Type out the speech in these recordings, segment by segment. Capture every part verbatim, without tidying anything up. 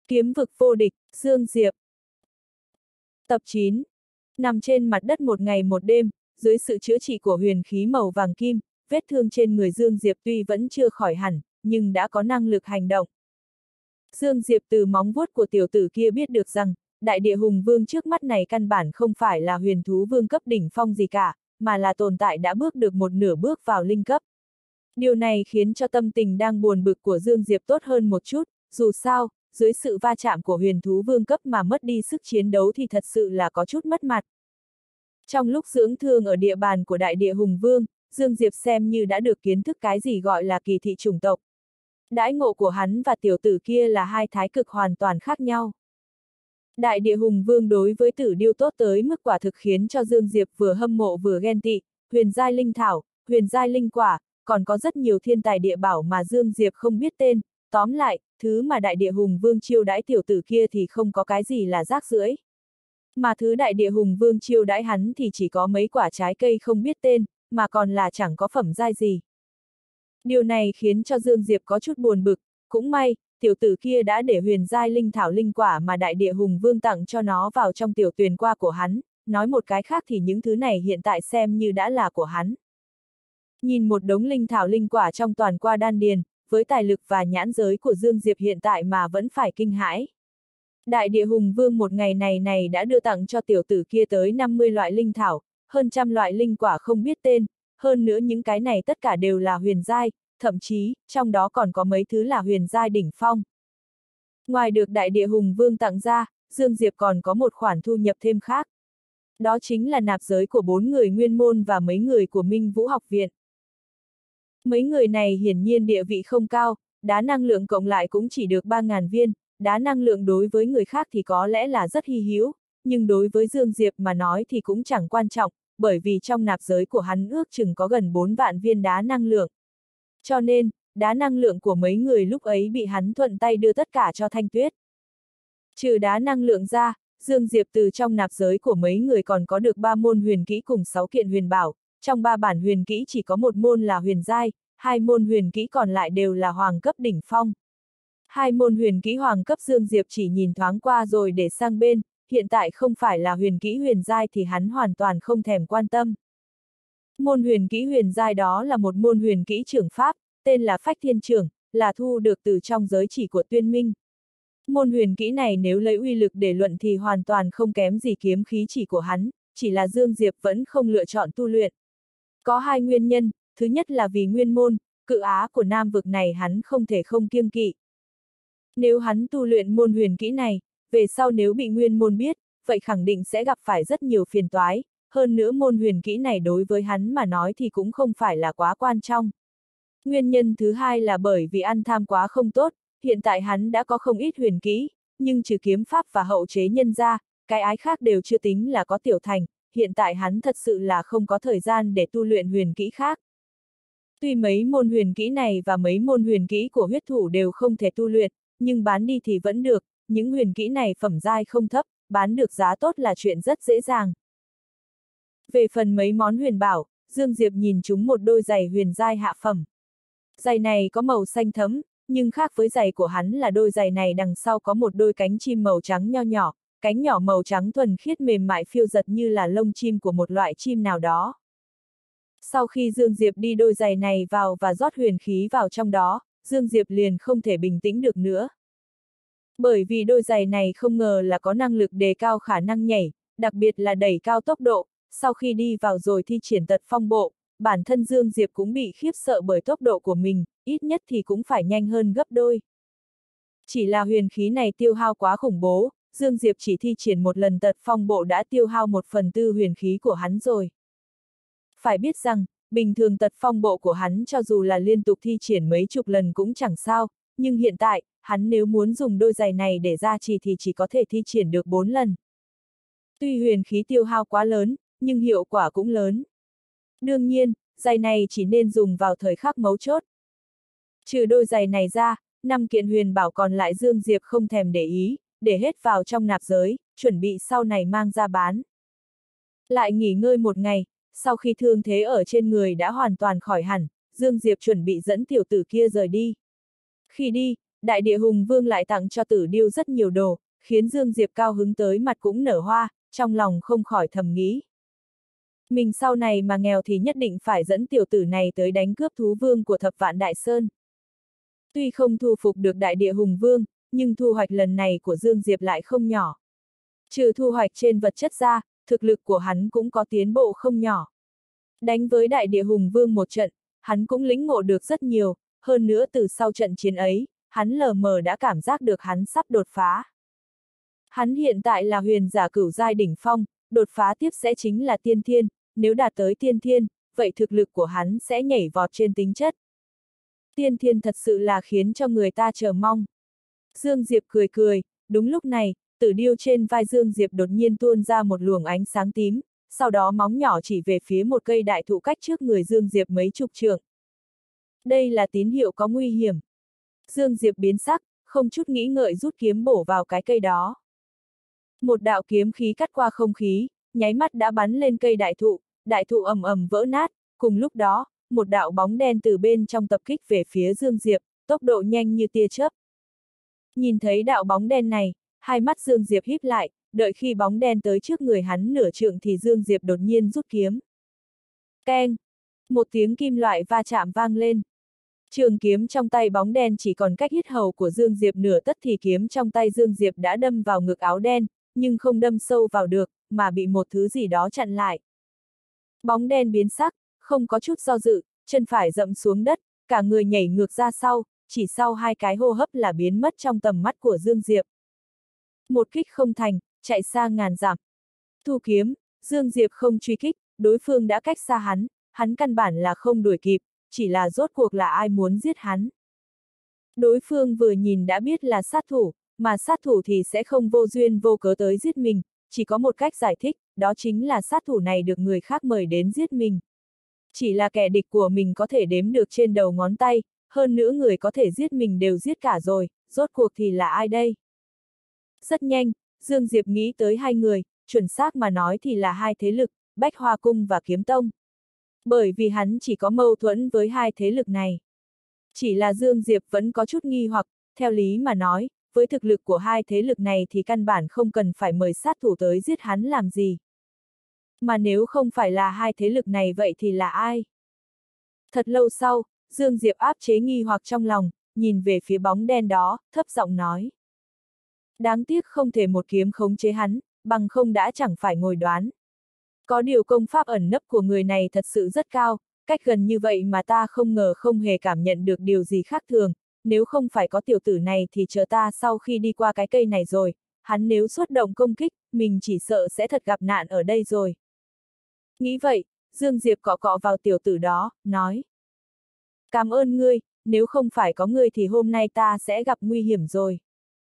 Kiếm vực vô địch, Dương Diệp. Tập chín. Nằm trên mặt đất một ngày một đêm, dưới sự chữa trị của huyền khí màu vàng kim, vết thương trên người Dương Diệp tuy vẫn chưa khỏi hẳn, nhưng đã có năng lực hành động. Dương Diệp từ móng vuốt của tiểu tử kia biết được rằng, đại địa hùng vương trước mắt này căn bản không phải là huyền thú vương cấp đỉnh phong gì cả, mà là tồn tại đã bước được một nửa bước vào linh cấp. Điều này khiến cho tâm tình đang buồn bực của Dương Diệp tốt hơn một chút, dù sao, dưới sự va chạm của huyền thú vương cấp mà mất đi sức chiến đấu thì thật sự là có chút mất mặt. Trong lúc dưỡng thương ở địa bàn của đại địa hùng vương, Dương Diệp xem như đã được kiến thức cái gì gọi là kỳ thị chủng tộc. Đãi ngộ của hắn và tiểu tử kia là hai thái cực hoàn toàn khác nhau. Đại địa hùng vương đối với tử điêu tốt tới mức quả thực khiến cho Dương Diệp vừa hâm mộ vừa ghen tị, huyền giai linh thảo, huyền giai linh quả, còn có rất nhiều thiên tài địa bảo mà Dương Diệp không biết tên, tóm lại, thứ mà đại địa hùng vương chiêu đãi tiểu tử kia thì không có cái gì là rác rưởi. Mà thứ đại địa hùng vương chiêu đãi hắn thì chỉ có mấy quả trái cây không biết tên, mà còn là chẳng có phẩm giai gì. Điều này khiến cho Dương Diệp có chút buồn bực, cũng may, tiểu tử kia đã để huyền giai linh thảo linh quả mà đại địa hùng vương tặng cho nó vào trong tiểu tuyền qua của hắn, nói một cái khác thì những thứ này hiện tại xem như đã là của hắn. Nhìn một đống linh thảo linh quả trong toàn qua đan điền, với tài lực và nhãn giới của Dương Diệp hiện tại mà vẫn phải kinh hãi. Đại địa hùng vương một ngày này này đã đưa tặng cho tiểu tử kia tới năm mươi loại linh thảo, hơn trăm loại linh quả không biết tên, hơn nữa những cái này tất cả đều là huyền giai, thậm chí, trong đó còn có mấy thứ là huyền giai đỉnh phong. Ngoài được đại địa hùng vương tặng ra, Dương Diệp còn có một khoản thu nhập thêm khác. Đó chính là nạp giới của bốn người nguyên môn và mấy người của Minh Vũ học viện. Mấy người này hiển nhiên địa vị không cao, đá năng lượng cộng lại cũng chỉ được ba nghìn viên, đá năng lượng đối với người khác thì có lẽ là rất hy hữu, nhưng đối với Dương Diệp mà nói thì cũng chẳng quan trọng, bởi vì trong nạp giới của hắn ước chừng có gần bốn vạn viên đá năng lượng. Cho nên, đá năng lượng của mấy người lúc ấy bị hắn thuận tay đưa tất cả cho Thanh Tuyết. Trừ đá năng lượng ra, Dương Diệp từ trong nạp giới của mấy người còn có được ba môn huyền kỹ cùng sáu kiện huyền bảo, trong ba bản huyền kỹ chỉ có một môn là huyền giai, hai môn huyền kỹ còn lại đều là hoàng cấp đỉnh phong. Hai môn huyền kỹ hoàng cấp Dương Diệp chỉ nhìn thoáng qua rồi để sang bên, hiện tại không phải là huyền kỹ huyền giai thì hắn hoàn toàn không thèm quan tâm. Môn huyền kỹ huyền giai đó là một môn huyền kỹ trưởng pháp, tên là Phách Thiên Trưởng, là thu được từ trong giới chỉ của Tuyên Minh. Môn huyền kỹ này nếu lấy uy lực để luận thì hoàn toàn không kém gì kiếm khí chỉ của hắn, chỉ là Dương Diệp vẫn không lựa chọn tu luyện. Có hai nguyên nhân, thứ nhất là vì nguyên môn, cự á của nam vực này hắn không thể không kiêng kỵ. Nếu hắn tu luyện môn huyền kỹ này, về sau nếu bị nguyên môn biết, vậy khẳng định sẽ gặp phải rất nhiều phiền toái, hơn nữa môn huyền kỹ này đối với hắn mà nói thì cũng không phải là quá quan trọng. Nguyên nhân thứ hai là bởi vì ăn tham quá không tốt, hiện tại hắn đã có không ít huyền kỹ, nhưng trừ kiếm pháp và hậu chế nhân ra, cái ái khác đều chưa tính là có tiểu thành, hiện tại hắn thật sự là không có thời gian để tu luyện huyền kỹ khác. Tuy mấy môn huyền kỹ này và mấy môn huyền kỹ của huyết thủ đều không thể tu luyện, nhưng bán đi thì vẫn được, những huyền kỹ này phẩm giai không thấp, bán được giá tốt là chuyện rất dễ dàng. Về phần mấy món huyền bảo, Dương Diệp nhìn chúng một đôi giày huyền giai hạ phẩm. Giày này có màu xanh thẫm, nhưng khác với giày của hắn là đôi giày này đằng sau có một đôi cánh chim màu trắng nho nhỏ, cánh nhỏ màu trắng thuần khiết mềm mại phiêu giật như là lông chim của một loại chim nào đó. Sau khi Dương Diệp đi đôi giày này vào và rót huyền khí vào trong đó, Dương Diệp liền không thể bình tĩnh được nữa. Bởi vì đôi giày này không ngờ là có năng lực đề cao khả năng nhảy, đặc biệt là đẩy cao tốc độ, sau khi đi vào rồi thi triển tật phong bộ, bản thân Dương Diệp cũng bị khiếp sợ bởi tốc độ của mình, ít nhất thì cũng phải nhanh hơn gấp đôi. Chỉ là huyền khí này tiêu hao quá khủng bố, Dương Diệp chỉ thi triển một lần tật phong bộ đã tiêu hao một phần tư huyền khí của hắn rồi. Phải biết rằng, bình thường tật phong bộ của hắn cho dù là liên tục thi triển mấy chục lần cũng chẳng sao, nhưng hiện tại, hắn nếu muốn dùng đôi giày này để gia trì thì chỉ có thể thi triển được bốn lần. Tuy huyền khí tiêu hao quá lớn, nhưng hiệu quả cũng lớn. Đương nhiên, giày này chỉ nên dùng vào thời khắc mấu chốt. Trừ đôi giày này ra, năm kiện huyền bảo còn lại Dương Diệp không thèm để ý, để hết vào trong nạp giới, chuẩn bị sau này mang ra bán. Lại nghỉ ngơi một ngày, sau khi thương thế ở trên người đã hoàn toàn khỏi hẳn, Dương Diệp chuẩn bị dẫn tiểu tử kia rời đi. Khi đi, Đại địa hùng vương lại tặng cho Tử Điêu rất nhiều đồ, khiến Dương Diệp cao hứng tới mặt cũng nở hoa, trong lòng không khỏi thầm nghĩ. Mình sau này mà nghèo thì nhất định phải dẫn tiểu tử này tới đánh cướp thú vương của Thập Vạn Đại Sơn. Tuy không thu phục được đại địa hùng vương, nhưng thu hoạch lần này của Dương Diệp lại không nhỏ. Trừ thu hoạch trên vật chất ra, thực lực của hắn cũng có tiến bộ không nhỏ. Đánh với đại địa hùng vương một trận, hắn cũng lĩnh ngộ được rất nhiều, hơn nữa từ sau trận chiến ấy, hắn lờ mờ đã cảm giác được hắn sắp đột phá. Hắn hiện tại là huyền giả cửu giai đỉnh phong, đột phá tiếp sẽ chính là tiên thiên, nếu đạt tới tiên thiên, vậy thực lực của hắn sẽ nhảy vọt trên tính chất. Tiên thiên thật sự là khiến cho người ta chờ mong. Dương Diệp cười cười, đúng lúc này, Tử Điêu trên vai Dương Diệp đột nhiên tuôn ra một luồng ánh sáng tím, sau đó móng nhỏ chỉ về phía một cây đại thụ cách trước người Dương Diệp mấy chục trượng. Đây là tín hiệu có nguy hiểm. Dương Diệp biến sắc, không chút nghĩ ngợi rút kiếm bổ vào cái cây đó. Một đạo kiếm khí cắt qua không khí, nháy mắt đã bắn lên cây đại thụ, đại thụ ầm ầm vỡ nát, cùng lúc đó, một đạo bóng đen từ bên trong tập kích về phía Dương Diệp, tốc độ nhanh như tia chớp. Nhìn thấy đạo bóng đen này, hai mắt Dương Diệp híp lại, đợi khi bóng đen tới trước người hắn nửa trượng thì Dương Diệp đột nhiên rút kiếm. Keng! Một tiếng kim loại va chạm vang lên. Trường kiếm trong tay bóng đen chỉ còn cách yết hầu của Dương Diệp nửa tấc thì kiếm trong tay Dương Diệp đã đâm vào ngực áo đen, nhưng không đâm sâu vào được, mà bị một thứ gì đó chặn lại. Bóng đen biến sắc, không có chút do dự, chân phải dậm xuống đất, cả người nhảy ngược ra sau, chỉ sau hai cái hô hấp là biến mất trong tầm mắt của Dương Diệp. Một kích không thành, chạy xa ngàn dặm. Thu kiếm, Dương Diệp không truy kích, đối phương đã cách xa hắn, hắn căn bản là không đuổi kịp, chỉ là rốt cuộc là ai muốn giết hắn. Đối phương vừa nhìn đã biết là sát thủ, mà sát thủ thì sẽ không vô duyên vô cớ tới giết mình, chỉ có một cách giải thích, đó chính là sát thủ này được người khác mời đến giết mình. Chỉ là kẻ địch của mình có thể đếm được trên đầu ngón tay, hơn nữa người có thể giết mình đều giết cả rồi, rốt cuộc thì là ai đây? Rất nhanh, Dương Diệp nghĩ tới hai người, chuẩn xác mà nói thì là hai thế lực, Bách Hoa Cung và Kiếm Tông. Bởi vì hắn chỉ có mâu thuẫn với hai thế lực này. Chỉ là Dương Diệp vẫn có chút nghi hoặc, theo lý mà nói, với thực lực của hai thế lực này thì căn bản không cần phải mời sát thủ tới giết hắn làm gì. Mà nếu không phải là hai thế lực này vậy thì là ai? Thật lâu sau, Dương Diệp áp chế nghi hoặc trong lòng, nhìn về phía bóng đen đó, thấp giọng nói. Đáng tiếc không thể một kiếm khống chế hắn, bằng không đã chẳng phải ngồi đoán. Có điều công pháp ẩn nấp của người này thật sự rất cao, cách gần như vậy mà ta không ngờ không hề cảm nhận được điều gì khác thường, nếu không phải có tiểu tử này thì chờ ta sau khi đi qua cái cây này rồi, hắn nếu xuất động công kích, mình chỉ sợ sẽ thật gặp nạn ở đây rồi. Nghĩ vậy, Dương Diệp cọ cọ vào tiểu tử đó, nói. Cảm ơn ngươi, nếu không phải có ngươi thì hôm nay ta sẽ gặp nguy hiểm rồi.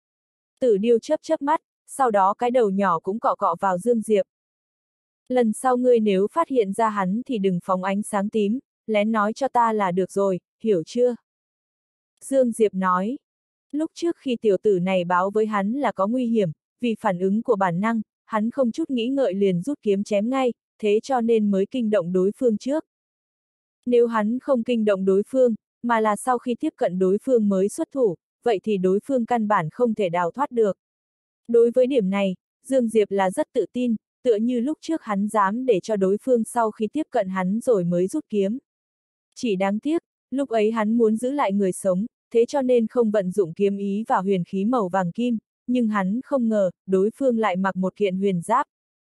Tử Điêu chớp chớp mắt, sau đó cái đầu nhỏ cũng cọ cọ vào Dương Diệp. Lần sau ngươi nếu phát hiện ra hắn thì đừng phóng ánh sáng tím, lén nói cho ta là được rồi, hiểu chưa? Dương Diệp nói. Lúc trước khi tiểu tử này báo với hắn là có nguy hiểm, vì phản ứng của bản năng, hắn không chút nghĩ ngợi liền rút kiếm chém ngay, thế cho nên mới kinh động đối phương trước. Nếu hắn không kinh động đối phương, mà là sau khi tiếp cận đối phương mới xuất thủ, vậy thì đối phương căn bản không thể đào thoát được. Đối với điểm này, Dương Diệp là rất tự tin, tựa như lúc trước hắn dám để cho đối phương sau khi tiếp cận hắn rồi mới rút kiếm. Chỉ đáng tiếc, lúc ấy hắn muốn giữ lại người sống, thế cho nên không vận dụng kiếm ý và huyền khí màu vàng kim, nhưng hắn không ngờ, đối phương lại mặc một kiện huyền giáp.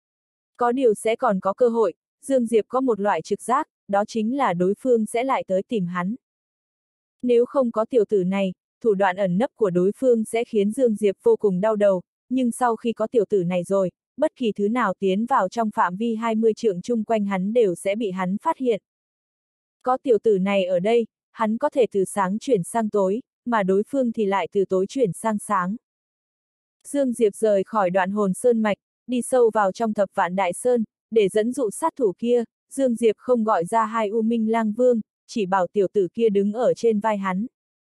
Có điều sẽ còn có cơ hội, Dương Diệp có một loại trực giác, đó chính là đối phương sẽ lại tới tìm hắn. Nếu không có tiểu tử này, thủ đoạn ẩn nấp của đối phương sẽ khiến Dương Diệp vô cùng đau đầu, nhưng sau khi có tiểu tử này rồi, bất kỳ thứ nào tiến vào trong phạm vi hai mươi trượng chung quanh hắn đều sẽ bị hắn phát hiện. Có tiểu tử này ở đây, hắn có thể từ sáng chuyển sang tối, mà đối phương thì lại từ tối chuyển sang sáng. Dương Diệp rời khỏi đoạn hồn sơn mạch, đi sâu vào trong thập vạn đại sơn, để dẫn dụ sát thủ kia, Dương Diệp không gọi ra hai U Minh Lang Vương, chỉ bảo tiểu tử kia đứng ở trên vai hắn.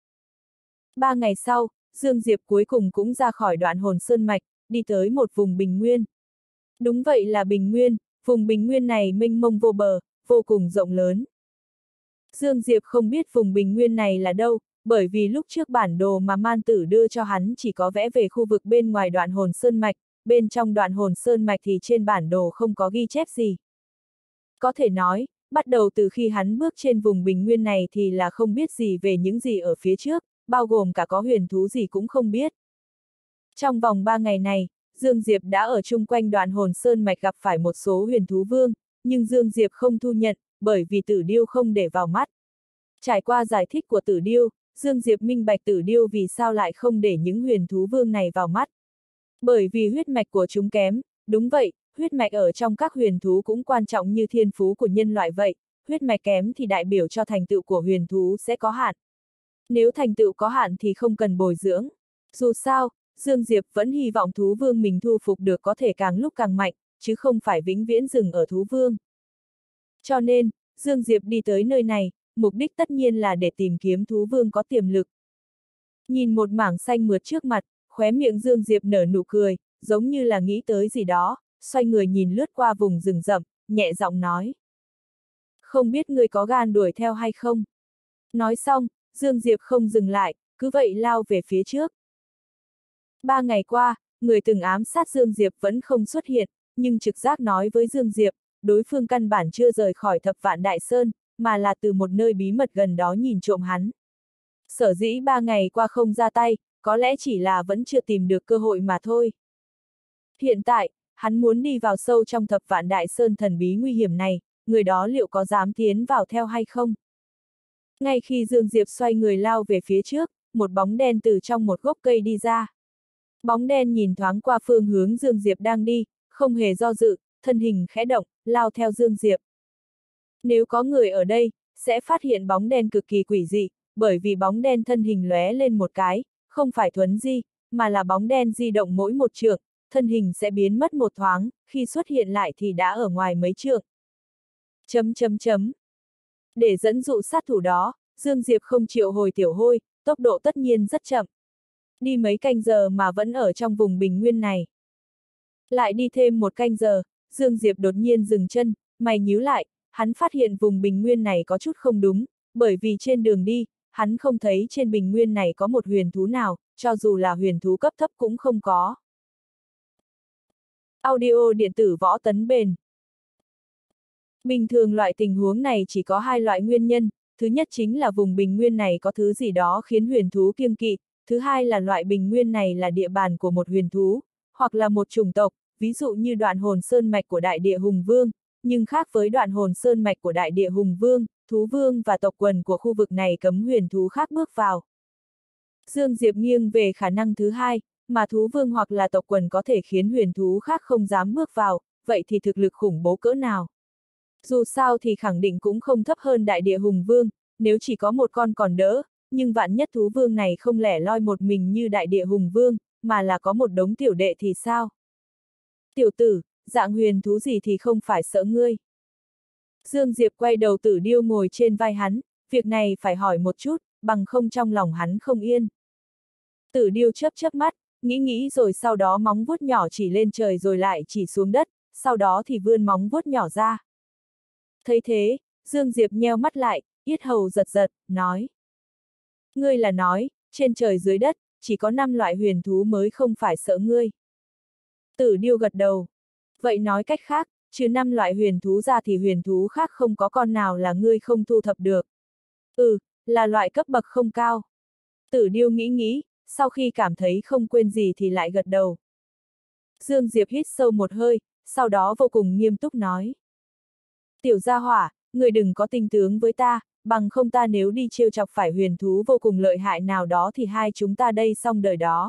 Ba ngày sau, Dương Diệp cuối cùng cũng ra khỏi đoạn hồn sơn mạch, đi tới một vùng bình nguyên. Đúng vậy là bình nguyên, vùng bình nguyên này mênh mông vô bờ, vô cùng rộng lớn. Dương Diệp không biết vùng bình nguyên này là đâu, bởi vì lúc trước bản đồ mà man tử đưa cho hắn chỉ có vẽ về khu vực bên ngoài đoạn hồn sơn mạch, bên trong đoạn hồn sơn mạch thì trên bản đồ không có ghi chép gì. Có thể nói, bắt đầu từ khi hắn bước trên vùng bình nguyên này thì là không biết gì về những gì ở phía trước, bao gồm cả có huyền thú gì cũng không biết. Trong vòng ba ngày này, Dương Diệp đã ở chung quanh đoạn hồn sơn mạch gặp phải một số huyền thú vương, nhưng Dương Diệp không thu nhận, bởi vì Tử Điêu không để vào mắt. Trải qua giải thích của Tử Điêu, Dương Diệp minh bạch Tử Điêu vì sao lại không để những huyền thú vương này vào mắt. Bởi vì huyết mạch của chúng kém, đúng vậy, huyết mạch ở trong các huyền thú cũng quan trọng như thiên phú của nhân loại vậy, huyết mạch kém thì đại biểu cho thành tựu của huyền thú sẽ có hạn. Nếu thành tựu có hạn thì không cần bồi dưỡng. Dù sao, Dương Diệp vẫn hy vọng thú vương mình thu phục được có thể càng lúc càng mạnh, chứ không phải vĩnh viễn dừng ở thú vương. Cho nên, Dương Diệp đi tới nơi này, mục đích tất nhiên là để tìm kiếm thú vương có tiềm lực. Nhìn một mảng xanh mượt trước mặt, khóe miệng Dương Diệp nở nụ cười, giống như là nghĩ tới gì đó, xoay người nhìn lướt qua vùng rừng rậm, nhẹ giọng nói. Không biết ngươi có gan đuổi theo hay không? Nói xong, Dương Diệp không dừng lại, cứ vậy lao về phía trước. Ba ngày qua, người từng ám sát Dương Diệp vẫn không xuất hiện, nhưng trực giác nói với Dương Diệp, đối phương căn bản chưa rời khỏi Thập Vạn Đại Sơn, mà là từ một nơi bí mật gần đó nhìn trộm hắn. Sở dĩ ba ngày qua không ra tay, có lẽ chỉ là vẫn chưa tìm được cơ hội mà thôi. Hiện tại, hắn muốn đi vào sâu trong Thập Vạn Đại Sơn thần bí nguy hiểm này, người đó liệu có dám tiến vào theo hay không? Ngay khi Dương Diệp xoay người lao về phía trước, một bóng đen từ trong một gốc cây đi ra. Bóng đen nhìn thoáng qua phương hướng Dương Diệp đang đi, không hề do dự, thân hình khẽ động, lao theo Dương Diệp. Nếu có người ở đây, sẽ phát hiện bóng đen cực kỳ quỷ dị, bởi vì bóng đen thân hình lóe lên một cái, không phải thuấn di, mà là bóng đen di động mỗi một trượng, thân hình sẽ biến mất một thoáng, khi xuất hiện lại thì đã ở ngoài mấy trượng. Chấm chấm chấm. Để dẫn dụ sát thủ đó, Dương Diệp không triệu hồi tiểu hôi, tốc độ tất nhiên rất chậm. Đi mấy canh giờ mà vẫn ở trong vùng bình nguyên này. Lại đi thêm một canh giờ, Dương Diệp đột nhiên dừng chân, mày nhíu lại, hắn phát hiện vùng bình nguyên này có chút không đúng, bởi vì trên đường đi, hắn không thấy trên bình nguyên này có một huyền thú nào, cho dù là huyền thú cấp thấp cũng không có. Audio điện tử võ tấn bền. Bình thường loại tình huống này chỉ có hai loại nguyên nhân, thứ nhất chính là vùng bình nguyên này có thứ gì đó khiến huyền thú kiêng kỵ, thứ hai là loại bình nguyên này là địa bàn của một huyền thú, hoặc là một chủng tộc, ví dụ như đoạn hồn sơn mạch của đại địa hùng vương, nhưng khác với đoạn hồn sơn mạch của đại địa hùng vương, thú vương và tộc quần của khu vực này cấm huyền thú khác bước vào. Dương Diệp nghiêng về khả năng thứ hai, mà thú vương hoặc là tộc quần có thể khiến huyền thú khác không dám bước vào, vậy thì thực lực khủng bố cỡ nào? Dù sao thì khẳng định cũng không thấp hơn đại địa hùng vương, nếu chỉ có một con còn đỡ, nhưng vạn nhất thú vương này không lẻ loi một mình như đại địa hùng vương, mà là có một đống tiểu đệ thì sao? Tiểu tử, dạng huyền thú gì thì không phải sợ ngươi. Dương Diệp quay đầu Tử Điêu ngồi trên vai hắn, việc này phải hỏi một chút, bằng không trong lòng hắn không yên. Tử Điêu chớp chớp mắt, nghĩ nghĩ rồi sau đó móng vuốt nhỏ chỉ lên trời rồi lại chỉ xuống đất, sau đó thì vươn móng vuốt nhỏ ra. Thấy thế, Dương Diệp nheo mắt lại, yết hầu giật giật, nói. Ngươi là nói, trên trời dưới đất, chỉ có năm loại huyền thú mới không phải sợ ngươi. Tử Điêu gật đầu. Vậy nói cách khác, trừ năm loại huyền thú ra thì huyền thú khác không có con nào là ngươi không thu thập được. Ừ, là loại cấp bậc không cao. Tử Điêu nghĩ nghĩ, sau khi cảm thấy không quên gì thì lại gật đầu. Dương Diệp hít sâu một hơi, sau đó vô cùng nghiêm túc nói. Tiểu gia hỏa, người đừng có tinh tướng với ta, bằng không ta nếu đi trêu chọc phải huyền thú vô cùng lợi hại nào đó thì hai chúng ta đây xong đời đó.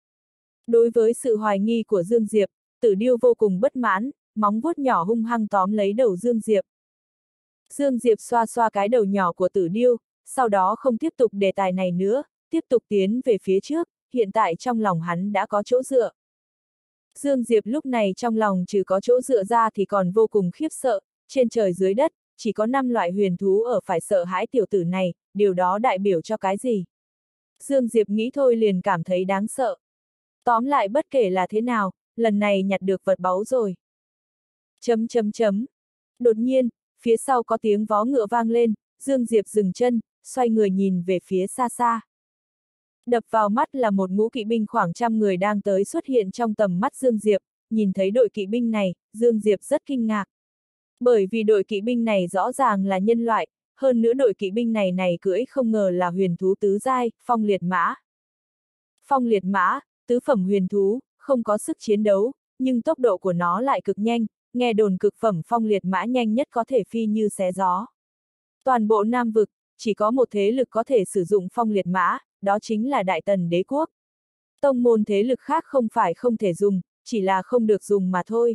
Đối với sự hoài nghi của Dương Diệp, Tử Điêu vô cùng bất mãn, móng vuốt nhỏ hung hăng tóm lấy đầu Dương Diệp. Dương Diệp xoa xoa cái đầu nhỏ của Tử Điêu, sau đó không tiếp tục đề tài này nữa, tiếp tục tiến về phía trước, hiện tại trong lòng hắn đã có chỗ dựa. Dương Diệp lúc này trong lòng trừ có chỗ dựa ra thì còn vô cùng khiếp sợ, trên trời dưới đất, chỉ có năm loại huyền thú ở phải sợ hãi tiểu tử này, điều đó đại biểu cho cái gì? Dương Diệp nghĩ thôi liền cảm thấy đáng sợ. Tóm lại bất kể là thế nào, lần này nhặt được vật báu rồi. Chấm chấm chấm. Đột nhiên, phía sau có tiếng vó ngựa vang lên, Dương Diệp dừng chân, xoay người nhìn về phía xa xa. Đập vào mắt là một ngũ kỵ binh khoảng trăm người đang tới xuất hiện trong tầm mắt Dương Diệp, nhìn thấy đội kỵ binh này, Dương Diệp rất kinh ngạc. Bởi vì đội kỵ binh này rõ ràng là nhân loại, hơn nữa đội kỵ binh này này cưỡi không ngờ là huyền thú tứ giai, phong liệt mã. Phong liệt mã, tứ phẩm huyền thú, không có sức chiến đấu, nhưng tốc độ của nó lại cực nhanh, nghe đồn cực phẩm phong liệt mã nhanh nhất có thể phi như xé gió. Toàn bộ Nam vực, chỉ có một thế lực có thể sử dụng phong liệt mã, đó chính là Đại Tần Đế quốc. Tông môn thế lực khác không phải không thể dùng, chỉ là không được dùng mà thôi.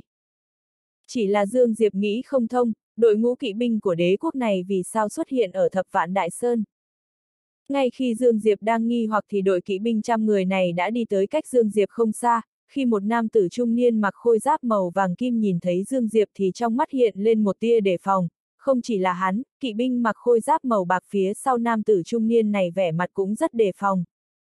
Chỉ là Dương Diệp nghĩ không thông, đội ngũ kỵ binh của đế quốc này vì sao xuất hiện ở Thập Vạn Đại Sơn. Ngay khi Dương Diệp đang nghi hoặc thì đội kỵ binh trăm người này đã đi tới cách Dương Diệp không xa, khi một nam tử trung niên mặc khôi giáp màu vàng kim nhìn thấy Dương Diệp thì trong mắt hiện lên một tia đề phòng, không chỉ là hắn, kỵ binh mặc khôi giáp màu bạc phía sau nam tử trung niên này vẻ mặt cũng rất đề phòng.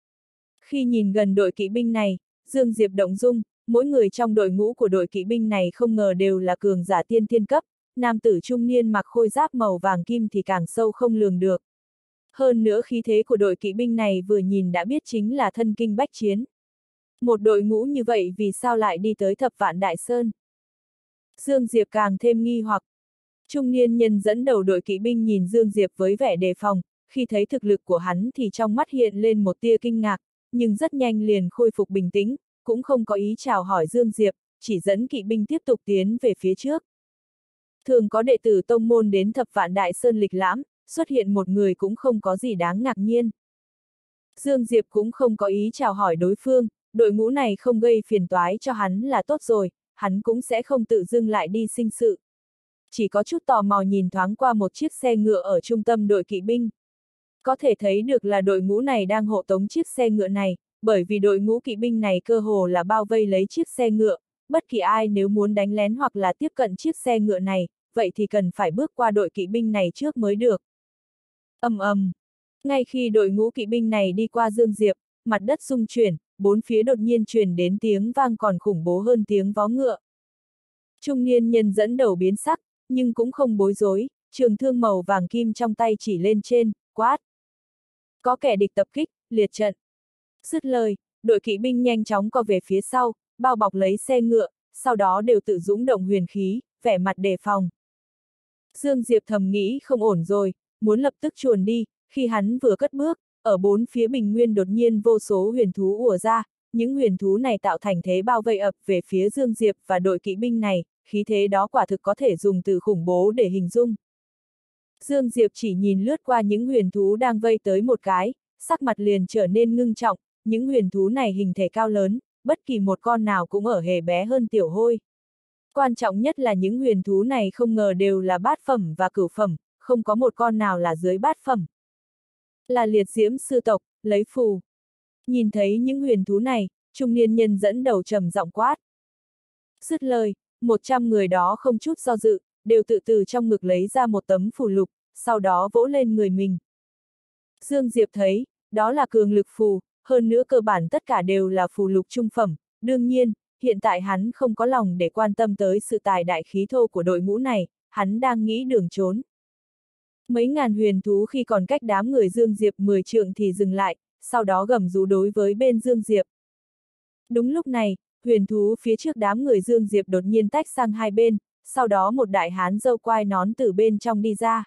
Khi nhìn gần đội kỵ binh này, Dương Diệp động dung, mỗi người trong đội ngũ của đội kỵ binh này không ngờ đều là cường giả tiên thiên cấp, nam tử trung niên mặc khôi giáp màu vàng kim thì càng sâu không lường được. Hơn nữa khí thế của đội kỵ binh này vừa nhìn đã biết chính là thân kinh bách chiến. Một đội ngũ như vậy vì sao lại đi tới Thập Vạn Đại Sơn? Dương Diệp càng thêm nghi hoặc. Trung niên nhân dẫn đầu đội kỵ binh nhìn Dương Diệp với vẻ đề phòng, khi thấy thực lực của hắn thì trong mắt hiện lên một tia kinh ngạc, nhưng rất nhanh liền khôi phục bình tĩnh, cũng không có ý chào hỏi Dương Diệp, chỉ dẫn kỵ binh tiếp tục tiến về phía trước. Thường có đệ tử tông môn đến Thập Vạn Đại Sơn lịch lãm, xuất hiện một người cũng không có gì đáng ngạc nhiên. Dương Diệp cũng không có ý chào hỏi đối phương, đội ngũ này không gây phiền toái cho hắn là tốt rồi, hắn cũng sẽ không tự dưng lại đi sinh sự. Chỉ có chút tò mò nhìn thoáng qua một chiếc xe ngựa ở trung tâm đội kỵ binh. Có thể thấy được là đội ngũ này đang hộ tống chiếc xe ngựa này, bởi vì đội ngũ kỵ binh này cơ hồ là bao vây lấy chiếc xe ngựa, bất kỳ ai nếu muốn đánh lén hoặc là tiếp cận chiếc xe ngựa này, vậy thì cần phải bước qua đội kỵ binh này trước mới được. Ầm ầm. Ngay khi đội ngũ kỵ binh này đi qua Dương Diệp, mặt đất rung chuyển, bốn phía đột nhiên truyền đến tiếng vang còn khủng bố hơn tiếng vó ngựa. Trung niên nhân dẫn đầu biến sắc, nhưng cũng không bối rối, trường thương màu vàng kim trong tay chỉ lên trên, quát. Có kẻ địch tập kích, liệt trận. Dứt lời, đội kỵ binh nhanh chóng co về phía sau, bao bọc lấy xe ngựa, sau đó đều tự dũng động huyền khí, vẻ mặt đề phòng. Dương Diệp thầm nghĩ không ổn rồi, muốn lập tức chuồn đi, khi hắn vừa cất bước, ở bốn phía bình nguyên đột nhiên vô số huyền thú ùa ra, những huyền thú này tạo thành thế bao vây ập về phía Dương Diệp và đội kỵ binh này, khí thế đó quả thực có thể dùng từ khủng bố để hình dung. Dương Diệp chỉ nhìn lướt qua những huyền thú đang vây tới một cái, sắc mặt liền trở nên ngưng trọng, những huyền thú này hình thể cao lớn, bất kỳ một con nào cũng ở hề bé hơn tiểu hôi. Quan trọng nhất là những huyền thú này không ngờ đều là bát phẩm và cửu phẩm, không có một con nào là dưới bát phẩm. Là liệt diễm sư tộc, lấy phù. Nhìn thấy những huyền thú này, trung niên nhân dẫn đầu trầm giọng quát. Dứt lời, một trăm người đó không chút do dự, đều tự từ trong ngực lấy ra một tấm phù lục, sau đó vỗ lên người mình. Dương Diệp thấy, đó là cường lực phù, hơn nữa cơ bản tất cả đều là phù lục trung phẩm, đương nhiên, hiện tại hắn không có lòng để quan tâm tới sự tài đại khí thô của đội ngũ này, hắn đang nghĩ đường trốn. Mấy ngàn huyền thú khi còn cách đám người Dương Diệp mười trượng thì dừng lại, sau đó gầm rú đối với bên Dương Diệp. Đúng lúc này, huyền thú phía trước đám người Dương Diệp đột nhiên tách sang hai bên, sau đó một đại hán râu quai nón từ bên trong đi ra.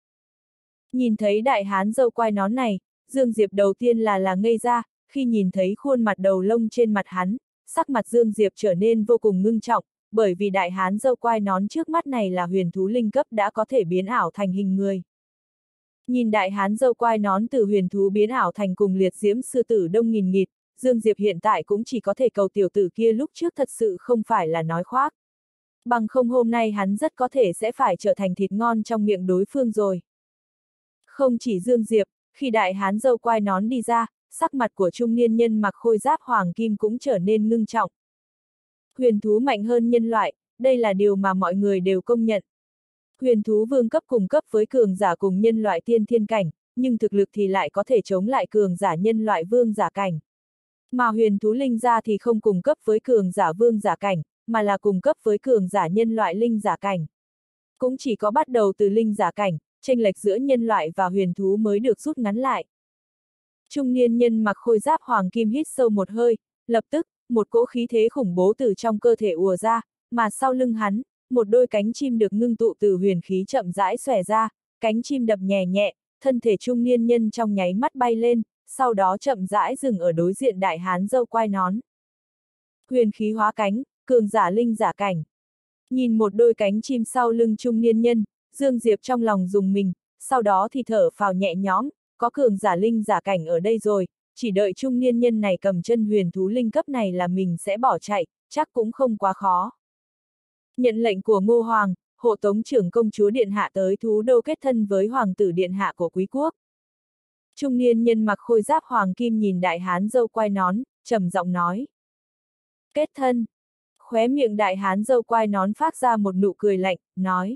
Nhìn thấy đại hán râu quai nón này, Dương Diệp đầu tiên là là ngây ra, khi nhìn thấy khuôn mặt đầu lông trên mặt hắn, sắc mặt Dương Diệp trở nên vô cùng ngưng trọng, bởi vì đại hán râu quai nón trước mắt này là huyền thú linh cấp đã có thể biến ảo thành hình người. Nhìn đại hán râu quai nón từ huyền thú biến ảo thành cùng liệt diễm sư tử đông nghìn nghịt, Dương Diệp hiện tại cũng chỉ có thể cầu tiểu tử kia lúc trước thật sự không phải là nói khoác. Bằng không hôm nay hắn rất có thể sẽ phải trở thành thịt ngon trong miệng đối phương rồi. Không chỉ Dương Diệp, khi đại hán râu quai nón đi ra, sắc mặt của trung niên nhân mặc khôi giáp hoàng kim cũng trở nên ngưng trọng. Huyền thú mạnh hơn nhân loại, đây là điều mà mọi người đều công nhận. Huyền thú vương cấp cùng cấp với cường giả cùng nhân loại tiên thiên cảnh, nhưng thực lực thì lại có thể chống lại cường giả nhân loại vương giả cảnh. Mà huyền thú linh gia thì không cùng cấp với cường giả vương giả cảnh, mà là cùng cấp với cường giả nhân loại linh giả cảnh. Cũng chỉ có bắt đầu từ linh giả cảnh, chênh lệch giữa nhân loại và huyền thú mới được rút ngắn lại. Trung niên nhân mặc khôi giáp hoàng kim hít sâu một hơi, lập tức, một cỗ khí thế khủng bố từ trong cơ thể ùa ra, mà sau lưng hắn, một đôi cánh chim được ngưng tụ từ huyền khí chậm rãi xòe ra, cánh chim đập nhẹ nhẹ, thân thể trung niên nhân trong nháy mắt bay lên, sau đó chậm rãi dừng ở đối diện đại hán râu quai nón. Huyền khí hóa cánh, cường giả linh giả cảnh. Nhìn một đôi cánh chim sau lưng trung niên nhân, Dương Diệp trong lòng dùng mình, sau đó thì thở phào nhẹ nhõm, có cường giả linh giả cảnh ở đây rồi, chỉ đợi trung niên nhân này cầm chân huyền thú linh cấp này là mình sẽ bỏ chạy, chắc cũng không quá khó. Nhận lệnh của Ngô Hoàng, hộ tống trưởng công chúa điện hạ tới thú đô kết thân với hoàng tử điện hạ của quý quốc. Trung niên nhân mặc khôi giáp hoàng kim nhìn đại hán râu quai nón, trầm giọng nói. Kết thân. Khóe miệng đại hán râu quai nón phát ra một nụ cười lạnh, nói.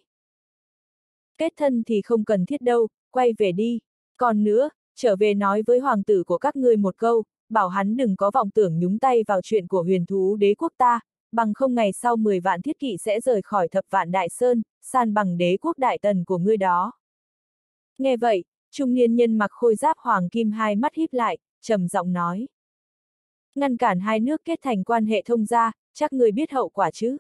Kết thân thì không cần thiết đâu, quay về đi. Còn nữa, trở về nói với hoàng tử của các ngươi một câu, bảo hắn đừng có vọng tưởng nhúng tay vào chuyện của huyền thú đế quốc ta, bằng không ngày sau mười vạn thiết kỵ sẽ rời khỏi thập vạn đại sơn, san bằng đế quốc đại tần của ngươi đó. Nghe vậy, trung niên nhân mặc khôi giáp hoàng kim hai mắt híp lại, trầm giọng nói. Ngăn cản hai nước kết thành quan hệ thông gia, chắc ngươi biết hậu quả chứ?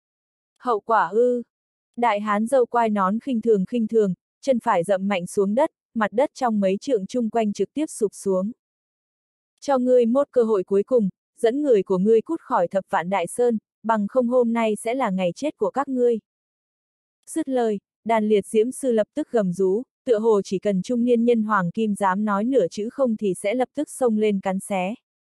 Hậu quả ư? Đại hán râu quai nón khinh thường khinh thường, chân phải dậm mạnh xuống đất, mặt đất trong mấy trượng chung quanh trực tiếp sụp xuống. Cho ngươi một cơ hội cuối cùng, dẫn người của ngươi cút khỏi thập vạn đại sơn, bằng không hôm nay sẽ là ngày chết của các ngươi. Dứt lời, đàn liệt diễm sư lập tức gầm rú, tựa hồ chỉ cần trung niên nhân hoàng kim dám nói nửa chữ không thì sẽ lập tức xông lên cắn xé.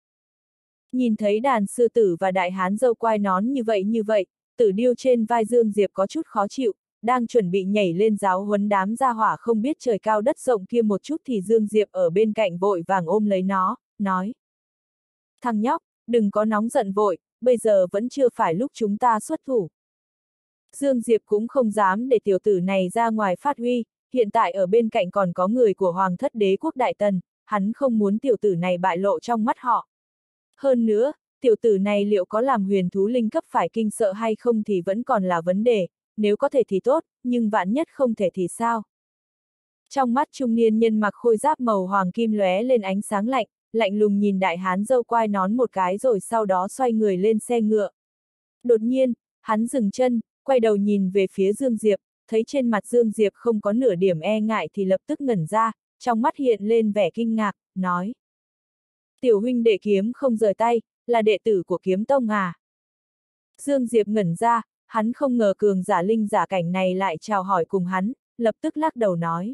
Nhìn thấy đàn sư tử và đại hán râu quai nón như vậy như vậy, tử điêu trên vai Dương Diệp có chút khó chịu, đang chuẩn bị nhảy lên giáo huấn đám gia hỏa không biết trời cao đất rộng kia một chút thì Dương Diệp ở bên cạnh vội vàng ôm lấy nó, nói. Thằng nhóc, đừng có nóng giận vội, bây giờ vẫn chưa phải lúc chúng ta xuất thủ. Dương Diệp cũng không dám để tiểu tử này ra ngoài phát huy, hiện tại ở bên cạnh còn có người của Hoàng thất đế quốc Đại Tần, hắn không muốn tiểu tử này bại lộ trong mắt họ. Hơn nữa, tiểu tử này liệu có làm huyền thú linh cấp phải kinh sợ hay không thì vẫn còn là vấn đề, nếu có thể thì tốt, nhưng vạn nhất không thể thì sao? Trong mắt trung niên nhân mặc khôi giáp màu hoàng kim lóe lên ánh sáng lạnh, lạnh lùng nhìn đại hán râu quai nón một cái rồi sau đó xoay người lên xe ngựa. Đột nhiên, hắn dừng chân, quay đầu nhìn về phía Dương Diệp, thấy trên mặt Dương Diệp không có nửa điểm e ngại thì lập tức ngẩn ra, trong mắt hiện lên vẻ kinh ngạc, nói. Tiểu huynh đệ kiếm không rời tay, là đệ tử của kiếm tông à? Dương Diệp ngẩn ra, hắn không ngờ cường giả linh giả cảnh này lại chào hỏi cùng hắn, lập tức lắc đầu nói.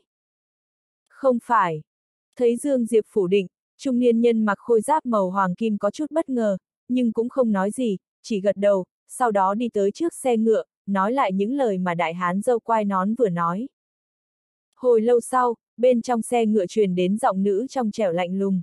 Không phải. Thấy Dương Diệp phủ định, trung niên nhân mặc khôi giáp màu hoàng kim có chút bất ngờ, nhưng cũng không nói gì, chỉ gật đầu, sau đó đi tới trước xe ngựa, nói lại những lời mà đại hán râu quai nón vừa nói. Hồi lâu sau, bên trong xe ngựa truyền đến giọng nữ trong trẻo lạnh lùng.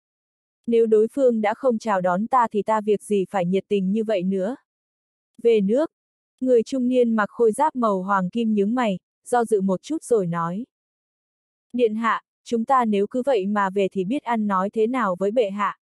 Nếu đối phương đã không chào đón ta thì ta việc gì phải nhiệt tình như vậy nữa. Về nước, người trung niên mặc khôi giáp màu hoàng kim nhướng mày, do dự một chút rồi nói. Điện hạ, chúng ta nếu cứ vậy mà về thì biết ăn nói thế nào với bệ hạ.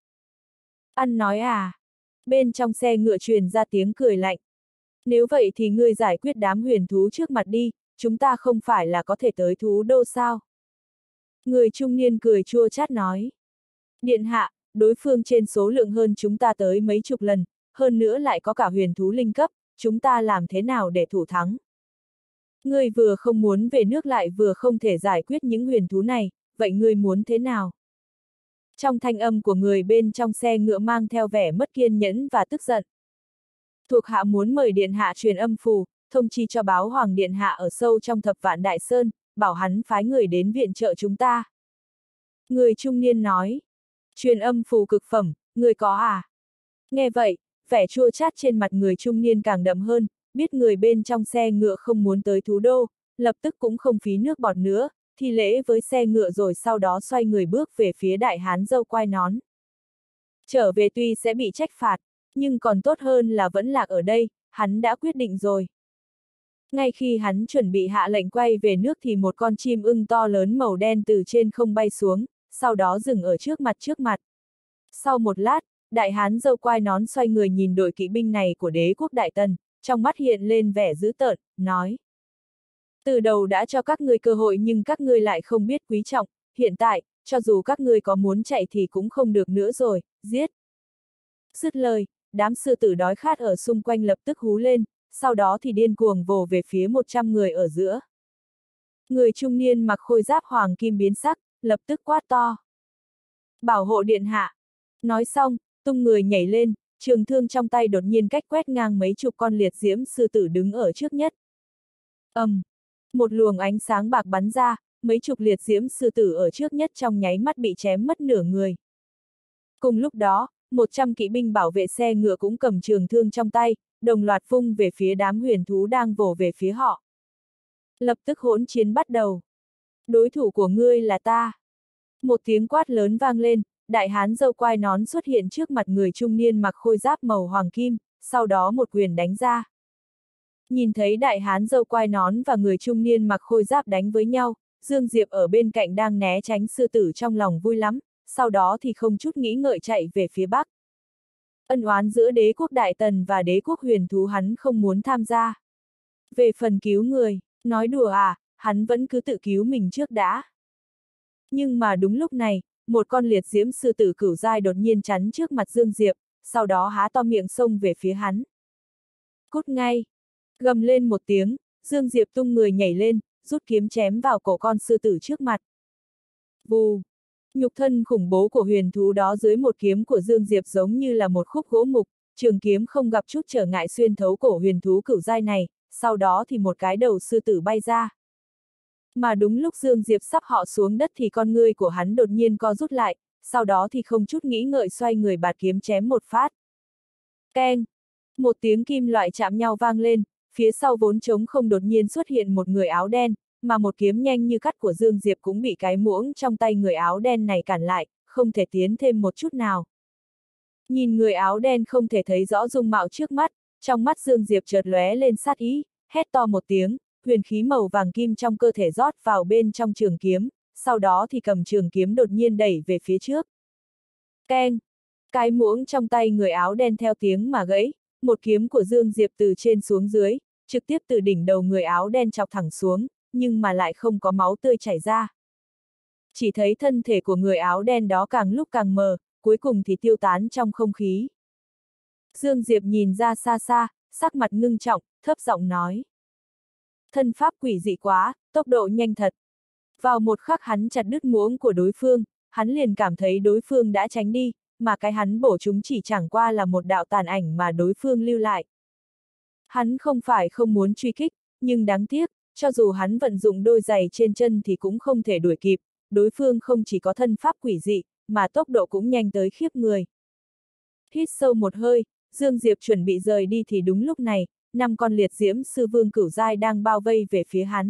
Ăn nói à? Bên trong xe ngựa truyền ra tiếng cười lạnh. Nếu vậy thì ngươi giải quyết đám huyền thú trước mặt đi, chúng ta không phải là có thể tới thú đô sao? Người trung niên cười chua chát nói. Điện hạ, đối phương trên số lượng hơn chúng ta tới mấy chục lần, hơn nữa lại có cả huyền thú linh cấp, chúng ta làm thế nào để thủ thắng? Ngươi vừa không muốn về nước lại vừa không thể giải quyết những huyền thú này, vậy ngươi muốn thế nào? Trong thanh âm của người bên trong xe ngựa mang theo vẻ mất kiên nhẫn và tức giận. Thuộc hạ muốn mời điện hạ truyền âm phù, thông chi cho báo hoàng điện hạ ở sâu trong thập vạn đại sơn, bảo hắn phái người đến viện trợ chúng ta. Người trung niên nói. Truyền âm phù cực phẩm, người có à? Nghe vậy, vẻ chua chát trên mặt người trung niên càng đậm hơn, biết người bên trong xe ngựa không muốn tới thú đô, lập tức cũng không phí nước bọt nữa, thi lễ với xe ngựa rồi sau đó xoay người bước về phía đại hán râu quai nón. Trở về tuy sẽ bị trách phạt, nhưng còn tốt hơn là vẫn lạc ở đây, hắn đã quyết định rồi. Ngay khi hắn chuẩn bị hạ lệnh quay về nước thì một con chim ưng to lớn màu đen từ trên không bay xuống, sau đó dừng ở trước mặt trước mặt. Sau một lát, đại hán râu quai nón xoay người nhìn đội kỵ binh này của đế quốc Đại Tần, trong mắt hiện lên vẻ dữ tợn, nói. Từ đầu đã cho các ngươi cơ hội nhưng các ngươi lại không biết quý trọng, hiện tại, cho dù các ngươi có muốn chạy thì cũng không được nữa rồi, giết. Dứt lời, đám sư tử đói khát ở xung quanh lập tức hú lên, sau đó thì điên cuồng vồ về phía một trăm người ở giữa. Người trung niên mặc khôi giáp hoàng kim biến sắc, lập tức quát to. Bảo hộ điện hạ. Nói xong, tung người nhảy lên, trường thương trong tay đột nhiên cách quét ngang mấy chục con liệt diễm sư tử đứng ở trước nhất. ầm, um, một luồng ánh sáng bạc bắn ra, mấy chục liệt diễm sư tử ở trước nhất trong nháy mắt bị chém mất nửa người. Cùng lúc đó, một trăm kỵ binh bảo vệ xe ngựa cũng cầm trường thương trong tay, đồng loạt vung về phía đám huyền thú đang vồ về phía họ. Lập tức hỗn chiến bắt đầu. Đối thủ của ngươi là ta. Một tiếng quát lớn vang lên, đại hán râu quai nón xuất hiện trước mặt người trung niên mặc khôi giáp màu hoàng kim, sau đó một quyền đánh ra. Nhìn thấy đại hán râu quai nón và người trung niên mặc khôi giáp đánh với nhau, Dương Diệp ở bên cạnh đang né tránh sư tử trong lòng vui lắm, sau đó thì không chút nghĩ ngợi chạy về phía bắc. Ân oán giữa đế quốc Đại Tần và đế quốc huyền thú hắn không muốn tham gia. Về phần cứu người, nói đùa à, hắn vẫn cứ tự cứu mình trước đã. Nhưng mà đúng lúc này, một con liệt diễm sư tử cửu giai đột nhiên chắn trước mặt Dương Diệp, sau đó há to miệng xông về phía hắn. Cút ngay! Gầm lên một tiếng, Dương Diệp tung người nhảy lên, rút kiếm chém vào cổ con sư tử trước mặt. Vù! Nhục thân khủng bố của huyền thú đó dưới một kiếm của Dương Diệp giống như là một khúc gỗ mục, trường kiếm không gặp chút trở ngại xuyên thấu cổ huyền thú cửu giai này, sau đó thì một cái đầu sư tử bay ra. Mà đúng lúc Dương Diệp sắp họ xuống đất thì con ngươi của hắn đột nhiên co rút lại, sau đó thì không chút nghĩ ngợi xoay người bạt kiếm chém một phát. Keng! Một tiếng kim loại chạm nhau vang lên, phía sau vốn trống không đột nhiên xuất hiện một người áo đen, mà một kiếm nhanh như cắt của Dương Diệp cũng bị cái muỗng trong tay người áo đen này cản lại, không thể tiến thêm một chút nào. Nhìn người áo đen không thể thấy rõ dung mạo trước mắt, trong mắt Dương Diệp chợt lóe lên sát ý, hét to một tiếng, huyền khí màu vàng kim trong cơ thể rót vào bên trong trường kiếm, sau đó thì cầm trường kiếm đột nhiên đẩy về phía trước. Keng! Cái muỗng trong tay người áo đen theo tiếng mà gãy, một kiếm của Dương Diệp từ trên xuống dưới, trực tiếp từ đỉnh đầu người áo đen chọc thẳng xuống, nhưng mà lại không có máu tươi chảy ra. Chỉ thấy thân thể của người áo đen đó càng lúc càng mờ, cuối cùng thì tiêu tán trong không khí. Dương Diệp nhìn ra xa xa, sắc mặt ngưng trọng, thấp giọng nói. Thân pháp quỷ dị quá, tốc độ nhanh thật. Vào một khắc hắn chặt đứt muỗng của đối phương, hắn liền cảm thấy đối phương đã tránh đi, mà cái hắn bổ chúng chỉ chẳng qua là một đạo tàn ảnh mà đối phương lưu lại. Hắn không phải không muốn truy kích, nhưng đáng tiếc, cho dù hắn vận dụng đôi giày trên chân thì cũng không thể đuổi kịp, đối phương không chỉ có thân pháp quỷ dị, mà tốc độ cũng nhanh tới khiếp người. Hít sâu một hơi, Dương Diệp chuẩn bị rời đi thì đúng lúc này, năm con liệt diễm sư vương cửu giai đang bao vây về phía hắn.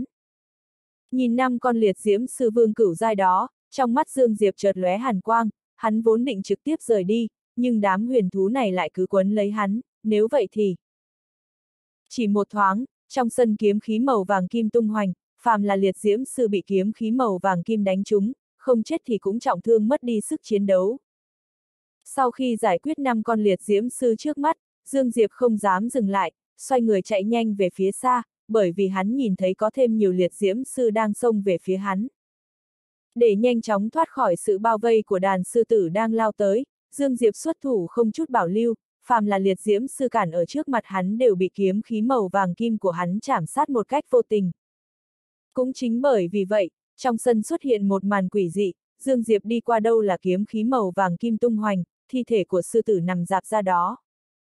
Nhìn năm con liệt diễm sư vương cửu giai đó, trong mắt Dương Diệp chợt lóe hàn quang, hắn vốn định trực tiếp rời đi, nhưng đám huyền thú này lại cứ quấn lấy hắn, nếu vậy thì... Chỉ một thoáng, trong sân kiếm khí màu vàng kim tung hoành, phàm là liệt diễm sư bị kiếm khí màu vàng kim đánh trúng, không chết thì cũng trọng thương mất đi sức chiến đấu. Sau khi giải quyết năm con liệt diễm sư trước mắt, Dương Diệp không dám dừng lại, xoay người chạy nhanh về phía xa, bởi vì hắn nhìn thấy có thêm nhiều liệt diễm sư đang xông về phía hắn. Để nhanh chóng thoát khỏi sự bao vây của đàn sư tử đang lao tới, Dương Diệp xuất thủ không chút bảo lưu, phàm là liệt diễm sư cản ở trước mặt hắn đều bị kiếm khí màu vàng kim của hắn chảm sát một cách vô tình. Cũng chính bởi vì vậy, trong sân xuất hiện một màn quỷ dị, Dương Diệp đi qua đâu là kiếm khí màu vàng kim tung hoành, thi thể của sư tử nằm rạp ra đó.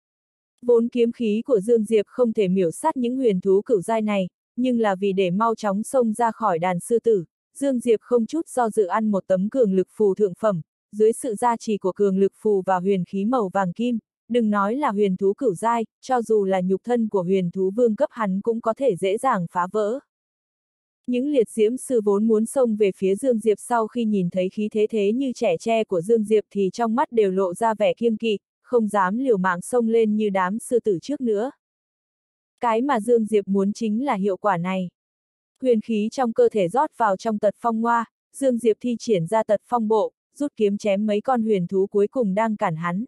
Vốn kiếm khí của Dương Diệp không thể miểu sát những huyền thú cửu giai này, nhưng là vì để mau chóng xông ra khỏi đàn sư tử, Dương Diệp không chút do dự ăn một tấm cường lực phù thượng phẩm, dưới sự gia trì của cường lực phù và huyền khí màu vàng kim, đừng nói là huyền thú cửu giai, cho dù là nhục thân của huyền thú vương cấp hắn cũng có thể dễ dàng phá vỡ. Những liệt diễm sư vốn muốn xông về phía Dương Diệp sau khi nhìn thấy khí thế thế như trẻ tre của Dương Diệp thì trong mắt đều lộ ra vẻ kiêng kỵ, không dám liều mạng xông lên như đám sư tử trước nữa. Cái mà Dương Diệp muốn chính là hiệu quả này. Huyền khí trong cơ thể rót vào trong tật phong ngoa, Dương Diệp thi triển ra tật phong bộ, rút kiếm chém mấy con huyền thú cuối cùng đang cản hắn.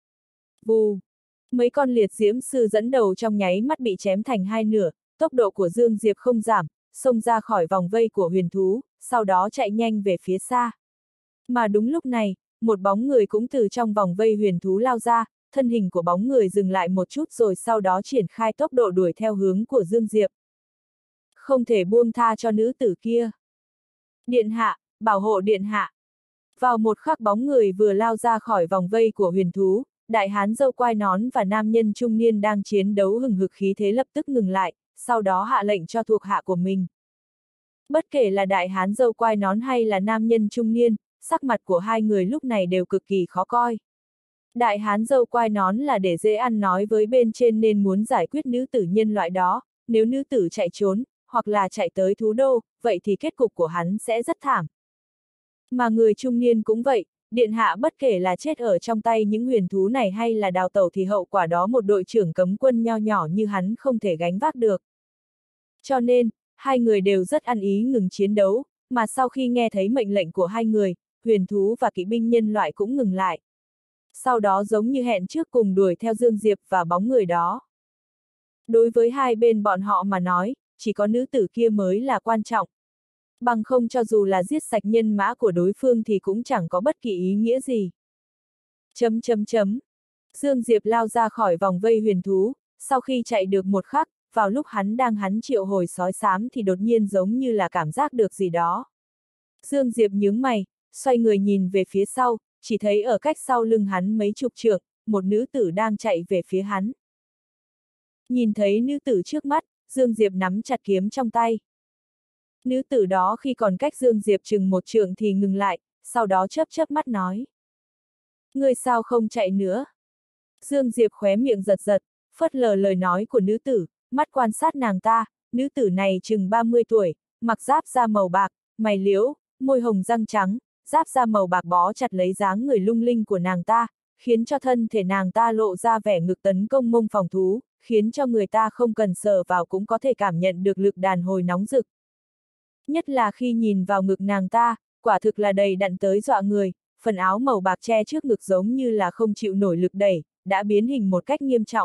Vù! Mấy con liệt diễm sư dẫn đầu trong nháy mắt bị chém thành hai nửa, tốc độ của Dương Diệp không giảm, xông ra khỏi vòng vây của huyền thú, sau đó chạy nhanh về phía xa. Mà đúng lúc này, một bóng người cũng từ trong vòng vây huyền thú lao ra, thân hình của bóng người dừng lại một chút rồi sau đó triển khai tốc độ đuổi theo hướng của Dương Diệp. Không thể buông tha cho nữ tử kia. Điện hạ, bảo hộ điện hạ. Vào một khắc bóng người vừa lao ra khỏi vòng vây của huyền thú, đại hán râu quai nón và nam nhân trung niên đang chiến đấu hừng hực khí thế lập tức ngừng lại, sau đó hạ lệnh cho thuộc hạ của mình. Bất kể là đại hán râu quai nón hay là nam nhân trung niên, sắc mặt của hai người lúc này đều cực kỳ khó coi. Đại hán râu quai nón là để dễ ăn nói với bên trên nên muốn giải quyết nữ tử nhân loại đó, nếu nữ tử chạy trốn, hoặc là chạy tới thú đô, vậy thì kết cục của hắn sẽ rất thảm. Mà người trung niên cũng vậy, điện hạ bất kể là chết ở trong tay những huyền thú này hay là đào tẩu thì hậu quả đó một đội trưởng cấm quân nho nhỏ như hắn không thể gánh vác được. Cho nên, hai người đều rất ăn ý ngừng chiến đấu, mà sau khi nghe thấy mệnh lệnh của hai người, huyền thú và kỵ binh nhân loại cũng ngừng lại. Sau đó giống như hẹn trước cùng đuổi theo Dương Diệp và bóng người đó. Đối với hai bên bọn họ mà nói, chỉ có nữ tử kia mới là quan trọng. Bằng không cho dù là giết sạch nhân mã của đối phương thì cũng chẳng có bất kỳ ý nghĩa gì. Chấm chấm chấm. Dương Diệp lao ra khỏi vòng vây huyền thú, sau khi chạy được một khắc, vào lúc hắn đang hắn triệu hồi sói xám thì đột nhiên giống như là cảm giác được gì đó. Dương Diệp nhướng mày, xoay người nhìn về phía sau, chỉ thấy ở cách sau lưng hắn mấy chục trượng, một nữ tử đang chạy về phía hắn. Nhìn thấy nữ tử trước mắt, Dương Diệp nắm chặt kiếm trong tay. Nữ tử đó khi còn cách Dương Diệp chừng một trượng thì ngừng lại, sau đó chớp chớp mắt nói. Ngươi sao không chạy nữa? Dương Diệp khóe miệng giật giật, phớt lờ lời nói của nữ tử, mắt quan sát nàng ta, nữ tử này chừng ba mươi tuổi, mặc giáp da màu bạc, mày liễu, môi hồng răng trắng, giáp da màu bạc bó chặt lấy dáng người lung linh của nàng ta, khiến cho thân thể nàng ta lộ ra vẻ ngực tấn công mông phòng thú, khiến cho người ta không cần sờ vào cũng có thể cảm nhận được lực đàn hồi nóng rực. Nhất là khi nhìn vào ngực nàng ta, quả thực là đầy đặn tới dọa người, phần áo màu bạc che trước ngực giống như là không chịu nổi lực đẩy, đã biến hình một cách nghiêm trọng.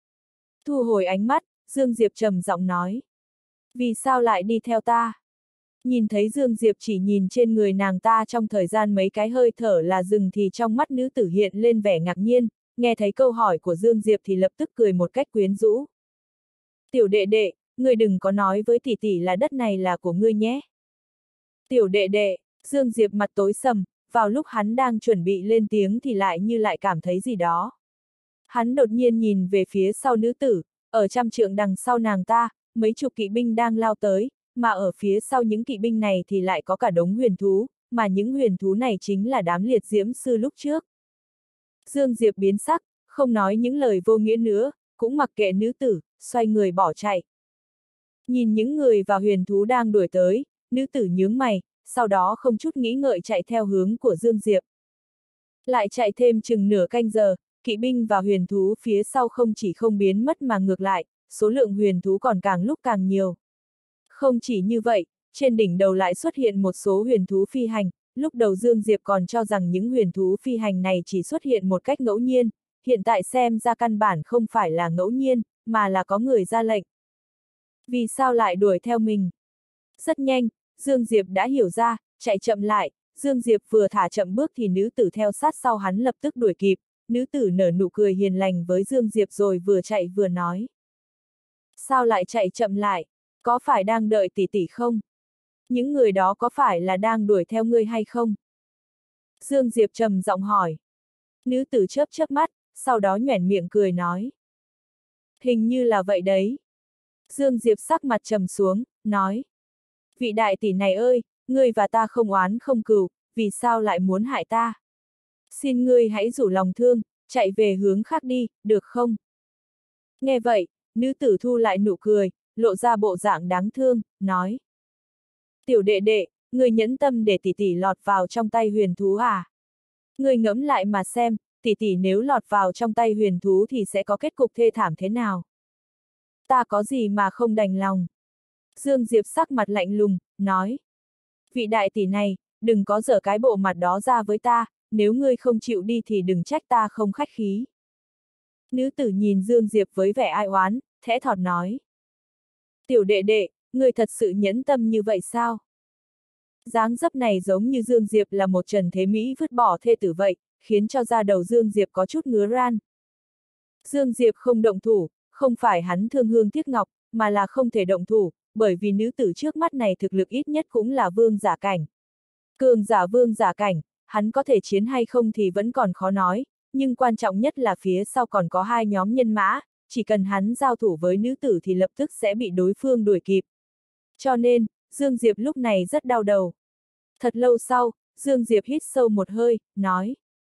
Thu hồi ánh mắt, Dương Diệp trầm giọng nói. Vì sao lại đi theo ta? Nhìn thấy Dương Diệp chỉ nhìn trên người nàng ta trong thời gian mấy cái hơi thở là dừng thì trong mắt nữ tử hiện lên vẻ ngạc nhiên, nghe thấy câu hỏi của Dương Diệp thì lập tức cười một cách quyến rũ. Tiểu đệ đệ, ngươi đừng có nói với tỷ tỷ là đất này là của ngươi nhé. Tiểu đệ đệ, Dương Diệp mặt tối sầm, vào lúc hắn đang chuẩn bị lên tiếng thì lại như lại cảm thấy gì đó. Hắn đột nhiên nhìn về phía sau nữ tử, ở trăm trượng đằng sau nàng ta, mấy chục kỵ binh đang lao tới, mà ở phía sau những kỵ binh này thì lại có cả đống huyền thú, mà những huyền thú này chính là đám liệt diễm sư lúc trước. Dương Diệp biến sắc, không nói những lời vô nghĩa nữa, cũng mặc kệ nữ tử, xoay người bỏ chạy. Nhìn những người và huyền thú đang đuổi tới, nữ tử nhướng mày, sau đó không chút nghĩ ngợi chạy theo hướng của Dương Diệp. Lại chạy thêm chừng nửa canh giờ, kỵ binh và huyền thú phía sau không chỉ không biến mất mà ngược lại, số lượng huyền thú còn càng lúc càng nhiều. Không chỉ như vậy, trên đỉnh đầu lại xuất hiện một số huyền thú phi hành, lúc đầu Dương Diệp còn cho rằng những huyền thú phi hành này chỉ xuất hiện một cách ngẫu nhiên, hiện tại xem ra căn bản không phải là ngẫu nhiên, mà là có người ra lệnh. Vì sao lại đuổi theo mình? Rất nhanh, Dương Diệp đã hiểu ra, chạy chậm lại, Dương Diệp vừa thả chậm bước thì nữ tử theo sát sau hắn lập tức đuổi kịp, nữ tử nở nụ cười hiền lành với Dương Diệp rồi vừa chạy vừa nói. Sao lại chạy chậm lại? Có phải đang đợi tỷ tỷ không? Những người đó có phải là đang đuổi theo ngươi hay không? Dương Diệp trầm giọng hỏi. Nữ tử chớp chớp mắt, sau đó nhoẻn miệng cười nói. Hình như là vậy đấy. Dương Diệp sắc mặt trầm xuống, nói. Vị đại tỷ này ơi, ngươi và ta không oán không cừu, vì sao lại muốn hại ta? Xin ngươi hãy rủ lòng thương, chạy về hướng khác đi, được không? Nghe vậy, nữ tử thu lại nụ cười, lộ ra bộ dạng đáng thương, nói. Tiểu đệ đệ, ngươi nhẫn tâm để tỷ tỷ lọt vào trong tay huyền thú à? Ngươi ngẫm lại mà xem, tỷ tỷ nếu lọt vào trong tay huyền thú thì sẽ có kết cục thê thảm thế nào? Ta có gì mà không đành lòng? Dương Diệp sắc mặt lạnh lùng, nói. Vị đại tỷ này, đừng có giở cái bộ mặt đó ra với ta, nếu ngươi không chịu đi thì đừng trách ta không khách khí. Nữ tử nhìn Dương Diệp với vẻ ai oán, thẽ thọt nói. Tiểu đệ đệ, ngươi thật sự nhẫn tâm như vậy sao? Dáng dấp này giống như Dương Diệp là một Trần Thế Mỹ vứt bỏ thê tử vậy, khiến cho da đầu Dương Diệp có chút ngứa ran. Dương Diệp không động thủ, không phải hắn thương hương tiếc ngọc, mà là không thể động thủ, bởi vì nữ tử trước mắt này thực lực ít nhất cũng là vương giả cảnh. Cường giả vương giả cảnh, hắn có thể chiến hay không thì vẫn còn khó nói, nhưng quan trọng nhất là phía sau còn có hai nhóm nhân mã, chỉ cần hắn giao thủ với nữ tử thì lập tức sẽ bị đối phương đuổi kịp. Cho nên, Dương Diệp lúc này rất đau đầu. Thật lâu sau, Dương Diệp hít sâu một hơi, nói.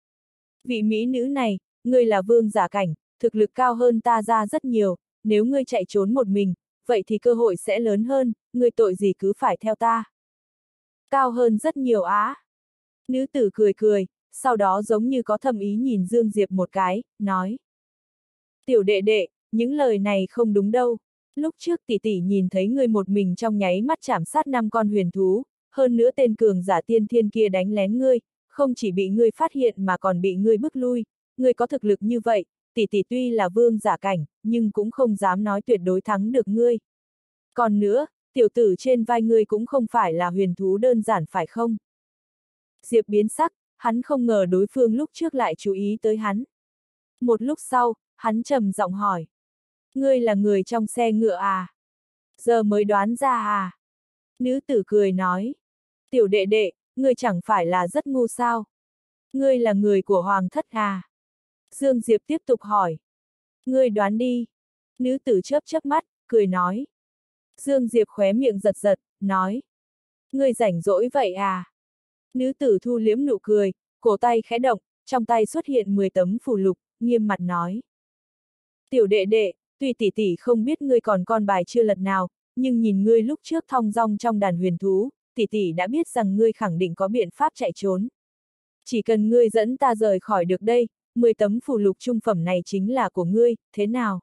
Vị mỹ nữ này, ngươi là vương giả cảnh, thực lực cao hơn ta ra rất nhiều, nếu ngươi chạy trốn một mình, vậy thì cơ hội sẽ lớn hơn, ngươi tội gì cứ phải theo ta. Cao hơn rất nhiều á. Nữ tử cười cười, sau đó giống như có thầm ý nhìn Dương Diệp một cái, nói. Tiểu đệ đệ, những lời này không đúng đâu. Lúc trước tỷ tỷ nhìn thấy ngươi một mình trong nháy mắt chảm sát năm con huyền thú, hơn nữa tên cường giả tiên thiên kia đánh lén ngươi, không chỉ bị ngươi phát hiện mà còn bị ngươi bức lui, ngươi có thực lực như vậy, tỷ tỷ tuy là vương giả cảnh, nhưng cũng không dám nói tuyệt đối thắng được ngươi. Còn nữa, tiểu tử trên vai ngươi cũng không phải là huyền thú đơn giản phải không? Diệp biến sắc, hắn không ngờ đối phương lúc trước lại chú ý tới hắn. Một lúc sau, hắn trầm giọng hỏi. Ngươi là người trong xe ngựa à? Giờ mới đoán ra à? Nữ tử cười nói. Tiểu đệ đệ, ngươi chẳng phải là rất ngu sao? Ngươi là người của hoàng thất à? Dương Diệp tiếp tục hỏi. Ngươi đoán đi. Nữ tử chớp chớp mắt, cười nói. Dương Diệp khóe miệng giật giật, nói. Ngươi rảnh rỗi vậy à? Nữ tử thu liễm nụ cười, cổ tay khẽ động, trong tay xuất hiện mười tấm phù lục, nghiêm mặt nói. Tiểu đệ đệ, tuy tỷ tỷ không biết ngươi còn con bài chưa lật nào, nhưng nhìn ngươi lúc trước thong dong trong đàn huyền thú, tỷ tỷ đã biết rằng ngươi khẳng định có biện pháp chạy trốn. Chỉ cần ngươi dẫn ta rời khỏi được đây, mười tấm phù lục trung phẩm này chính là của ngươi, thế nào?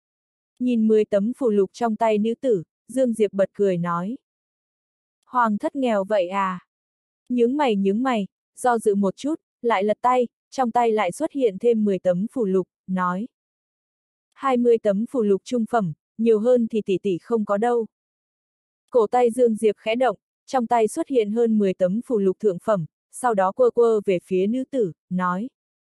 Nhìn mười tấm phù lục trong tay nữ tử, Dương Diệp bật cười nói. Hoàng thất nghèo vậy à? Nhướng mày nhướng mày, do dự một chút, lại lật tay, trong tay lại xuất hiện thêm mười tấm phù lục, nói. hai mươi tấm phù lục trung phẩm, nhiều hơn thì tỷ tỷ không có đâu. Cổ tay Dương Diệp khẽ động, trong tay xuất hiện hơn mười tấm phù lục thượng phẩm, sau đó quơ quơ về phía nữ tử, nói.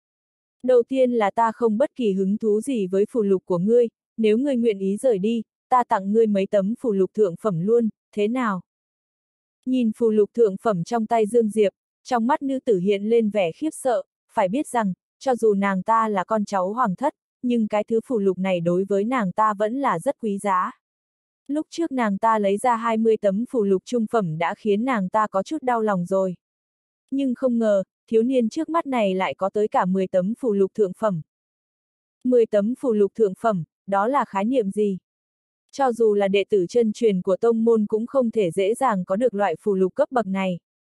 Đầu tiên là ta không bất kỳ hứng thú gì với phù lục của ngươi, nếu ngươi nguyện ý rời đi, ta tặng ngươi mấy tấm phù lục thượng phẩm luôn, thế nào? Nhìn phù lục thượng phẩm trong tay Dương Diệp, trong mắt nữ tử hiện lên vẻ khiếp sợ, phải biết rằng, cho dù nàng ta là con cháu hoàng thất, nhưng cái thứ phù lục này đối với nàng ta vẫn là rất quý giá. Lúc trước nàng ta lấy ra hai mươi tấm phù lục trung phẩm đã khiến nàng ta có chút đau lòng rồi. Nhưng không ngờ, thiếu niên trước mắt này lại có tới cả mười tấm phù lục thượng phẩm. mười tấm phù lục thượng phẩm, đó là khái niệm gì? Cho dù là đệ tử chân truyền của tông môn cũng không thể dễ dàng có được loại phù lục cấp bậc này.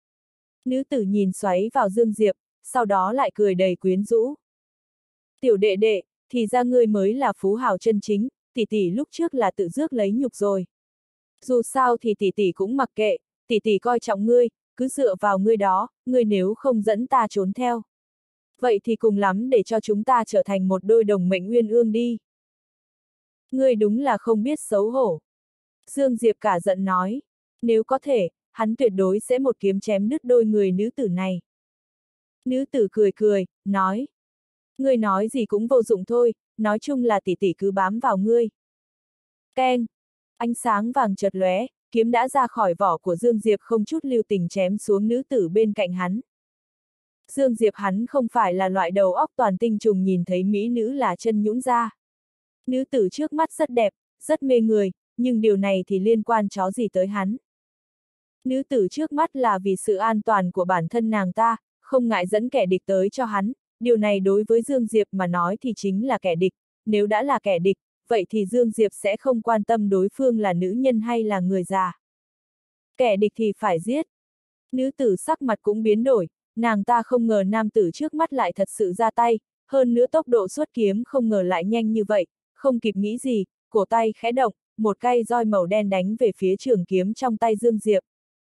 Nữ tử nhìn xoáy vào Dương Diệp, sau đó lại cười đầy quyến rũ. Tiểu đệ đệ, thì ra ngươi mới là phú hào chân chính, tỷ tỷ lúc trước là tự rước lấy nhục rồi. Dù sao thì tỷ tỷ cũng mặc kệ, tỷ tỷ coi trọng ngươi, cứ dựa vào ngươi đó, ngươi nếu không dẫn ta trốn theo. Vậy thì cùng lắm để cho chúng ta trở thành một đôi đồng mệnh uyên ương đi. Ngươi đúng là không biết xấu hổ. Dương Diệp cả giận nói, nếu có thể, hắn tuyệt đối sẽ một kiếm chém đứt đôi người nữ tử này. Nữ tử cười cười, nói. Ngươi nói gì cũng vô dụng thôi, nói chung là tỷ tỷ cứ bám vào ngươi. Keng! Ánh sáng vàng chợt lóe, kiếm đã ra khỏi vỏ của Dương Diệp không chút lưu tình chém xuống nữ tử bên cạnh hắn. Dương Diệp hắn không phải là loại đầu óc toàn tinh trùng nhìn thấy mỹ nữ là chân nhũn ra. Nữ tử trước mắt rất đẹp, rất mê người, nhưng điều này thì liên quan chó gì tới hắn. Nữ tử trước mắt là vì sự an toàn của bản thân nàng ta, không ngại dẫn kẻ địch tới cho hắn, điều này đối với Dương Diệp mà nói thì chính là kẻ địch, nếu đã là kẻ địch, vậy thì Dương Diệp sẽ không quan tâm đối phương là nữ nhân hay là người già. Kẻ địch thì phải giết. Nữ tử sắc mặt cũng biến đổi, nàng ta không ngờ nam tử trước mắt lại thật sự ra tay, hơn nữa tốc độ xuất kiếm không ngờ lại nhanh như vậy, không kịp nghĩ gì, cổ tay khẽ động, một cây roi màu đen đánh về phía trường kiếm trong tay Dương Diệp.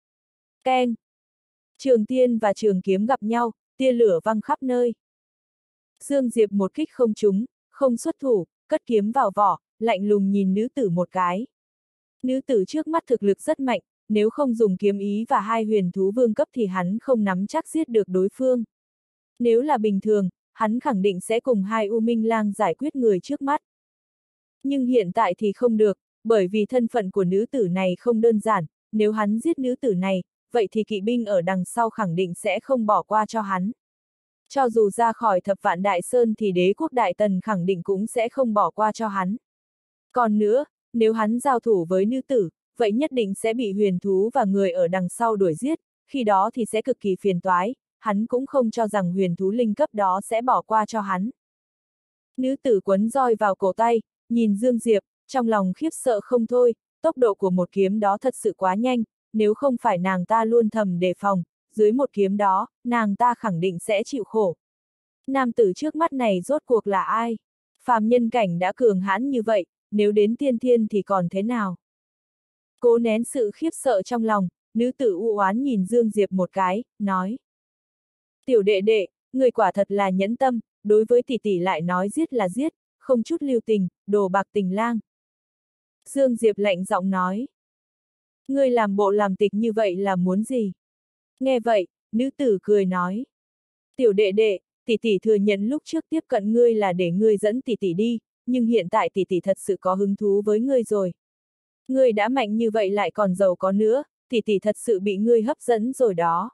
Keng! Trường tiên và trường kiếm gặp nhau, tia lửa văng khắp nơi. Dương Diệp một kích không trúng, không xuất thủ, cất kiếm vào vỏ, lạnh lùng nhìn nữ tử một cái. Nữ tử trước mắt thực lực rất mạnh, nếu không dùng kiếm ý và hai huyền thú vương cấp thì hắn không nắm chắc giết được đối phương. Nếu là bình thường, hắn khẳng định sẽ cùng hai U Minh Lang giải quyết người trước mắt. Nhưng hiện tại thì không được, bởi vì thân phận của nữ tử này không đơn giản, nếu hắn giết nữ tử này, vậy thì kỵ binh ở đằng sau khẳng định sẽ không bỏ qua cho hắn. Cho dù ra khỏi thập vạn đại sơn thì đế quốc Đại Tần khẳng định cũng sẽ không bỏ qua cho hắn. Còn nữa, nếu hắn giao thủ với nữ tử, vậy nhất định sẽ bị huyền thú và người ở đằng sau đuổi giết, khi đó thì sẽ cực kỳ phiền toái, hắn cũng không cho rằng huyền thú linh cấp đó sẽ bỏ qua cho hắn. Nữ tử quấn roi vào cổ tay, nhìn Dương Diệp, trong lòng khiếp sợ không thôi, tốc độ của một kiếm đó thật sự quá nhanh, nếu không phải nàng ta luôn thầm đề phòng, dưới một kiếm đó, nàng ta khẳng định sẽ chịu khổ. Nam tử trước mắt này rốt cuộc là ai? Phàm nhân cảnh đã cường hãn như vậy, nếu đến tiên thiên thì còn thế nào? Cố nén sự khiếp sợ trong lòng, nữ tử u oán nhìn Dương Diệp một cái, nói. Tiểu đệ đệ, người quả thật là nhẫn tâm, đối với tỷ tỷ lại nói giết là giết, không chút lưu tình, đồ bạc tình lang. Dương Diệp lạnh giọng nói. Ngươi làm bộ làm tịch như vậy là muốn gì? Nghe vậy, nữ tử cười nói. Tiểu đệ đệ, tỷ tỷ thừa nhận lúc trước tiếp cận ngươi là để ngươi dẫn tỷ tỷ đi, nhưng hiện tại tỷ tỷ thật sự có hứng thú với ngươi rồi. Ngươi đã mạnh như vậy lại còn giàu có nữa, tỷ tỷ thật sự bị ngươi hấp dẫn rồi đó.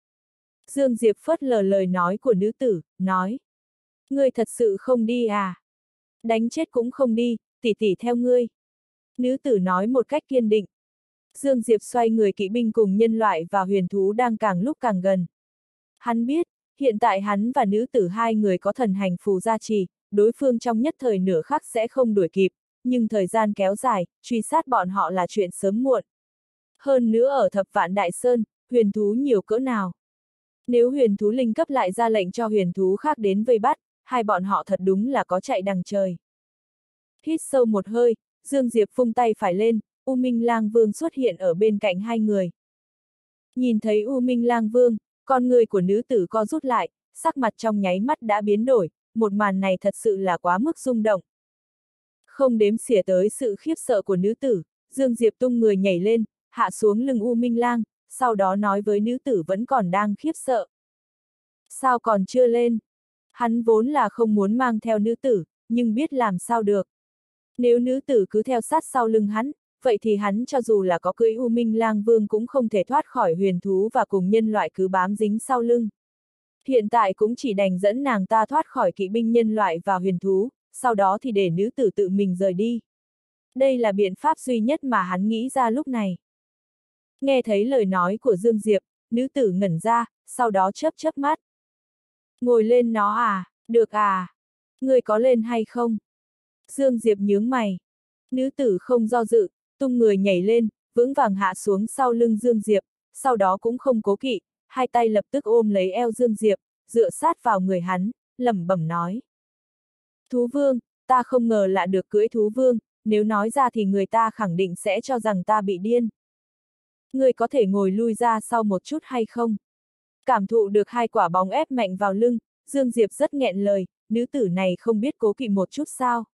Dương Diệp phớt lờ lời nói của nữ tử, nói. Ngươi thật sự không đi à? Đánh chết cũng không đi, tỷ tỷ theo ngươi. Nữ tử nói một cách kiên định. Dương Diệp xoay người, kỵ binh cùng nhân loại và huyền thú đang càng lúc càng gần. Hắn biết, hiện tại hắn và nữ tử hai người có thần hành phù gia trì, đối phương trong nhất thời nửa khắc sẽ không đuổi kịp, nhưng thời gian kéo dài, truy sát bọn họ là chuyện sớm muộn. Hơn nữa ở thập vạn đại sơn, huyền thú nhiều cỡ nào. Nếu huyền thú linh cấp lại ra lệnh cho huyền thú khác đến vây bắt, hai bọn họ thật đúng là có chạy đằng trời. Hít sâu một hơi, Dương Diệp vung tay phải lên, U Minh Lang Vương xuất hiện ở bên cạnh hai người. Nhìn thấy U Minh Lang Vương, con người của nữ tử co rút lại, sắc mặt trong nháy mắt đã biến đổi, một màn này thật sự là quá mức rung động. Không đếm xỉa tới sự khiếp sợ của nữ tử, Dương Diệp tung người nhảy lên, hạ xuống lưng U Minh Lang, sau đó nói với nữ tử vẫn còn đang khiếp sợ. Sao còn chưa lên? Hắn vốn là không muốn mang theo nữ tử, nhưng biết làm sao được. Nếu nữ tử cứ theo sát sau lưng hắn, vậy thì hắn cho dù là có cưỡi U Minh Lang Vương cũng không thể thoát khỏi huyền thú và cùng nhân loại cứ bám dính sau lưng. Hiện tại cũng chỉ đành dẫn nàng ta thoát khỏi kỵ binh nhân loại và huyền thú, sau đó thì để nữ tử tự mình rời đi. Đây là biện pháp duy nhất mà hắn nghĩ ra lúc này. Nghe thấy lời nói của Dương Diệp, nữ tử ngẩn ra, sau đó chớp chớp mắt. Ngồi lên nó à, được à, ngươi có lên hay không? Dương Diệp nhướng mày. Nữ tử không do dự, tung người nhảy lên, vững vàng hạ xuống sau lưng Dương Diệp, sau đó cũng không cố kỵ, hai tay lập tức ôm lấy eo Dương Diệp, dựa sát vào người hắn, lẩm bẩm nói. Thú vương, ta không ngờ lại được cưỡi thú vương, nếu nói ra thì người ta khẳng định sẽ cho rằng ta bị điên. Ngươi có thể ngồi lui ra sau một chút hay không? Cảm thụ được hai quả bóng ép mạnh vào lưng, Dương Diệp rất nghẹn lời, nữ tử này không biết cố kỵ một chút sao?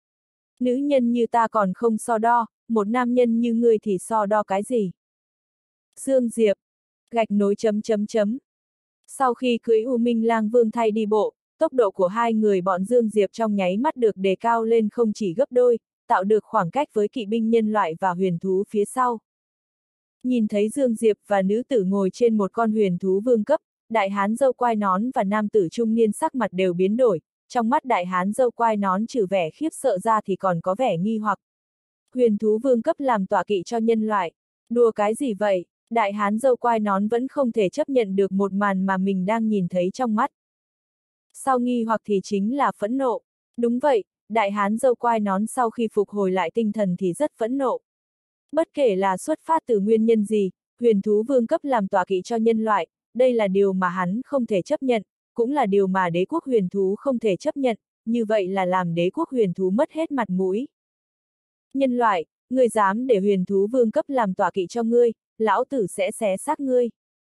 Nữ nhân như ta còn không so đo, một nam nhân như ngươi thì so đo cái gì? Dương Diệp, gạch nối chấm chấm chấm. Sau khi cưỡi U Minh Lang Vương thay đi bộ, tốc độ của hai người bọn Dương Diệp trong nháy mắt được đề cao lên không chỉ gấp đôi, tạo được khoảng cách với kỵ binh nhân loại và huyền thú phía sau. Nhìn thấy Dương Diệp và nữ tử ngồi trên một con huyền thú vương cấp, đại hán râu quai nón và nam tử trung niên sắc mặt đều biến đổi, trong mắt đại hán râu quai nón trừ vẻ khiếp sợ ra thì còn có vẻ nghi hoặc. Huyền thú vương cấp làm tọa kỵ cho nhân loại, đùa cái gì vậy? Đại hán râu quai nón vẫn không thể chấp nhận được một màn mà mình đang nhìn thấy trong mắt. Sau nghi hoặc thì chính là phẫn nộ. Đúng vậy, đại hán râu quai nón sau khi phục hồi lại tinh thần thì rất phẫn nộ. Bất kể là xuất phát từ nguyên nhân gì, huyền thú vương cấp làm tọa kỵ cho nhân loại, đây là điều mà hắn không thể chấp nhận, cũng là điều mà đế quốc huyền thú không thể chấp nhận, như vậy là làm đế quốc huyền thú mất hết mặt mũi. Nhân loại, ngươi dám để huyền thú vương cấp làm tọa kỵ cho ngươi, lão tử sẽ xé xác ngươi.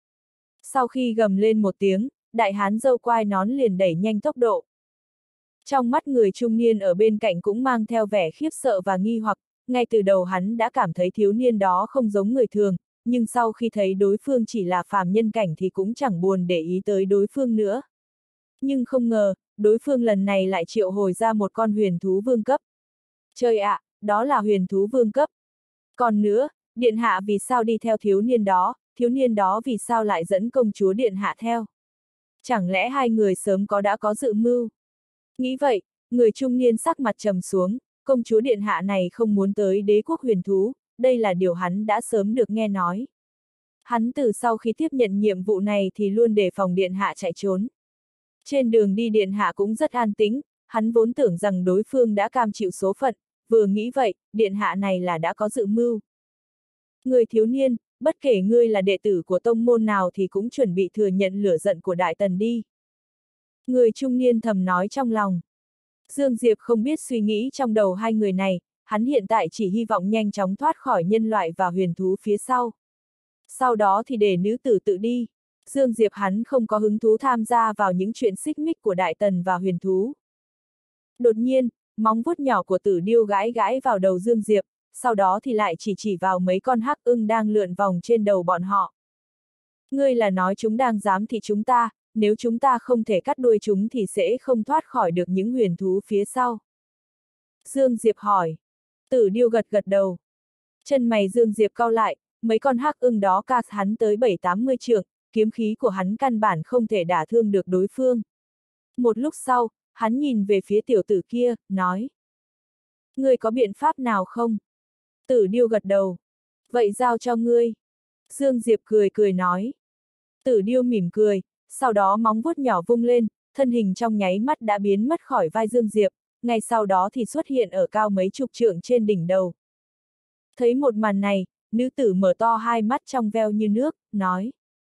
Sau khi gầm lên một tiếng, đại hán râu quai nón liền đẩy nhanh tốc độ. Trong mắt người trung niên ở bên cạnh cũng mang theo vẻ khiếp sợ và nghi hoặc, ngay từ đầu hắn đã cảm thấy thiếu niên đó không giống người thường, nhưng sau khi thấy đối phương chỉ là phàm nhân cảnh thì cũng chẳng buồn để ý tới đối phương nữa. Nhưng không ngờ, đối phương lần này lại triệu hồi ra một con huyền thú vương cấp. Trời ạ, đó là huyền thú vương cấp. Còn nữa, điện hạ vì sao đi theo thiếu niên đó, thiếu niên đó vì sao lại dẫn công chúa điện hạ theo? Chẳng lẽ hai người sớm có đã có dự mưu? Nghĩ vậy, người trung niên sắc mặt trầm xuống, công chúa điện hạ này không muốn tới đế quốc huyền thú, đây là điều hắn đã sớm được nghe nói. Hắn từ sau khi tiếp nhận nhiệm vụ này thì luôn đề phòng điện hạ chạy trốn. Trên đường đi điện hạ cũng rất an tĩnh, hắn vốn tưởng rằng đối phương đã cam chịu số phận, vừa nghĩ vậy, điện hạ này là đã có dự mưu. Người thiếu niên, bất kể ngươi là đệ tử của tông môn nào thì cũng chuẩn bị thừa nhận lửa giận của Đại Tần đi. Người trung niên thầm nói trong lòng. Dương Diệp không biết suy nghĩ trong đầu hai người này, hắn hiện tại chỉ hy vọng nhanh chóng thoát khỏi nhân loại và huyền thú phía sau. Sau đó thì để nữ tử tự đi. Dương Diệp hắn không có hứng thú tham gia vào những chuyện xích mích của Đại Tần và huyền thú. Đột nhiên, móng vuốt nhỏ của Tử Điêu gãi gãi vào đầu Dương Diệp, sau đó thì lại chỉ chỉ vào mấy con hắc ưng đang lượn vòng trên đầu bọn họ. Ngươi là nói chúng đang giám thị chúng ta, nếu chúng ta không thể cắt đuôi chúng thì sẽ không thoát khỏi được những huyền thú phía sau. Dương Diệp hỏi. Tử Điêu gật gật đầu. Chân mày Dương Diệp cau lại, mấy con hắc ưng đó cạt hắn tới bảy tám mươi trượng, kiếm khí của hắn căn bản không thể đả thương được đối phương. Một lúc sau, hắn nhìn về phía tiểu tử kia, nói. Ngươi có biện pháp nào không? Tử Điêu gật đầu. Vậy giao cho ngươi. Dương Diệp cười cười nói. Tử Điêu mỉm cười, sau đó móng vuốt nhỏ vung lên, thân hình trong nháy mắt đã biến mất khỏi vai Dương Diệp, ngay sau đó thì xuất hiện ở cao mấy chục trượng trên đỉnh đầu. Thấy một màn này, nữ tử mở to hai mắt trong veo như nước, nói.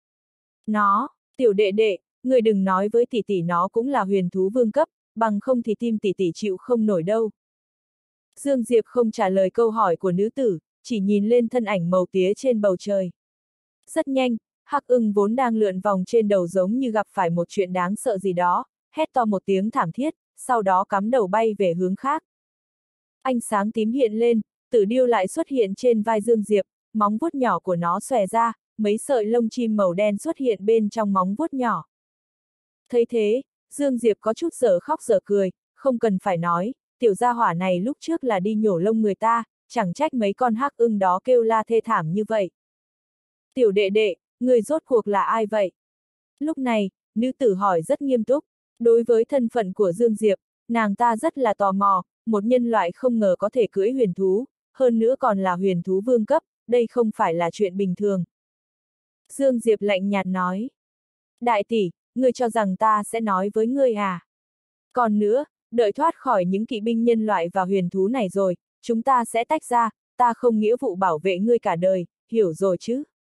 Nó, tiểu đệ đệ, người đừng nói với tỷ tỷ nó cũng là huyền thú vương cấp, bằng không thì tim tỷ tỷ chịu không nổi đâu. Dương Diệp không trả lời câu hỏi của nữ tử, chỉ nhìn lên thân ảnh màu tía trên bầu trời. Rất nhanh, hắc ưng vốn đang lượn vòng trên đầu giống như gặp phải một chuyện đáng sợ gì đó, hét to một tiếng thảm thiết, sau đó cắm đầu bay về hướng khác. Ánh sáng tím hiện lên, Tử Điêu lại xuất hiện trên vai Dương Diệp, móng vuốt nhỏ của nó xòe ra, mấy sợi lông chim màu đen xuất hiện bên trong móng vuốt nhỏ. Thấy thế, Dương Diệp có chút dở khóc dở cười, không cần phải nói, tiểu gia hỏa này lúc trước là đi nhổ lông người ta, chẳng trách mấy con hắc ưng đó kêu la thê thảm như vậy. Tiểu đệ đệ, người rốt cuộc là ai vậy? Lúc này, nữ tử hỏi rất nghiêm túc, đối với thân phận của Dương Diệp, nàng ta rất là tò mò, một nhân loại không ngờ có thể cưỡi huyền thú, hơn nữa còn là huyền thú vương cấp, đây không phải là chuyện bình thường. Dương Diệp lạnh nhạt nói, đại tỷ, ngươi cho rằng ta sẽ nói với ngươi à? Còn nữa, đợi thoát khỏi những kỵ binh nhân loại và huyền thú này rồi, chúng ta sẽ tách ra, ta không nghĩa vụ bảo vệ ngươi cả đời, hiểu rồi chứ?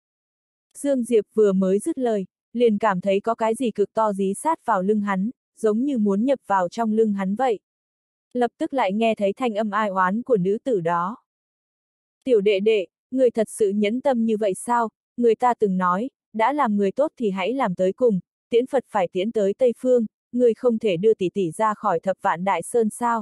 Dương Diệp vừa mới dứt lời, liền cảm thấy có cái gì cực to dí sát vào lưng hắn, giống như muốn nhập vào trong lưng hắn vậy. Lập tức lại nghe thấy thanh âm ai oán của nữ tử đó. Tiểu đệ đệ, người thật sự nhẫn tâm như vậy sao? Người ta từng nói, đã làm người tốt thì hãy làm tới cùng, tiễn Phật phải tiễn tới Tây Phương, người không thể đưa tỷ tỷ ra khỏi thập vạn đại sơn sao?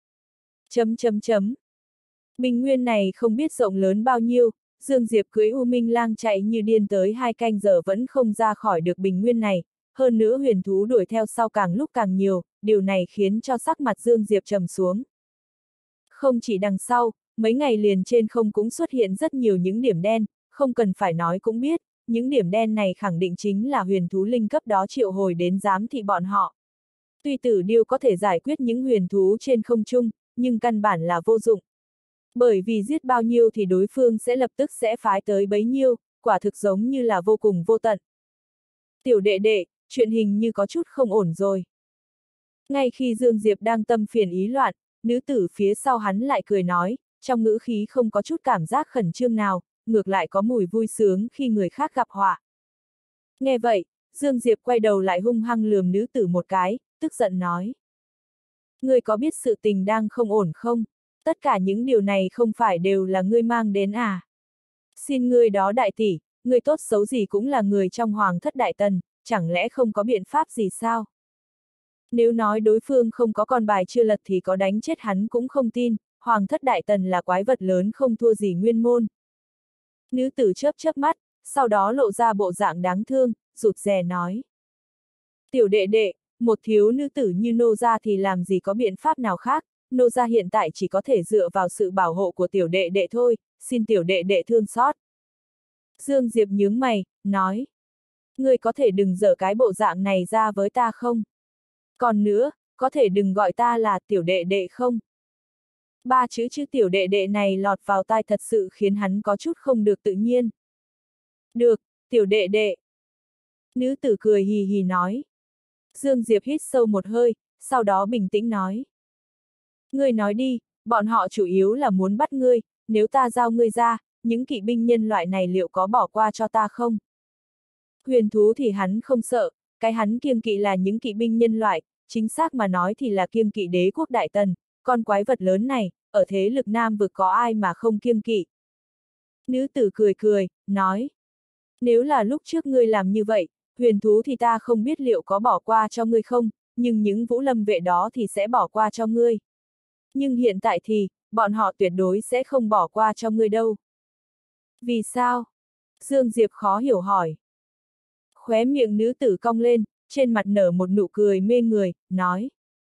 Chấm chấm chấm. Bình nguyên này không biết rộng lớn bao nhiêu, Dương Diệp cưỡi U Minh Lang chạy như điên tới hai canh giờ vẫn không ra khỏi được bình nguyên này, hơn nữa huyền thú đuổi theo sau càng lúc càng nhiều, điều này khiến cho sắc mặt Dương Diệp trầm xuống. Không chỉ đằng sau, mấy ngày liền trên không cũng xuất hiện rất nhiều những điểm đen, không cần phải nói cũng biết, những điểm đen này khẳng định chính là huyền thú linh cấp đó triệu hồi đến giám thị bọn họ. Tuy Tử Điêu có thể giải quyết những huyền thú trên không trung, nhưng căn bản là vô dụng. Bởi vì giết bao nhiêu thì đối phương sẽ lập tức sẽ phái tới bấy nhiêu, quả thực giống như là vô cùng vô tận. Tiểu đệ đệ, chuyện hình như có chút không ổn rồi. Ngay khi Dương Diệp đang tâm phiền ý loạn, nữ tử phía sau hắn lại cười nói, trong ngữ khí không có chút cảm giác khẩn trương nào, ngược lại có mùi vui sướng khi người khác gặp họa. Nghe vậy, Dương Diệp quay đầu lại hung hăng lườm nữ tử một cái, tức giận nói. Ngươi có biết sự tình đang không ổn không? Tất cả những điều này không phải đều là ngươi mang đến à? Xin ngươi đó đại tỷ, ngươi tốt xấu gì cũng là người trong hoàng thất Đại Tần, chẳng lẽ không có biện pháp gì sao? Nếu nói đối phương không có con bài chưa lật thì có đánh chết hắn cũng không tin, Hoàng thất đại tần là quái vật lớn không thua gì Nguyên Môn. Nữ tử chớp chớp mắt, sau đó lộ ra bộ dạng đáng thương, rụt rè nói. Tiểu đệ đệ, một thiếu nữ tử như nô gia thì làm gì có biện pháp nào khác, nô gia hiện tại chỉ có thể dựa vào sự bảo hộ của tiểu đệ đệ thôi, xin tiểu đệ đệ thương xót. Dương Diệp nhướng mày, nói. Ngươi có thể đừng dở cái bộ dạng này ra với ta không? Còn nữa, có thể đừng gọi ta là tiểu đệ đệ không? Ba chữ chữ tiểu đệ đệ này lọt vào tai thật sự khiến hắn có chút không được tự nhiên. Được, tiểu đệ đệ. Nữ tử cười hì hì nói. Dương Diệp hít sâu một hơi, sau đó bình tĩnh nói. Ngươi nói đi, bọn họ chủ yếu là muốn bắt ngươi, nếu ta giao ngươi ra, những kỵ binh nhân loại này liệu có bỏ qua cho ta không? Huyền thú thì hắn không sợ, cái hắn kiêng kỵ là những kỵ binh nhân loại, chính xác mà nói thì là kiêng kỵ đế quốc đại tần, con quái vật lớn này, ở thế lực Nam vực có ai mà không kiêng kỵ. Nữ tử cười cười, nói. Nếu là lúc trước ngươi làm như vậy, huyền thú thì ta không biết liệu có bỏ qua cho ngươi không, nhưng những vũ lâm vệ đó thì sẽ bỏ qua cho ngươi. Nhưng hiện tại thì, bọn họ tuyệt đối sẽ không bỏ qua cho ngươi đâu. Vì sao? Dương Diệp khó hiểu hỏi. Khóe miệng nữ tử cong lên, trên mặt nở một nụ cười mê người, nói.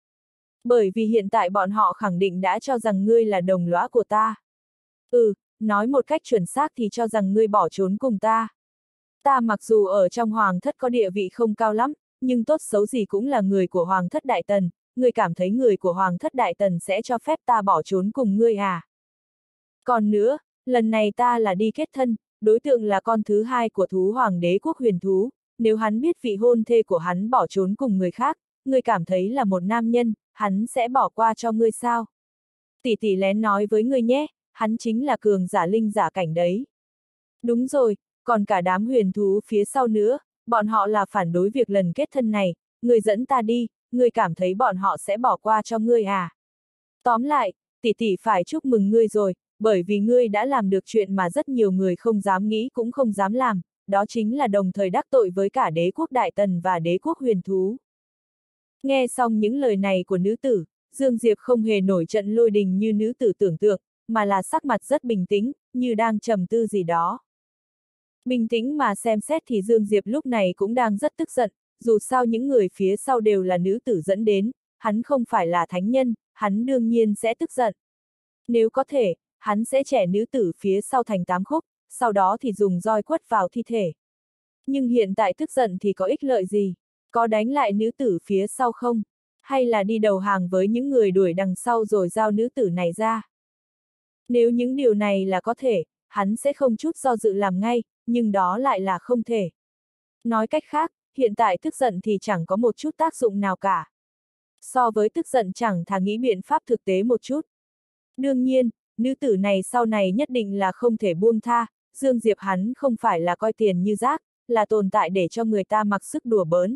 Bởi vì hiện tại bọn họ khẳng định đã cho rằng ngươi là đồng lõa của ta. Ừ, nói một cách chuẩn xác thì cho rằng ngươi bỏ trốn cùng ta. Ta mặc dù ở trong hoàng thất có địa vị không cao lắm, nhưng tốt xấu gì cũng là người của hoàng thất đại tần, ngươi cảm thấy người của hoàng thất đại tần sẽ cho phép ta bỏ trốn cùng ngươi à? Còn nữa, lần này ta là đi kết thân, đối tượng là con thứ hai của thú hoàng đế quốc huyền thú, nếu hắn biết vị hôn thê của hắn bỏ trốn cùng người khác, ngươi cảm thấy là một nam nhân, hắn sẽ bỏ qua cho ngươi sao? Tỷ tỷ lén nói với ngươi nhé, hắn chính là cường giả linh giả cảnh đấy. Đúng rồi, còn cả đám huyền thú phía sau nữa, bọn họ là phản đối việc lần kết thân này, ngươi dẫn ta đi, ngươi cảm thấy bọn họ sẽ bỏ qua cho ngươi à? Tóm lại, tỷ tỷ phải chúc mừng ngươi rồi, bởi vì ngươi đã làm được chuyện mà rất nhiều người không dám nghĩ cũng không dám làm, đó chính là đồng thời đắc tội với cả đế quốc đại tần và đế quốc huyền thú. Nghe xong những lời này của nữ tử, Dương Diệp không hề nổi trận lôi đình như nữ tử tưởng tượng, mà là sắc mặt rất bình tĩnh, như đang trầm tư gì đó. Bình tĩnh mà xem xét thì Dương Diệp lúc này cũng đang rất tức giận, dù sao những người phía sau đều là nữ tử dẫn đến, hắn không phải là thánh nhân, hắn đương nhiên sẽ tức giận. Nếu có thể, hắn sẽ chẻ nữ tử phía sau thành tám khúc, sau đó thì dùng roi quất vào thi thể. Nhưng hiện tại tức giận thì có ích lợi gì? Có đánh lại nữ tử phía sau không? Hay là đi đầu hàng với những người đuổi đằng sau rồi giao nữ tử này ra? Nếu những điều này là có thể, hắn sẽ không chút do dự làm ngay, nhưng đó lại là không thể. Nói cách khác, hiện tại tức giận thì chẳng có một chút tác dụng nào cả. So với tức giận chẳng thà nghĩ biện pháp thực tế một chút. Đương nhiên, nữ tử này sau này nhất định là không thể buông tha, Dương Diệp hắn không phải là coi tiền như rác, là tồn tại để cho người ta mặc sức đùa bỡn.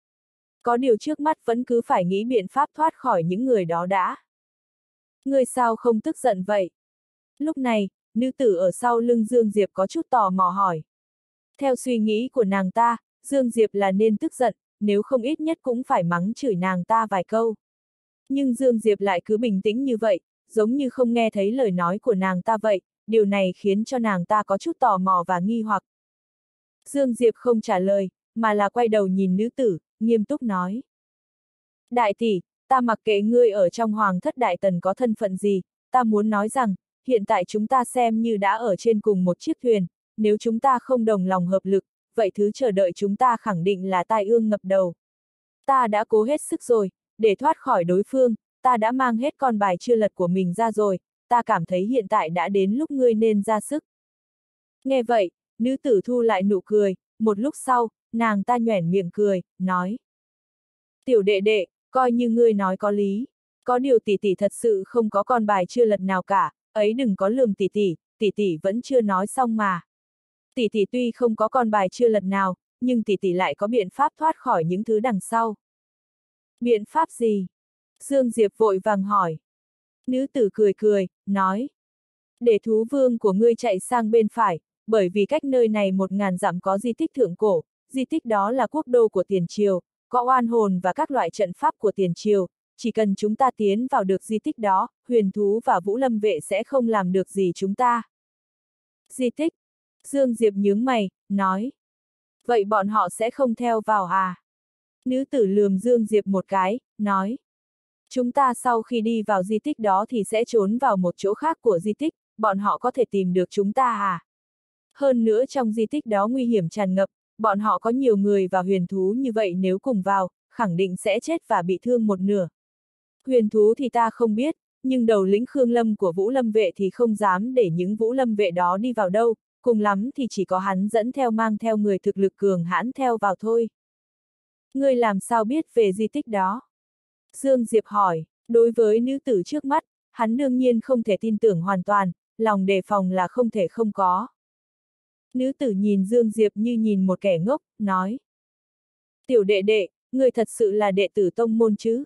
Có điều trước mắt vẫn cứ phải nghĩ biện pháp thoát khỏi những người đó đã. Người sao không tức giận vậy? Lúc này, nữ tử ở sau lưng Dương Diệp có chút tò mò hỏi. Theo suy nghĩ của nàng ta, Dương Diệp là nên tức giận, nếu không ít nhất cũng phải mắng chửi nàng ta vài câu. Nhưng Dương Diệp lại cứ bình tĩnh như vậy, giống như không nghe thấy lời nói của nàng ta vậy, điều này khiến cho nàng ta có chút tò mò và nghi hoặc. Dương Diệp không trả lời, mà là quay đầu nhìn nữ tử, nghiêm túc nói. Đại tỷ, ta mặc kệ ngươi ở trong hoàng thất đại tần có thân phận gì, ta muốn nói rằng, hiện tại chúng ta xem như đã ở trên cùng một chiếc thuyền, nếu chúng ta không đồng lòng hợp lực, vậy thứ chờ đợi chúng ta khẳng định là tai ương ngập đầu. Ta đã cố hết sức rồi, để thoát khỏi đối phương, ta đã mang hết con bài chưa lật của mình ra rồi, ta cảm thấy hiện tại đã đến lúc ngươi nên ra sức. Nghe vậy, nữ tử thu lại nụ cười, một lúc sau, nàng ta nhoẻn miệng cười, nói. Tiểu đệ đệ, coi như ngươi nói có lý, có điều tỷ tỷ thật sự không có con bài chưa lật nào cả, ấy đừng có lườm tỷ tỷ, tỷ tỷ vẫn chưa nói xong mà. Tỷ tỷ tuy không có con bài chưa lật nào, nhưng tỷ tỷ lại có biện pháp thoát khỏi những thứ đằng sau. Biện pháp gì? Dương Diệp vội vàng hỏi. Nữ tử cười cười, nói. Để thú vương của ngươi chạy sang bên phải, bởi vì cách nơi này một ngàn dặm có di tích thượng cổ, di tích đó là quốc đô của tiền triều, có oan hồn và các loại trận pháp của tiền triều, chỉ cần chúng ta tiến vào được di tích đó, huyền thú và Vũ Lâm vệ sẽ không làm được gì chúng ta. Di tích? Dương Diệp nhướng mày, nói. Vậy bọn họ sẽ không theo vào à? Nữ tử lườm Dương Diệp một cái, nói. Chúng ta sau khi đi vào di tích đó thì sẽ trốn vào một chỗ khác của di tích, bọn họ có thể tìm được chúng ta à? Hơn nữa trong di tích đó nguy hiểm tràn ngập, bọn họ có nhiều người và huyền thú như vậy nếu cùng vào, khẳng định sẽ chết và bị thương một nửa. Huyền thú thì ta không biết, nhưng đầu lĩnh Khương Lâm của Vũ Lâm vệ thì không dám để những Vũ Lâm vệ đó đi vào đâu, cùng lắm thì chỉ có hắn dẫn theo mang theo người thực lực cường hãn theo vào thôi. Ngươi làm sao biết về di tích đó? Dương Diệp hỏi, đối với nữ tử trước mắt, hắn đương nhiên không thể tin tưởng hoàn toàn, lòng đề phòng là không thể không có. Nữ tử nhìn Dương Diệp như nhìn một kẻ ngốc, nói. Tiểu đệ đệ, ngươi thật sự là đệ tử tông môn chứ?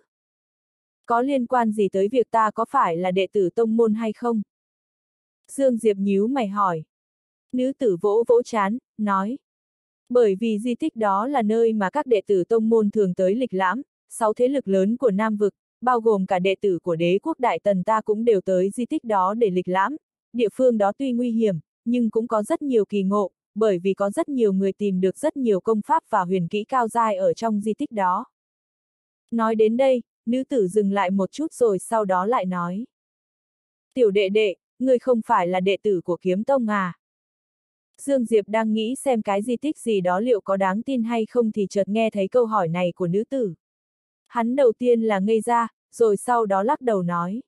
Có liên quan gì tới việc ta có phải là đệ tử tông môn hay không? Dương Diệp nhíu mày hỏi. Nữ tử vỗ vỗ trán, nói. Bởi vì di tích đó là nơi mà các đệ tử tông môn thường tới lịch lãm, sáu thế lực lớn của Nam Vực, bao gồm cả đệ tử của đế quốc Đại Tần ta cũng đều tới di tích đó để lịch lãm. Địa phương đó tuy nguy hiểm, nhưng cũng có rất nhiều kỳ ngộ, bởi vì có rất nhiều người tìm được rất nhiều công pháp và huyền kỹ cao giai ở trong di tích đó. Nói đến đây, nữ tử dừng lại một chút rồi sau đó lại nói. Tiểu đệ đệ, ngươi không phải là đệ tử của Kiếm Tông à? Dương Diệp đang nghĩ xem cái di tích gì đó liệu có đáng tin hay không thì chợt nghe thấy câu hỏi này của nữ tử. Hắn đầu tiên là ngây ra, rồi sau đó lắc đầu nói.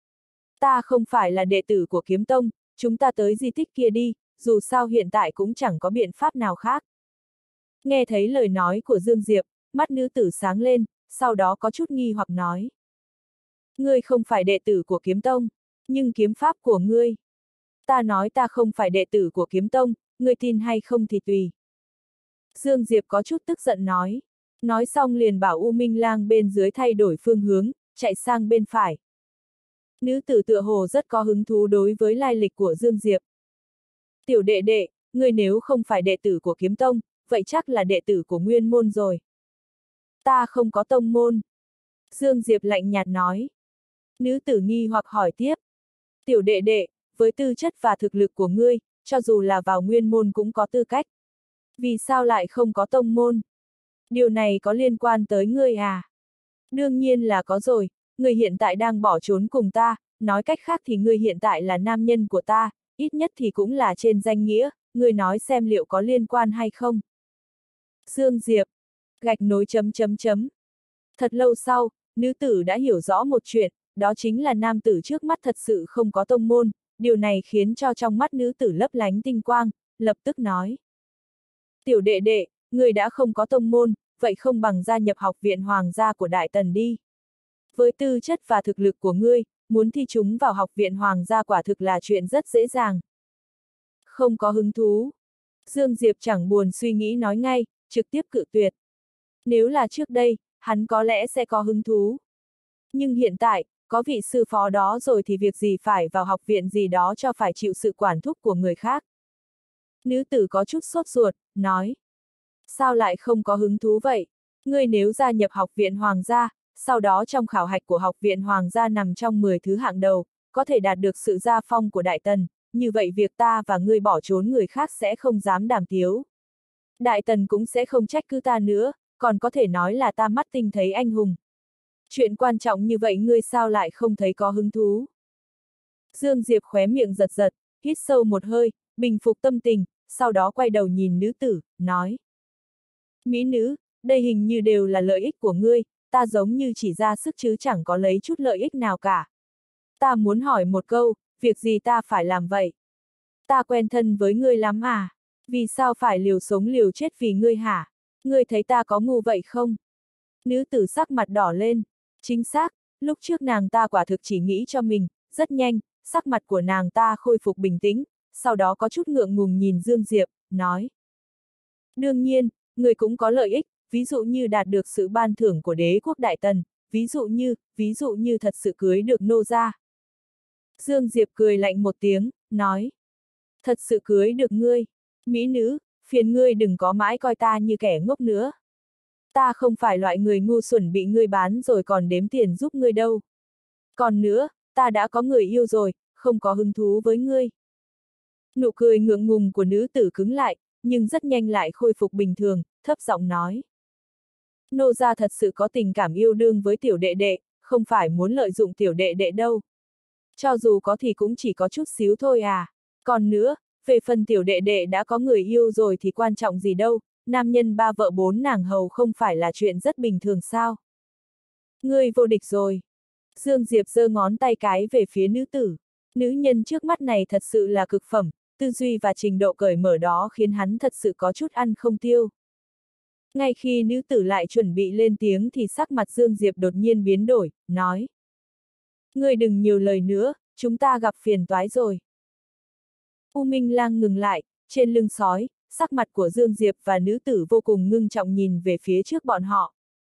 Ta không phải là đệ tử của Kiếm Tông, chúng ta tới di tích kia đi, dù sao hiện tại cũng chẳng có biện pháp nào khác. Nghe thấy lời nói của Dương Diệp, mắt nữ tử sáng lên, sau đó có chút nghi hoặc nói. Ngươi không phải đệ tử của Kiếm Tông, nhưng kiếm pháp của ngươi. Ta nói ta không phải đệ tử của Kiếm Tông, ngươi tin hay không thì tùy. Dương Diệp có chút tức giận nói. Nói xong liền bảo U Minh Lang bên dưới thay đổi phương hướng, chạy sang bên phải. Nữ tử tựa hồ rất có hứng thú đối với lai lịch của Dương Diệp. Tiểu đệ đệ, ngươi nếu không phải đệ tử của Kiếm Tông, vậy chắc là đệ tử của Nguyên Môn rồi. Ta không có tông môn. Dương Diệp lạnh nhạt nói. Nữ tử nghi hoặc hỏi tiếp. Tiểu đệ đệ, với tư chất và thực lực của ngươi, cho dù là vào Nguyên Môn cũng có tư cách. Vì sao lại không có tông môn? Điều này có liên quan tới ngươi à? Đương nhiên là có rồi, ngươi hiện tại đang bỏ trốn cùng ta, nói cách khác thì ngươi hiện tại là nam nhân của ta, ít nhất thì cũng là trên danh nghĩa, ngươi nói xem liệu có liên quan hay không? Dương Diệp, gạch nối chấm chấm chấm. Thật lâu sau, nữ tử đã hiểu rõ một chuyện, đó chính là nam tử trước mắt thật sự không có tông môn, điều này khiến cho trong mắt nữ tử lấp lánh tinh quang, lập tức nói. Tiểu đệ đệ, ngươi đã không có tông môn, vậy không bằng gia nhập học viện hoàng gia của Đại Tần đi. Với tư chất và thực lực của ngươi, muốn thi chúng vào học viện hoàng gia quả thực là chuyện rất dễ dàng. Không có hứng thú. Dương Diệp chẳng buồn suy nghĩ nói ngay, trực tiếp cự tuyệt. Nếu là trước đây, hắn có lẽ sẽ có hứng thú. Nhưng hiện tại, có vị sư phó đó rồi thì việc gì phải vào học viện gì đó cho phải chịu sự quản thúc của người khác. Nữ tử có chút sốt ruột, nói. Sao lại không có hứng thú vậy? Ngươi nếu gia nhập học viện hoàng gia, sau đó trong khảo hạch của học viện hoàng gia nằm trong mười thứ hạng đầu, có thể đạt được sự gia phong của Đại Tần, như vậy việc ta và ngươi bỏ trốn người khác sẽ không dám đàm tiếu. Đại Tần cũng sẽ không trách cứ ta nữa, còn có thể nói là ta mắt tinh thấy anh hùng. Chuyện quan trọng như vậy ngươi sao lại không thấy có hứng thú? Dương Diệp khóe miệng giật giật, hít sâu một hơi, bình phục tâm tình, sau đó quay đầu nhìn nữ tử, nói. Mỹ nữ, đây hình như đều là lợi ích của ngươi, ta giống như chỉ ra sức chứ chẳng có lấy chút lợi ích nào cả. Ta muốn hỏi một câu, việc gì ta phải làm vậy? Ta quen thân với ngươi lắm à? Vì sao phải liều sống liều chết vì ngươi hả? Ngươi thấy ta có ngu vậy không? Nữ tử sắc mặt đỏ lên. Chính xác, lúc trước nàng ta quả thực chỉ nghĩ cho mình, rất nhanh, sắc mặt của nàng ta khôi phục bình tĩnh, sau đó có chút ngượng ngùng nhìn Dương Diệp, nói. Đương nhiên, người cũng có lợi ích, ví dụ như đạt được sự ban thưởng của đế quốc Đại Tần, ví dụ như, ví dụ như thật sự cưới được nô gia. Dương Diệp cười lạnh một tiếng, nói. Thật sự cưới được ngươi, mỹ nữ, phiền ngươi đừng có mãi coi ta như kẻ ngốc nữa. Ta không phải loại người ngu xuẩn bị ngươi bán rồi còn đếm tiền giúp ngươi đâu. Còn nữa, ta đã có người yêu rồi, không có hứng thú với ngươi. Nụ cười ngượng ngùng của nữ tử cứng lại, nhưng rất nhanh lại khôi phục bình thường, thấp giọng nói. Nô gia thật sự có tình cảm yêu đương với tiểu đệ đệ, không phải muốn lợi dụng tiểu đệ đệ đâu. Cho dù có thì cũng chỉ có chút xíu thôi à. Còn nữa, về phần tiểu đệ đệ đã có người yêu rồi thì quan trọng gì đâu, nam nhân ba vợ bốn nàng hầu không phải là chuyện rất bình thường sao. Ngươi vô địch rồi. Dương Diệp giơ ngón tay cái về phía nữ tử. Nữ nhân trước mắt này thật sự là cực phẩm, tư duy và trình độ cởi mở đó khiến hắn thật sự có chút ăn không tiêu. Ngay khi nữ tử lại chuẩn bị lên tiếng thì sắc mặt Dương Diệp đột nhiên biến đổi, nói. Ngươi đừng nhiều lời nữa, chúng ta gặp phiền toái rồi. U Minh Lang ngừng lại, trên lưng sói, sắc mặt của Dương Diệp và nữ tử vô cùng ngưng trọng nhìn về phía trước bọn họ.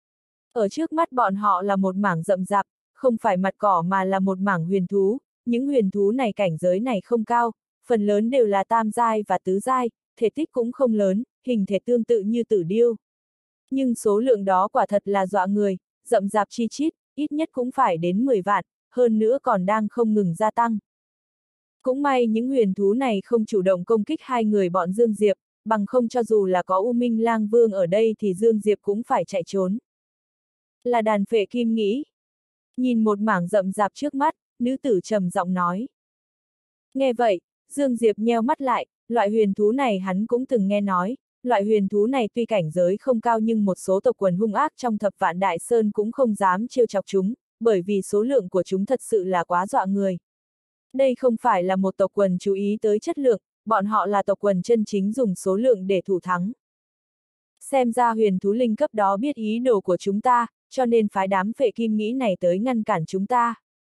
Ở trước mắt bọn họ là một mảng rậm rạp, không phải mặt cỏ mà là một mảng huyền thú, những huyền thú này cảnh giới này không cao, phần lớn đều là tam giai và tứ giai, thể tích cũng không lớn, hình thể tương tự như tử điêu. Nhưng số lượng đó quả thật là dọa người, rậm rạp chi chít, ít nhất cũng phải đến mười vạn, hơn nữa còn đang không ngừng gia tăng. Cũng may những huyền thú này không chủ động công kích hai người bọn Dương Diệp, bằng không cho dù là có U Minh Lang Vương ở đây thì Dương Diệp cũng phải chạy trốn. Là đàn phệ kim nghĩ. Nhìn một mảng rậm rạp trước mắt, nữ tử trầm giọng nói. Nghe vậy, Dương Diệp nheo mắt lại, loại huyền thú này hắn cũng từng nghe nói, loại huyền thú này tuy cảnh giới không cao nhưng một số tộc quần hung ác trong thập vạn đại sơn cũng không dám trêu chọc chúng, bởi vì số lượng của chúng thật sự là quá dọa người. Đây không phải là một tộc quần chú ý tới chất lượng, bọn họ là tộc quần chân chính dùng số lượng để thủ thắng. Xem ra huyền thú linh cấp đó biết ý đồ của chúng ta, cho nên phái đám phệ kim nghĩ này tới ngăn cản chúng ta.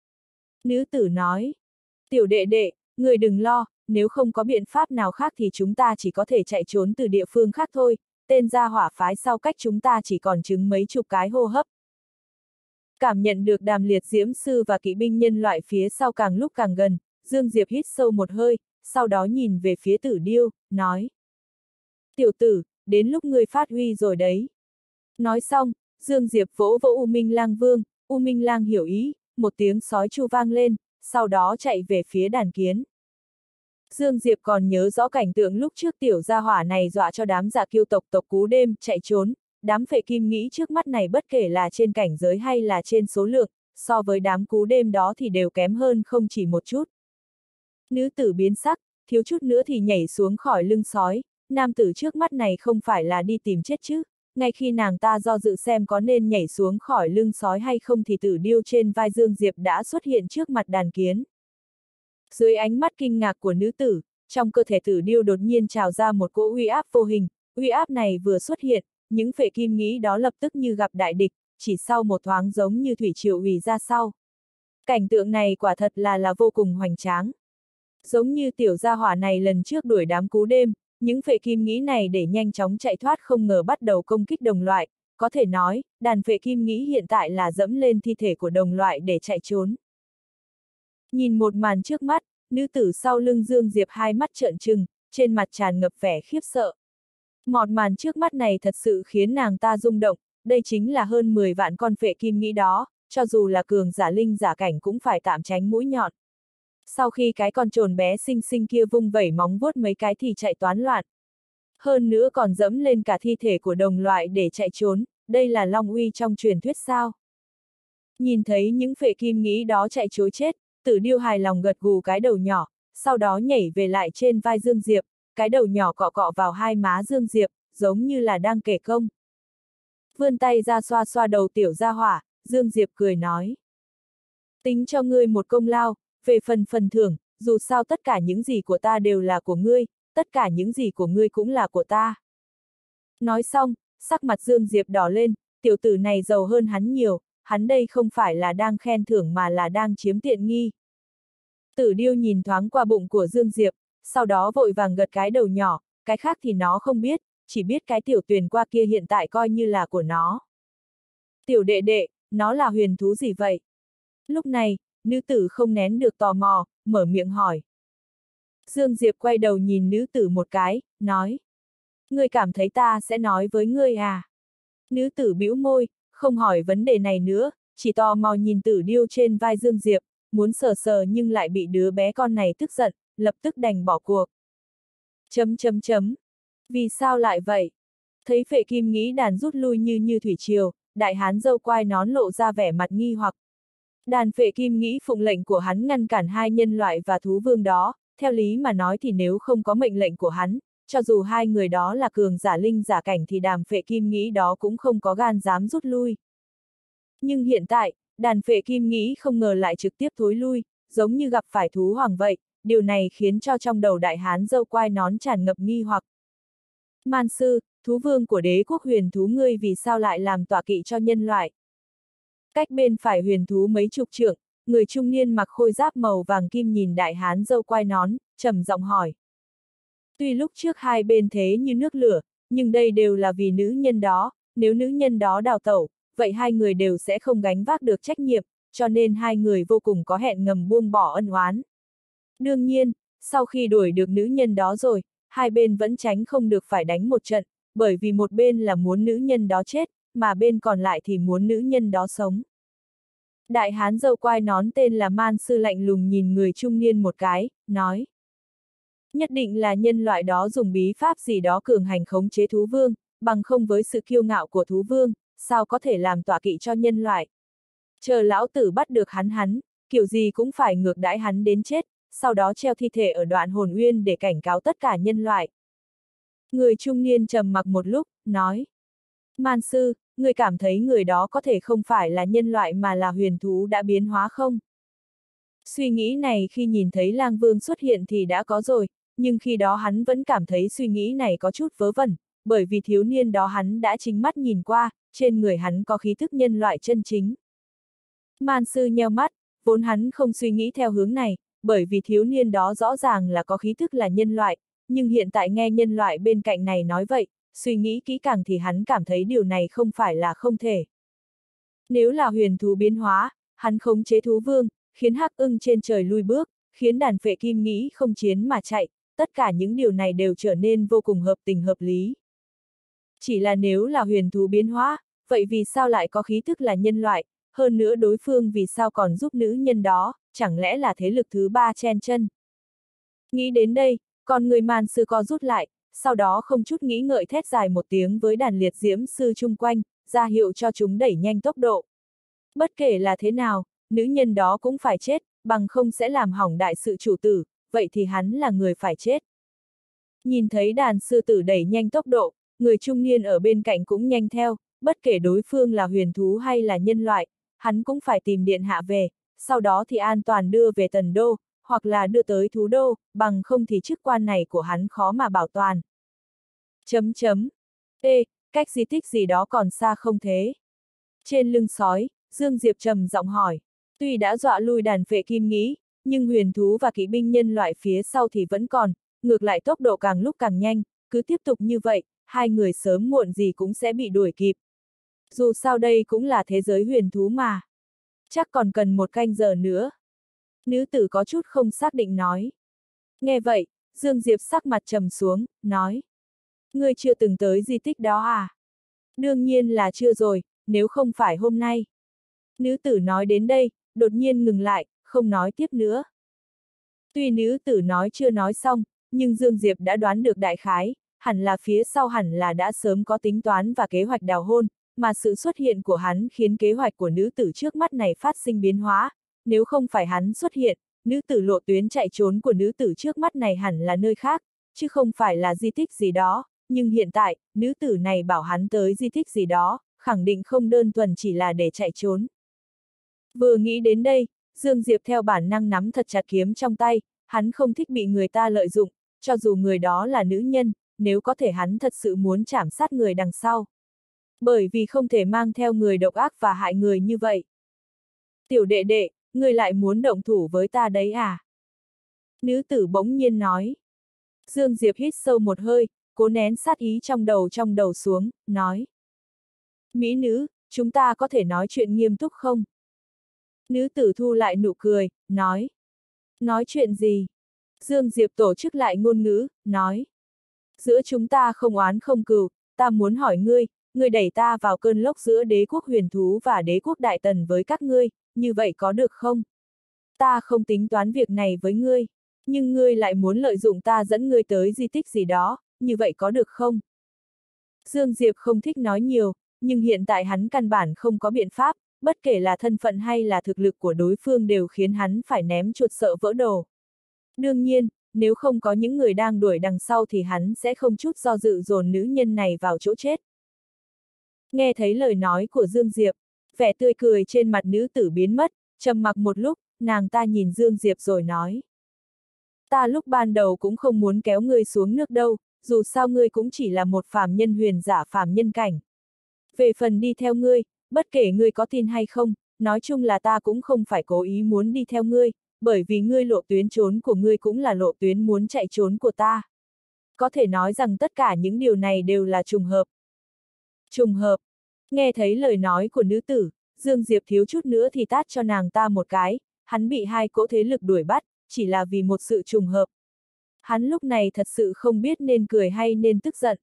Nữ tử nói, tiểu đệ đệ, người đừng lo, nếu không có biện pháp nào khác thì chúng ta chỉ có thể chạy trốn từ địa phương khác thôi, tên gia hỏa phái sau cách chúng ta chỉ còn chừng mấy chục cái hô hấp. Cảm nhận được Đàm Liệt Diễm Sư và kỵ binh nhân loại phía sau càng lúc càng gần, Dương Diệp hít sâu một hơi, sau đó nhìn về phía Tử Điêu, nói. Tiểu tử, đến lúc ngươi phát huy rồi đấy. Nói xong, Dương Diệp vỗ vỗ U Minh Lang Vương, U Minh Lang hiểu ý, một tiếng sói chu vang lên, sau đó chạy về phía đàn kiến. Dương Diệp còn nhớ rõ cảnh tượng lúc trước tiểu gia hỏa này dọa cho đám dạ kiêu tộc tộc Cú Đêm chạy trốn, đám phệ kim nghĩ trước mắt này bất kể là trên cảnh giới hay là trên số lượng, so với đám Cú Đêm đó thì đều kém hơn không chỉ một chút. Nữ tử biến sắc, thiếu chút nữa thì nhảy xuống khỏi lưng sói, nam tử trước mắt này không phải là đi tìm chết chứ, ngay khi nàng ta do dự xem có nên nhảy xuống khỏi lưng sói hay không thì Tử Điêu trên vai Dương Diệp đã xuất hiện trước mặt đàn kiến. Dưới ánh mắt kinh ngạc của nữ tử, trong cơ thể Tử Điêu đột nhiên trào ra một cỗ uy áp vô hình, uy áp này vừa xuất hiện, những phệ kim nghĩ đó lập tức như gặp đại địch, chỉ sau một thoáng giống như thủy triều hủy ra sau. Cảnh tượng này quả thật là là vô cùng hoành tráng. Giống như tiểu gia hỏa này lần trước đuổi đám Cú Đêm, những phệ kim nghĩ này để nhanh chóng chạy thoát không ngờ bắt đầu công kích đồng loại, có thể nói, đàn phệ kim nghĩ hiện tại là dẫm lên thi thể của đồng loại để chạy trốn. Nhìn một màn trước mắt, nữ tử sau lưng Dương Diệp hai mắt trợn trừng, trên mặt tràn ngập vẻ khiếp sợ. Một màn trước mắt này thật sự khiến nàng ta rung động, đây chính là hơn mười vạn con phệ kim nghĩ đó, cho dù là cường giả linh giả cảnh cũng phải tạm tránh mũi nhọn. Sau khi cái con trồn bé xinh xinh kia vung vẩy móng vuốt mấy cái thì chạy toán loạn. Hơn nữa còn dẫm lên cả thi thể của đồng loại để chạy trốn, đây là long uy trong truyền thuyết sao. Nhìn thấy những phệ kim nghĩ đó chạy trối chết, Tử Điêu hài lòng gật gù cái đầu nhỏ, sau đó nhảy về lại trên vai Dương Diệp, cái đầu nhỏ cọ cọ vào hai má Dương Diệp, giống như là đang kể công. Vươn tay ra xoa xoa đầu tiểu gia hỏa, Dương Diệp cười nói. Tính cho ngươi một công lao, về phần phần thưởng, dù sao tất cả những gì của ta đều là của ngươi, tất cả những gì của ngươi cũng là của ta. Nói xong, sắc mặt Dương Diệp đỏ lên, tiểu tử này giàu hơn hắn nhiều, hắn đây không phải là đang khen thưởng mà là đang chiếm tiện nghi. Tử Điêu nhìn thoáng qua bụng của Dương Diệp, sau đó vội vàng gật cái đầu nhỏ, cái khác thì nó không biết, chỉ biết cái tiểu tuyền qua kia hiện tại coi như là của nó. Tiểu đệ đệ, nó là huyền thú gì vậy? Lúc này, nữ tử không nén được tò mò, mở miệng hỏi. Dương Diệp quay đầu nhìn nữ tử một cái, nói. Ngươi cảm thấy ta sẽ nói với ngươi à? Nữ tử bĩu môi, không hỏi vấn đề này nữa, chỉ tò mò nhìn Tử Điêu trên vai Dương Diệp, muốn sờ sờ nhưng lại bị đứa bé con này tức giận, lập tức đành bỏ cuộc. Chấm chấm chấm. Vì sao lại vậy? Thấy Phệ Kim Nghĩ đàn rút lui như như thủy triều, đại hán râu quai nón lộ ra vẻ mặt nghi hoặc. Đàn Phệ Kim Nghĩ phụng lệnh của hắn ngăn cản hai nhân loại và thú vương đó, theo lý mà nói thì nếu không có mệnh lệnh của hắn, cho dù hai người đó là cường giả linh giả cảnh thì đàn Phệ Kim Nghĩ đó cũng không có gan dám rút lui. Nhưng hiện tại, đàn Phệ Kim Nghĩ không ngờ lại trực tiếp thối lui, giống như gặp phải thú hoàng vậy, điều này khiến cho trong đầu đại hán râu quai nón tràn ngập nghi hoặc. Man sư, thú vương của đế quốc huyền thú ngươi vì sao lại làm tọa kỵ cho nhân loại? Cách bên phải huyền thú mấy chục trượng, người trung niên mặc khôi giáp màu vàng kim nhìn đại hán râu quai nón, trầm giọng hỏi. Tuy lúc trước hai bên thế như nước lửa, nhưng đây đều là vì nữ nhân đó, nếu nữ nhân đó đào tẩu, vậy hai người đều sẽ không gánh vác được trách nhiệm, cho nên hai người vô cùng có hẹn ngầm buông bỏ ân oán. Đương nhiên, sau khi đuổi được nữ nhân đó rồi, hai bên vẫn tránh không được phải đánh một trận, bởi vì một bên là muốn nữ nhân đó chết, mà bên còn lại thì muốn nữ nhân đó sống. Đại hán râu quai nón tên là Man Sư lạnh lùng nhìn người trung niên một cái, nói. Nhất định là nhân loại đó dùng bí pháp gì đó cường hành khống chế thú vương, bằng không với sự kiêu ngạo của thú vương, sao có thể làm tọa kỵ cho nhân loại. Chờ lão tử bắt được hắn hắn, kiểu gì cũng phải ngược đãi hắn đến chết, sau đó treo thi thể ở đoạn hồn uyên để cảnh cáo tất cả nhân loại. Người trung niên trầm mặc một lúc, nói. Man sư, người cảm thấy người đó có thể không phải là nhân loại mà là huyền thú đã biến hóa không? Suy nghĩ này khi nhìn thấy Lang Vương xuất hiện thì đã có rồi, nhưng khi đó hắn vẫn cảm thấy suy nghĩ này có chút vớ vẩn, bởi vì thiếu niên đó hắn đã chính mắt nhìn qua, trên người hắn có khí thức nhân loại chân chính. Man sư nheo mắt, vốn hắn không suy nghĩ theo hướng này, bởi vì thiếu niên đó rõ ràng là có khí thức là nhân loại, nhưng hiện tại nghe nhân loại bên cạnh này nói vậy, suy nghĩ kỹ càng thì hắn cảm thấy điều này không phải là không thể. Nếu là huyền thú biến hóa, hắn khống chế thú vương, khiến hắc ưng trên trời lui bước, khiến đàn Phệ Kim Nghĩ không chiến mà chạy, tất cả những điều này đều trở nên vô cùng hợp tình hợp lý. Chỉ là nếu là huyền thú biến hóa, vậy vì sao lại có khí thức là nhân loại, hơn nữa đối phương vì sao còn giúp nữ nhân đó, chẳng lẽ là thế lực thứ ba chen chân. Nghĩ đến đây, con người Man sư co rút lại, sau đó không chút nghĩ ngợi thét dài một tiếng với đàn liệt diễm sư chung quanh, ra hiệu cho chúng đẩy nhanh tốc độ. Bất kể là thế nào, nữ nhân đó cũng phải chết, bằng không sẽ làm hỏng đại sự chủ tử, vậy thì hắn là người phải chết. Nhìn thấy đàn sư tử đẩy nhanh tốc độ, người trung niên ở bên cạnh cũng nhanh theo, bất kể đối phương là huyền thú hay là nhân loại, hắn cũng phải tìm điện hạ về, sau đó thì an toàn đưa về Tần Đô, hoặc là đưa tới Thú Đô, bằng không thì chức quan này của hắn khó mà bảo toàn. Chấm chấm. Ê, cách di tích gì đó còn xa không thế? Trên lưng sói, Dương Diệp trầm giọng hỏi. Tuy đã dọa lui đàn Phệ Kim Nghĩ, nhưng huyền thú và kỵ binh nhân loại phía sau thì vẫn còn, ngược lại tốc độ càng lúc càng nhanh, cứ tiếp tục như vậy, hai người sớm muộn gì cũng sẽ bị đuổi kịp. Dù sao đây cũng là thế giới huyền thú mà. Chắc còn cần một canh giờ nữa. Nữ tử có chút không xác định nói. Nghe vậy, Dương Diệp sắc mặt trầm xuống, nói. Ngươi chưa từng tới di tích đó à? Đương nhiên là chưa rồi, nếu không phải hôm nay. Nữ tử nói đến đây, đột nhiên ngừng lại, không nói tiếp nữa. Tuy nữ tử nói chưa nói xong, nhưng Dương Diệp đã đoán được đại khái, hẳn là phía sau hẳn là đã sớm có tính toán và kế hoạch đào hôn, mà sự xuất hiện của hắn khiến kế hoạch của nữ tử trước mắt này phát sinh biến hóa. Nếu không phải hắn xuất hiện, nữ tử lộ tuyến chạy trốn của nữ tử trước mắt này hẳn là nơi khác, chứ không phải là di tích gì đó, nhưng hiện tại, nữ tử này bảo hắn tới di tích gì đó, khẳng định không đơn thuần chỉ là để chạy trốn. Vừa nghĩ đến đây, Dương Diệp theo bản năng nắm thật chặt kiếm trong tay, hắn không thích bị người ta lợi dụng, cho dù người đó là nữ nhân, nếu có thể hắn thật sự muốn chảm sát người đằng sau. Bởi vì không thể mang theo người độc ác và hại người như vậy. Tiểu đệ đệ, người lại muốn động thủ với ta đấy à? Nữ tử bỗng nhiên nói. Dương Diệp hít sâu một hơi, cố nén sát ý trong đầu trong đầu xuống, nói. Mỹ nữ, chúng ta có thể nói chuyện nghiêm túc không? Nữ tử thu lại nụ cười, nói. Nói chuyện gì? Dương Diệp tổ chức lại ngôn ngữ, nói. Giữa chúng ta không oán không cừu, ta muốn hỏi ngươi, ngươi đẩy ta vào cơn lốc giữa đế quốc huyền thú và đế quốc đại tần với các ngươi, như vậy có được không? Ta không tính toán việc này với ngươi, nhưng ngươi lại muốn lợi dụng ta dẫn ngươi tới di tích gì đó, như vậy có được không? Dương Diệp không thích nói nhiều, nhưng hiện tại hắn căn bản không có biện pháp, bất kể là thân phận hay là thực lực của đối phương đều khiến hắn phải ném chuột sợ vỡ đồ. Đương nhiên, nếu không có những người đang đuổi đằng sau thì hắn sẽ không chút do dự dồn nữ nhân này vào chỗ chết. Nghe thấy lời nói của Dương Diệp, vẻ tươi cười trên mặt nữ tử biến mất, trầm mặc một lúc, nàng ta nhìn Dương Diệp rồi nói. Ta lúc ban đầu cũng không muốn kéo ngươi xuống nước đâu, dù sao ngươi cũng chỉ là một phàm nhân huyền giả phàm nhân cảnh. Về phần đi theo ngươi, bất kể ngươi có tin hay không, nói chung là ta cũng không phải cố ý muốn đi theo ngươi, bởi vì ngươi lộ tuyến trốn của ngươi cũng là lộ tuyến muốn chạy trốn của ta. Có thể nói rằng tất cả những điều này đều là trùng hợp. Trùng hợp. Nghe thấy lời nói của nữ tử, Dương Diệp thiếu chút nữa thì tát cho nàng ta một cái, hắn bị hai cỗ thế lực đuổi bắt, chỉ là vì một sự trùng hợp. Hắn lúc này thật sự không biết nên cười hay nên tức giận.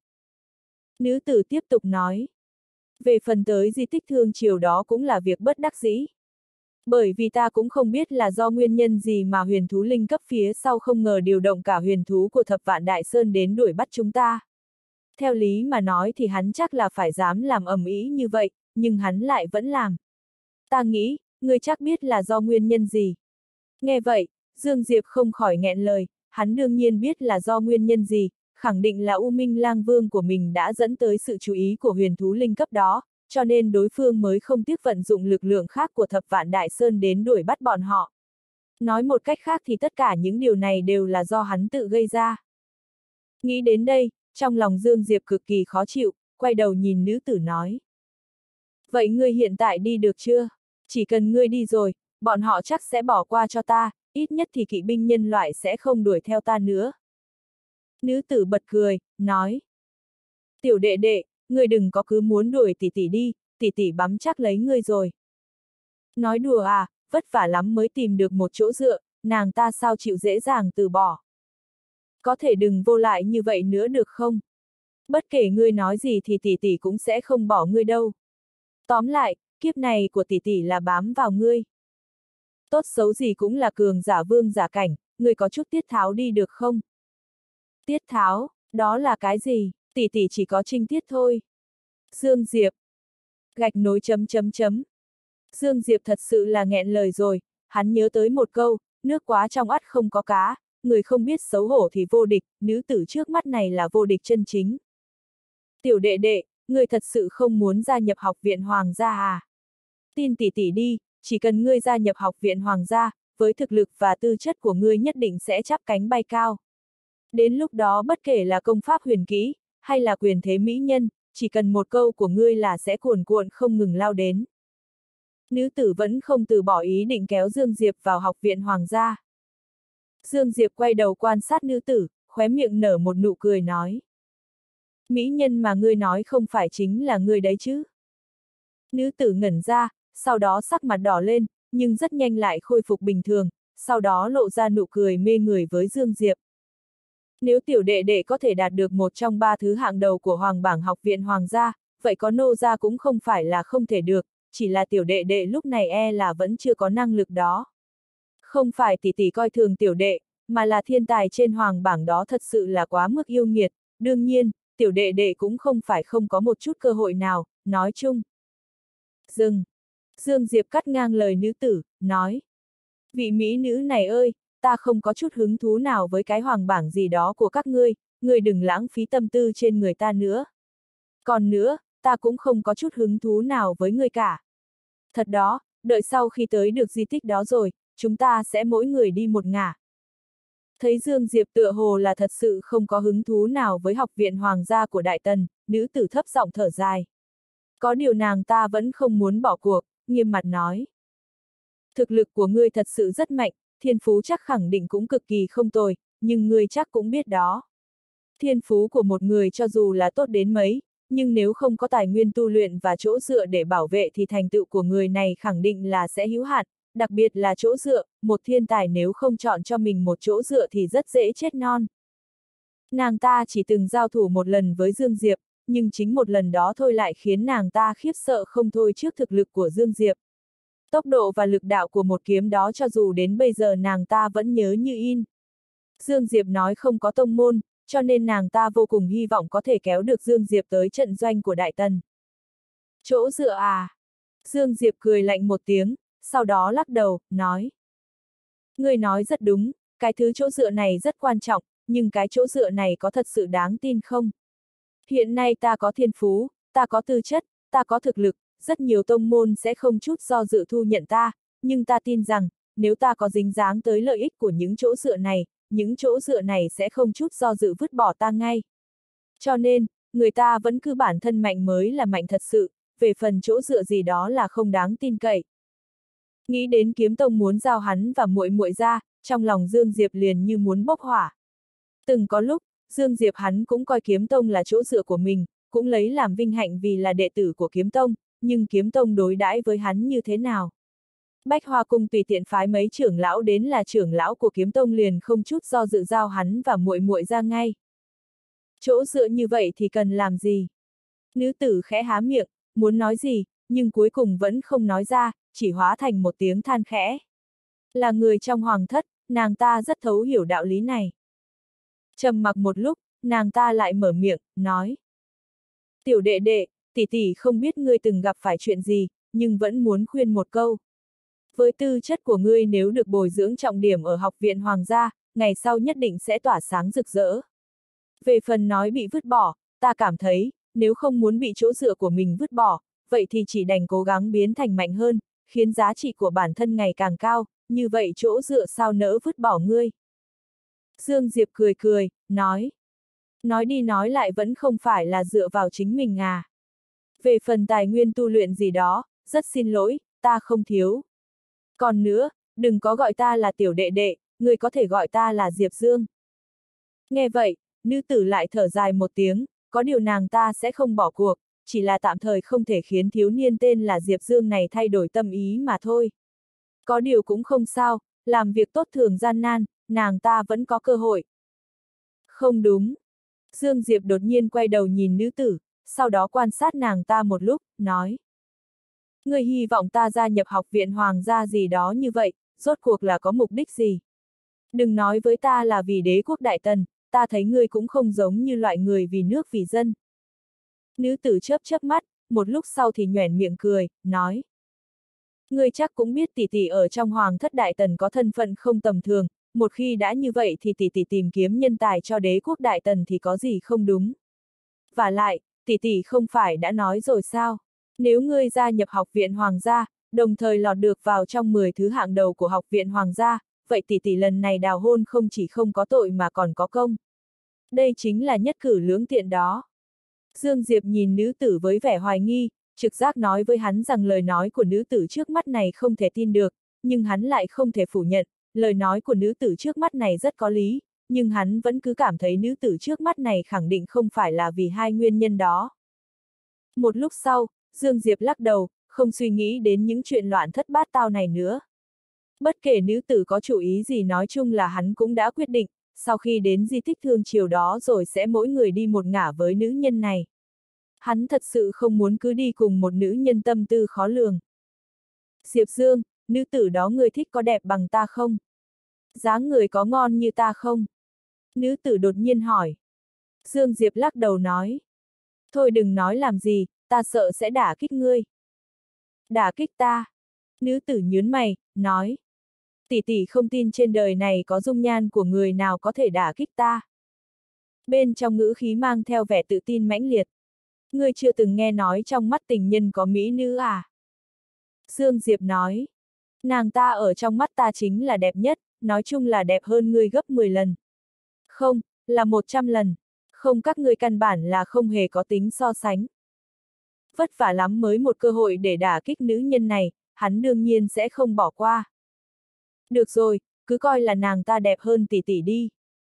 Nữ tử tiếp tục nói. Về phần tới di tích Thương Triều đó cũng là việc bất đắc dĩ. Bởi vì ta cũng không biết là do nguyên nhân gì mà huyền thú linh cấp phía sau không ngờ điều động cả huyền thú của Thập Vạn Đại Sơn đến đuổi bắt chúng ta. Theo lý mà nói thì hắn chắc là phải dám làm ầm ĩ như vậy, nhưng hắn lại vẫn làm. Ta nghĩ, ngươi chắc biết là do nguyên nhân gì. Nghe vậy, Dương Diệp không khỏi nghẹn lời, hắn đương nhiên biết là do nguyên nhân gì, khẳng định là U Minh Lang Vương của mình đã dẫn tới sự chú ý của huyền thú linh cấp đó, cho nên đối phương mới không tiếc vận dụng lực lượng khác của Thập Vạn Đại Sơn đến đuổi bắt bọn họ. Nói một cách khác thì tất cả những điều này đều là do hắn tự gây ra. Nghĩ đến đây, trong lòng Dương Diệp cực kỳ khó chịu, quay đầu nhìn nữ tử nói. Vậy ngươi hiện tại đi được chưa? Chỉ cần ngươi đi rồi, bọn họ chắc sẽ bỏ qua cho ta, ít nhất thì kỵ binh nhân loại sẽ không đuổi theo ta nữa. Nữ tử bật cười, nói. Tiểu đệ đệ, ngươi đừng có cứ muốn đuổi tỷ tỷ đi, tỷ tỷ bám chắc lấy ngươi rồi. Nói đùa à, vất vả lắm mới tìm được một chỗ dựa, nàng ta sao chịu dễ dàng từ bỏ. Có thể đừng vô lại như vậy nữa được không? Bất kể ngươi nói gì thì tỷ tỷ cũng sẽ không bỏ ngươi đâu. Tóm lại, kiếp này của tỷ tỷ là bám vào ngươi. Tốt xấu gì cũng là cường giả vương giả cảnh, ngươi có chút tiết tháo đi được không? Tiết tháo, đó là cái gì? Tỷ tỷ chỉ có trinh tiết thôi. Dương Diệp. Gạch nối chấm chấm chấm. Dương Diệp thật sự là nghẹn lời rồi, hắn nhớ tới một câu, nước quá trong ắt không có cá, người không biết xấu hổ thì vô địch, nữ tử trước mắt này là vô địch chân chính. Tiểu đệ đệ, ngươi thật sự không muốn gia nhập học viện Hoàng gia à? Tin tỷ tỷ đi, chỉ cần ngươi gia nhập học viện Hoàng gia, với thực lực và tư chất của ngươi nhất định sẽ chắp cánh bay cao. Đến lúc đó bất kể là công pháp huyền kỹ, hay là quyền thế mỹ nhân, chỉ cần một câu của ngươi là sẽ cuồn cuộn không ngừng lao đến. Nữ tử vẫn không từ bỏ ý định kéo Dương Diệp vào học viện Hoàng gia. Dương Diệp quay đầu quan sát nữ tử, khóe miệng nở một nụ cười nói. Mỹ nhân mà ngươi nói không phải chính là ngươi đấy chứ? Nữ tử ngẩn ra, sau đó sắc mặt đỏ lên, nhưng rất nhanh lại khôi phục bình thường, sau đó lộ ra nụ cười mê người với Dương Diệp. Nếu tiểu đệ đệ có thể đạt được một trong ba thứ hạng đầu của Hoàng bảng học viện Hoàng gia, vậy có nô gia cũng không phải là không thể được, chỉ là tiểu đệ đệ lúc này e là vẫn chưa có năng lực đó. Không phải tỷ tỷ coi thường tiểu đệ, mà là thiên tài trên Hoàng bảng đó thật sự là quá mức yêu nghiệt, đương nhiên, tiểu đệ đệ cũng không phải không có một chút cơ hội nào, nói chung. Dừng. Dương Diệp cắt ngang lời nữ tử, nói. Vị mỹ nữ này ơi, ta không có chút hứng thú nào với cái hoàng bảng gì đó của các ngươi, ngươi đừng lãng phí tâm tư trên người ta nữa. Còn nữa, ta cũng không có chút hứng thú nào với ngươi cả. Thật đó, đợi sau khi tới được di tích đó rồi, chúng ta sẽ mỗi người đi một ngả. Thấy Dương Diệp tựa hồ là thật sự không có hứng thú nào với học viện Hoàng gia của Đại Tần, nữ tử thấp giọng thở dài. Có điều nàng ta vẫn không muốn bỏ cuộc, nghiêm mặt nói. Thực lực của ngươi thật sự rất mạnh, thiên phú chắc khẳng định cũng cực kỳ không tồi, nhưng ngươi chắc cũng biết đó. Thiên phú của một người cho dù là tốt đến mấy, nhưng nếu không có tài nguyên tu luyện và chỗ dựa để bảo vệ thì thành tựu của người này khẳng định là sẽ hữu hạn, đặc biệt là chỗ dựa, một thiên tài nếu không chọn cho mình một chỗ dựa thì rất dễ chết non. Nàng ta chỉ từng giao thủ một lần với Dương Diệp, nhưng chính một lần đó thôi lại khiến nàng ta khiếp sợ không thôi trước thực lực của Dương Diệp. Tốc độ và lực đạo của một kiếm đó cho dù đến bây giờ nàng ta vẫn nhớ như in. Dương Diệp nói không có tông môn, cho nên nàng ta vô cùng hy vọng có thể kéo được Dương Diệp tới trận doanh của Đại Tần. Chỗ dựa à? Dương Diệp cười lạnh một tiếng, sau đó lắc đầu, nói. Ngươi nói rất đúng, cái thứ chỗ dựa này rất quan trọng, nhưng cái chỗ dựa này có thật sự đáng tin không? Hiện nay ta có thiên phú, ta có tư chất, ta có thực lực, rất nhiều tông môn sẽ không chút do dự thu nhận ta, nhưng ta tin rằng, nếu ta có dính dáng tới lợi ích của những chỗ dựa này, những chỗ dựa này sẽ không chút do dự vứt bỏ ta ngay. Cho nên, người ta vẫn cứ bản thân mạnh mới là mạnh thật sự, về phần chỗ dựa gì đó là không đáng tin cậy. Nghĩ đến Kiếm Tông muốn giao hắn và muội muội ra, trong lòng Dương Diệp liền như muốn bốc hỏa. Từng có lúc, Dương Diệp hắn cũng coi Kiếm Tông là chỗ dựa của mình, cũng lấy làm vinh hạnh vì là đệ tử của Kiếm Tông, nhưng Kiếm Tông đối đãi với hắn như thế nào? Bách Hoa Cung tùy tiện phái mấy trưởng lão đến là trưởng lão của Kiếm Tông liền không chút do dự giao hắn và muội muội ra ngay. Chỗ dựa như vậy thì cần làm gì? Nữ tử khẽ há miệng, muốn nói gì, nhưng cuối cùng vẫn không nói ra, chỉ hóa thành một tiếng than khẽ. Là người trong hoàng thất, nàng ta rất thấu hiểu đạo lý này. Trầm mặc một lúc, nàng ta lại mở miệng, nói. Tiểu đệ đệ, tỷ tỷ không biết ngươi từng gặp phải chuyện gì, nhưng vẫn muốn khuyên một câu. Với tư chất của ngươi nếu được bồi dưỡng trọng điểm ở học viện hoàng gia, ngày sau nhất định sẽ tỏa sáng rực rỡ. Về phần nói bị vứt bỏ, ta cảm thấy, nếu không muốn bị chỗ dựa của mình vứt bỏ, vậy thì chỉ đành cố gắng biến thành mạnh hơn, khiến giá trị của bản thân ngày càng cao, như vậy chỗ dựa sao nỡ vứt bỏ ngươi. Dương Diệp cười cười, nói. Nói đi nói lại vẫn không phải là dựa vào chính mình à. Về phần tài nguyên tu luyện gì đó, rất xin lỗi, ta không thiếu. Còn nữa, đừng có gọi ta là tiểu đệ đệ, người có thể gọi ta là Diệp Dương. Nghe vậy, nữ tử lại thở dài một tiếng, có điều nàng ta sẽ không bỏ cuộc, chỉ là tạm thời không thể khiến thiếu niên tên là Diệp Dương này thay đổi tâm ý mà thôi. Có điều cũng không sao, làm việc tốt thường gian nan, nàng ta vẫn có cơ hội. Không đúng. Dương Diệp đột nhiên quay đầu nhìn nữ tử, sau đó quan sát nàng ta một lúc, nói. Ngươi hy vọng ta gia nhập học viện hoàng gia gì đó như vậy, rốt cuộc là có mục đích gì? Đừng nói với ta là vì đế quốc Đại Tần, ta thấy ngươi cũng không giống như loại người vì nước vì dân. Nữ tử chớp chớp mắt, một lúc sau thì nhoẻn miệng cười, nói. Ngươi chắc cũng biết tỷ tỷ ở trong hoàng thất Đại Tần có thân phận không tầm thường, một khi đã như vậy thì tỷ tỷ tìm kiếm nhân tài cho đế quốc Đại Tần thì có gì không đúng. Và lại, tỷ tỷ không phải đã nói rồi sao? Nếu ngươi gia nhập học viện hoàng gia, đồng thời lọt được vào trong mười thứ hạng đầu của học viện hoàng gia, vậy tỷ tỷ lần này đào hôn không chỉ không có tội mà còn có công. Đây chính là nhất cử lưỡng tiện đó. Dương Diệp nhìn nữ tử với vẻ hoài nghi, trực giác nói với hắn rằng lời nói của nữ tử trước mắt này không thể tin được, nhưng hắn lại không thể phủ nhận, lời nói của nữ tử trước mắt này rất có lý, nhưng hắn vẫn cứ cảm thấy nữ tử trước mắt này khẳng định không phải là vì hai nguyên nhân đó. Một lúc sau, Dương Diệp lắc đầu, không suy nghĩ đến những chuyện loạn thất bát tao này nữa. Bất kể nữ tử có chủ ý gì nói chung là hắn cũng đã quyết định, sau khi đến di tích Thương Triều đó rồi sẽ mỗi người đi một ngả với nữ nhân này. Hắn thật sự không muốn cứ đi cùng một nữ nhân tâm tư khó lường. Diệp Dương, nữ tử đó người thích có đẹp bằng ta không? Dáng người có ngon như ta không? Nữ tử đột nhiên hỏi. Dương Diệp lắc đầu nói. Thôi đừng nói làm gì, ta sợ sẽ đả kích ngươi. Đả kích ta? Nữ tử nhướng mày, nói. Tỷ tỷ không tin trên đời này có dung nhan của người nào có thể đả kích ta. Bên trong ngữ khí mang theo vẻ tự tin mãnh liệt. Ngươi chưa từng nghe nói trong mắt tình nhân có mỹ nữ à? Dương Diệp nói. Nàng ta ở trong mắt ta chính là đẹp nhất, nói chung là đẹp hơn ngươi gấp mười lần. Không, là một trăm lần. Không, các ngươi căn bản là không hề có tính so sánh. Vất vả lắm mới một cơ hội để đả kích nữ nhân này, hắn đương nhiên sẽ không bỏ qua. Được rồi, cứ coi là nàng ta đẹp hơn tỷ tỷ đi.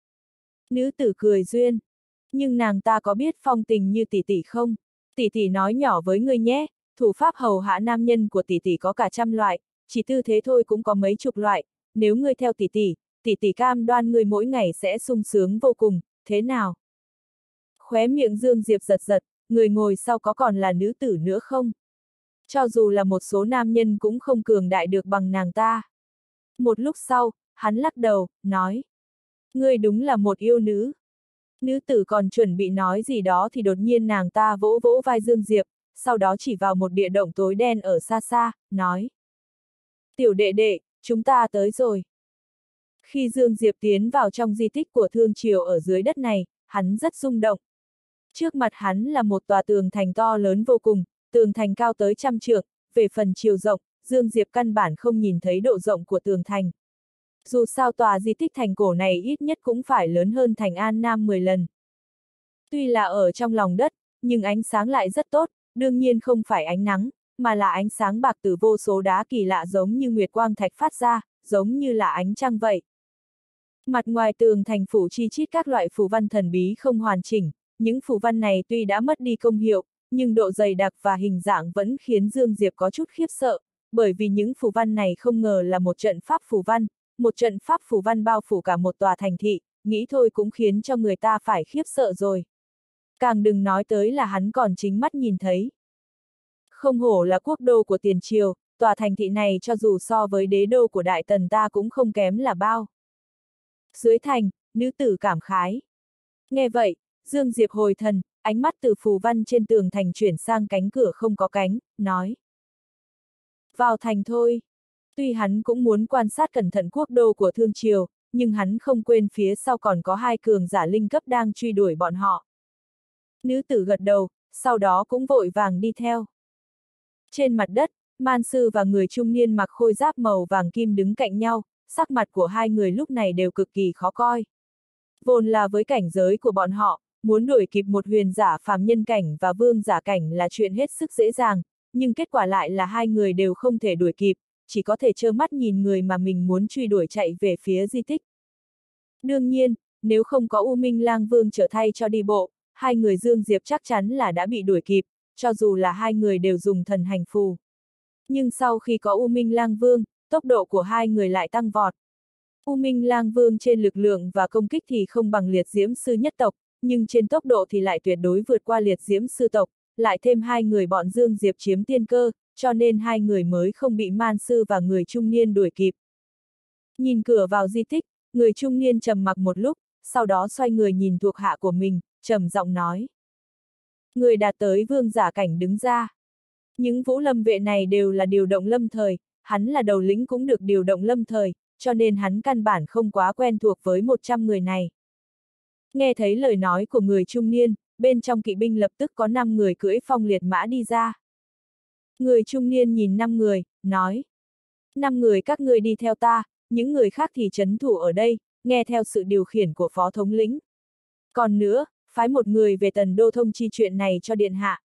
Nữ tử cười duyên. Nhưng nàng ta có biết phong tình như tỷ tỷ không? Tỷ tỷ nói nhỏ với ngươi nhé, thủ pháp hầu hạ nam nhân của tỷ tỷ có cả trăm loại, chỉ tư thế thôi cũng có mấy chục loại, nếu ngươi theo tỷ tỷ, tỷ tỷ cam đoan ngươi mỗi ngày sẽ sung sướng vô cùng, thế nào? Khóe miệng Dương Diệp giật giật, người ngồi sau có còn là nữ tử nữa không? Cho dù là một số nam nhân cũng không cường đại được bằng nàng ta. Một lúc sau, hắn lắc đầu, nói. Ngươi đúng là một yêu nữ. Nữ tử còn chuẩn bị nói gì đó thì đột nhiên nàng ta vỗ vỗ vai Dương Diệp, sau đó chỉ vào một địa động tối đen ở xa xa, nói. Tiểu đệ đệ, chúng ta tới rồi. Khi Dương Diệp tiến vào trong di tích của Thương Triều ở dưới đất này, hắn rất rung động. Trước mặt hắn là một tòa tường thành to lớn vô cùng, tường thành cao tới trăm trượng, về phần chiều rộng, Dương Diệp căn bản không nhìn thấy độ rộng của tường thành. Dù sao tòa di tích thành cổ này ít nhất cũng phải lớn hơn thành An Nam mười lần. Tuy là ở trong lòng đất, nhưng ánh sáng lại rất tốt, đương nhiên không phải ánh nắng, mà là ánh sáng bạc từ vô số đá kỳ lạ giống như nguyệt quang thạch phát ra, giống như là ánh trăng vậy. Mặt ngoài tường thành phủ chi chít các loại phù văn thần bí không hoàn chỉnh, những phù văn này tuy đã mất đi công hiệu, nhưng độ dày đặc và hình dạng vẫn khiến Dương Diệp có chút khiếp sợ, bởi vì những phù văn này không ngờ là một trận pháp phù văn, một trận pháp phù văn bao phủ cả một tòa thành thị, nghĩ thôi cũng khiến cho người ta phải khiếp sợ rồi. Càng đừng nói tới là hắn còn chính mắt nhìn thấy. Không hổ là quốc đô của tiền triều, tòa thành thị này cho dù so với đế đô của Đại Tần ta cũng không kém là bao. Dưới thành, nữ tử cảm khái. Nghe vậy, Dương Diệp hồi thần, ánh mắt từ phù văn trên tường thành chuyển sang cánh cửa không có cánh, nói. Vào thành thôi. Tuy hắn cũng muốn quan sát cẩn thận quốc đô của Thương Triều, nhưng hắn không quên phía sau còn có hai cường giả linh cấp đang truy đuổi bọn họ. Nữ tử gật đầu, sau đó cũng vội vàng đi theo. Trên mặt đất, man sư và người trung niên mặc khôi giáp màu vàng kim đứng cạnh nhau, sắc mặt của hai người lúc này đều cực kỳ khó coi. Vốn là với cảnh giới của bọn họ, muốn đuổi kịp một huyền giả phàm nhân cảnh và vương giả cảnh là chuyện hết sức dễ dàng, nhưng kết quả lại là hai người đều không thể đuổi kịp, chỉ có thể trơ mắt nhìn người mà mình muốn truy đuổi chạy về phía di tích. Đương nhiên, nếu không có U Minh Lang Vương trở thay cho đi bộ, hai người Dương Diệp chắc chắn là đã bị đuổi kịp, cho dù là hai người đều dùng thần hành phù. Nhưng sau khi có U Minh Lang Vương, tốc độ của hai người lại tăng vọt. U Minh Lang Vương trên lực lượng và công kích thì không bằng Liệt Diễm Sư nhất tộc, nhưng trên tốc độ thì lại tuyệt đối vượt qua Liệt Diễm Sư tộc, lại thêm hai người bọn Dương Diệp chiếm tiên cơ, cho nên hai người mới không bị man sư và người trung niên đuổi kịp. Nhìn cửa vào di tích, người trung niên trầm mặc một lúc, sau đó xoay người nhìn thuộc hạ của mình, trầm giọng nói. Người đạt tới vương giả cảnh đứng ra. Những vũ lâm vệ này đều là điều động lâm thời, hắn là đầu lĩnh cũng được điều động lâm thời, cho nên hắn căn bản không quá quen thuộc với một trăm người này. Nghe thấy lời nói của người trung niên, bên trong kỵ binh lập tức có năm người cưỡi phong liệt mã đi ra. Người trung niên nhìn năm người, nói. Năm người các ngươi đi theo ta, những người khác thì trấn thủ ở đây, nghe theo sự điều khiển của phó thống lĩnh. Còn nữa, phái một người về Tần Đô thông chi chuyện này cho điện hạ.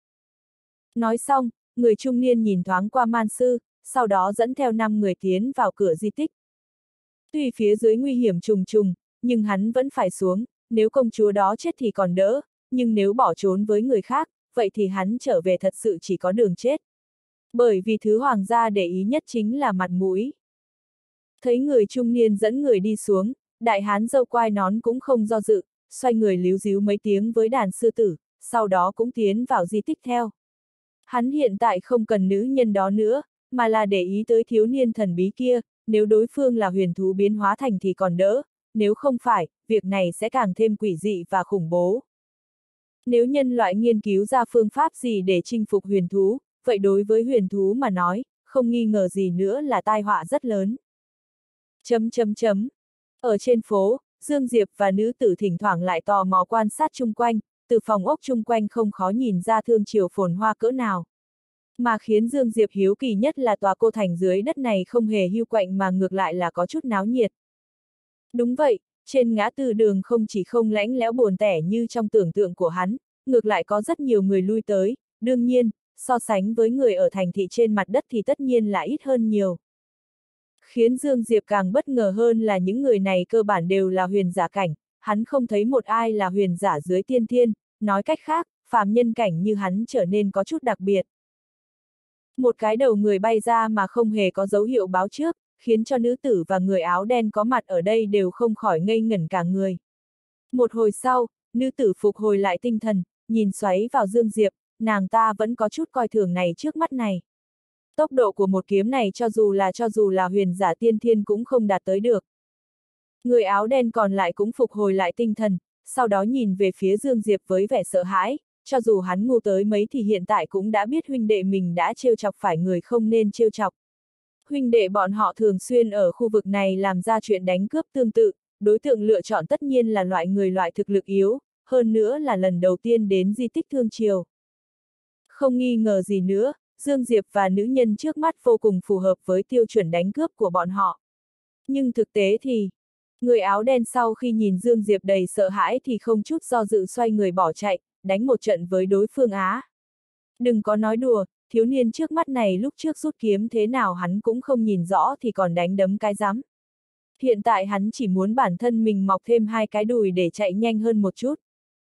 Nói xong, người trung niên nhìn thoáng qua man sư, sau đó dẫn theo năm người tiến vào cửa di tích. Tuy phía dưới nguy hiểm trùng trùng, nhưng hắn vẫn phải xuống, nếu công chúa đó chết thì còn đỡ, nhưng nếu bỏ trốn với người khác, vậy thì hắn trở về thật sự chỉ có đường chết. Bởi vì thứ hoàng gia để ý nhất chính là mặt mũi. Thấy người trung niên dẫn người đi xuống, đại hán râu quai nón cũng không do dự, xoay người líu díu mấy tiếng với đàn sư tử, sau đó cũng tiến vào di tích theo. Hắn hiện tại không cần nữ nhân đó nữa, mà là để ý tới thiếu niên thần bí kia, nếu đối phương là huyền thú biến hóa thành thì còn đỡ, nếu không phải, việc này sẽ càng thêm quỷ dị và khủng bố. Nếu nhân loại nghiên cứu ra phương pháp gì để chinh phục huyền thú, vậy đối với huyền thú mà nói, không nghi ngờ gì nữa là tai họa rất lớn. Chấm chấm chấm. Ở trên phố, Dương Diệp và nữ tử thỉnh thoảng lại tò mò quan sát chung quanh, từ phòng ốc chung quanh không khó nhìn ra Thương Triều phồn hoa cỡ nào. Mà khiến Dương Diệp hiếu kỳ nhất là tòa cô thành dưới đất này không hề hiu quạnh mà ngược lại là có chút náo nhiệt. Đúng vậy, trên ngã tư đường không chỉ không lẽnh lẽo buồn tẻ như trong tưởng tượng của hắn, ngược lại có rất nhiều người lui tới, đương nhiên, so sánh với người ở thành thị trên mặt đất thì tất nhiên là ít hơn nhiều. Khiến Dương Diệp càng bất ngờ hơn là những người này cơ bản đều là huyền giả cảnh, hắn không thấy một ai là huyền giả dưới tiên thiên, nói cách khác, phàm nhân cảnh như hắn trở nên có chút đặc biệt. Một cái đầu người bay ra mà không hề có dấu hiệu báo trước, khiến cho nữ tử và người áo đen có mặt ở đây đều không khỏi ngây ngẩn cả người. Một hồi sau, nữ tử phục hồi lại tinh thần, nhìn xoáy vào Dương Diệp, nàng ta vẫn có chút coi thường này trước mắt này. Tốc độ của một kiếm này cho dù là cho dù là huyền giả tiên thiên cũng không đạt tới được. Người áo đen còn lại cũng phục hồi lại tinh thần, sau đó nhìn về phía Dương Diệp với vẻ sợ hãi, cho dù hắn ngu tới mấy thì hiện tại cũng đã biết huynh đệ mình đã trêu chọc phải người không nên trêu chọc. Huynh đệ bọn họ thường xuyên ở khu vực này làm ra chuyện đánh cướp tương tự, đối tượng lựa chọn tất nhiên là loại người loại thực lực yếu, hơn nữa là lần đầu tiên đến di tích Thương Triều. Không nghi ngờ gì nữa, Dương Diệp và nữ nhân trước mắt vô cùng phù hợp với tiêu chuẩn đánh cướp của bọn họ. Nhưng thực tế thì, người áo đen sau khi nhìn Dương Diệp đầy sợ hãi thì không chút do dự xoay người bỏ chạy, đánh một trận với đối phương Á. Đừng có nói đùa, thiếu niên trước mắt này lúc trước rút kiếm thế nào hắn cũng không nhìn rõ thì còn đánh đấm cái rắm. Hiện tại hắn chỉ muốn bản thân mình mọc thêm hai cái đùi để chạy nhanh hơn một chút.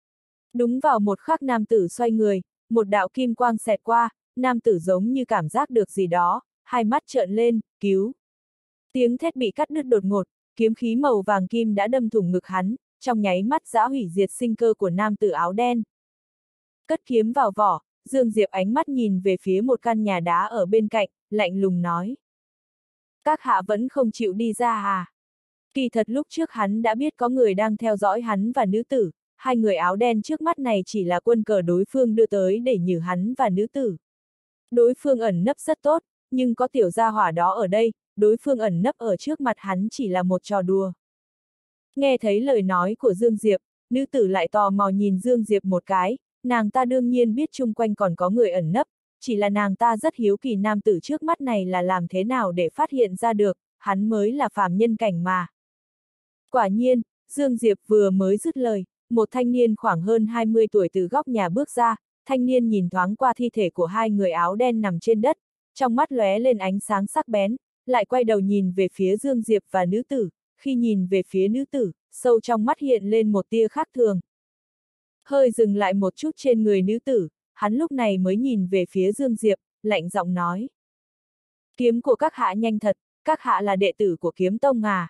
Đúng vào một khắc nam tử xoay người, một đạo kim quang xẹt qua, nam tử giống như cảm giác được gì đó, hai mắt trợn lên, cứu. Tiếng thét bị cắt đứt đột ngột, kiếm khí màu vàng kim đã đâm thủng ngực hắn, trong nháy mắt giã hủy diệt sinh cơ của nam tử áo đen. Cất kiếm vào vỏ, Dương Diệp ánh mắt nhìn về phía một căn nhà đá ở bên cạnh, lạnh lùng nói. Các hạ vẫn không chịu đi ra à? Kỳ thật lúc trước hắn đã biết có người đang theo dõi hắn và nữ tử, hai người áo đen trước mắt này chỉ là quân cờ đối phương đưa tới để nhử hắn và nữ tử. Đối phương ẩn nấp rất tốt, nhưng có tiểu gia hỏa đó ở đây, đối phương ẩn nấp ở trước mặt hắn chỉ là một trò đùa. Nghe thấy lời nói của Dương Diệp, nữ tử lại tò mò nhìn Dương Diệp một cái, nàng ta đương nhiên biết chung quanh còn có người ẩn nấp, chỉ là nàng ta rất hiếu kỳ nam tử trước mắt này là làm thế nào để phát hiện ra được, hắn mới là phàm nhân cảnh mà. Quả nhiên, Dương Diệp vừa mới dứt lời, một thanh niên khoảng hơn hai mươi tuổi từ góc nhà bước ra, thanh niên nhìn thoáng qua thi thể của hai người áo đen nằm trên đất, trong mắt lóe lên ánh sáng sắc bén, lại quay đầu nhìn về phía Dương Diệp và nữ tử, khi nhìn về phía nữ tử, sâu trong mắt hiện lên một tia khác thường. Hơi dừng lại một chút trên người nữ tử, hắn lúc này mới nhìn về phía Dương Diệp, lạnh giọng nói. Kiếm của các hạ nhanh thật, các hạ là đệ tử của kiếm tông à?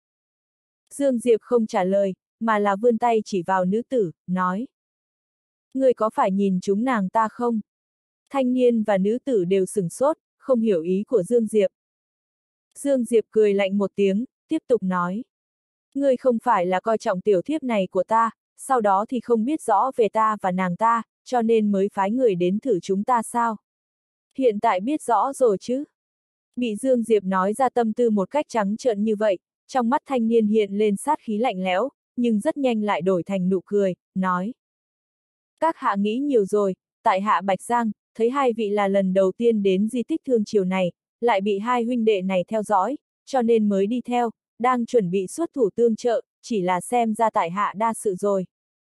Dương Diệp không trả lời, mà là vươn tay chỉ vào nữ tử, nói. Người có phải nhìn chúng nàng ta không? Thanh niên và nữ tử đều sửng sốt, không hiểu ý của Dương Diệp. Dương Diệp cười lạnh một tiếng, tiếp tục nói. Ngươi không phải là coi trọng tiểu thiếp này của ta, sau đó thì không biết rõ về ta và nàng ta, cho nên mới phái người đến thử chúng ta sao? Hiện tại biết rõ rồi chứ? Bị Dương Diệp nói ra tâm tư một cách trắng trợn như vậy, trong mắt thanh niên hiện lên sát khí lạnh lẽo, nhưng rất nhanh lại đổi thành nụ cười, nói. Các hạ nghĩ nhiều rồi, tại hạ Bạch Giang, thấy hai vị là lần đầu tiên đến di tích Thương Triều này, lại bị hai huynh đệ này theo dõi, cho nên mới đi theo, đang chuẩn bị xuất thủ tương trợ, chỉ là xem ra tại hạ đa sự rồi.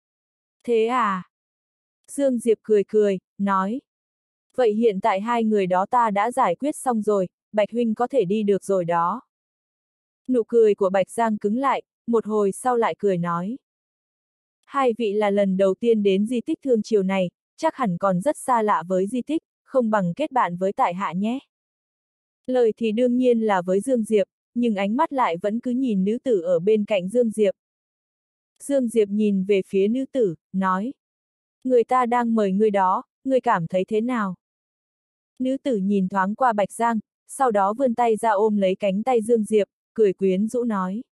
Thế à? Dương Diệp cười cười, nói. Vậy hiện tại hai người đó ta đã giải quyết xong rồi, Bạch huynh có thể đi được rồi đó. Nụ cười của Bạch Giang cứng lại, một hồi sau lại cười nói. Hai vị là lần đầu tiên đến di tích Thương Triều này, chắc hẳn còn rất xa lạ với di tích, không bằng kết bạn với tại hạ nhé. Lời thì đương nhiên là với Dương Diệp, nhưng ánh mắt lại vẫn cứ nhìn nữ tử ở bên cạnh Dương Diệp. Dương Diệp nhìn về phía nữ tử, nói. Người ta đang mời người đó, người cảm thấy thế nào? Nữ tử nhìn thoáng qua Bạch Giang, sau đó vươn tay ra ôm lấy cánh tay Dương Diệp, cười quyến rũ nói.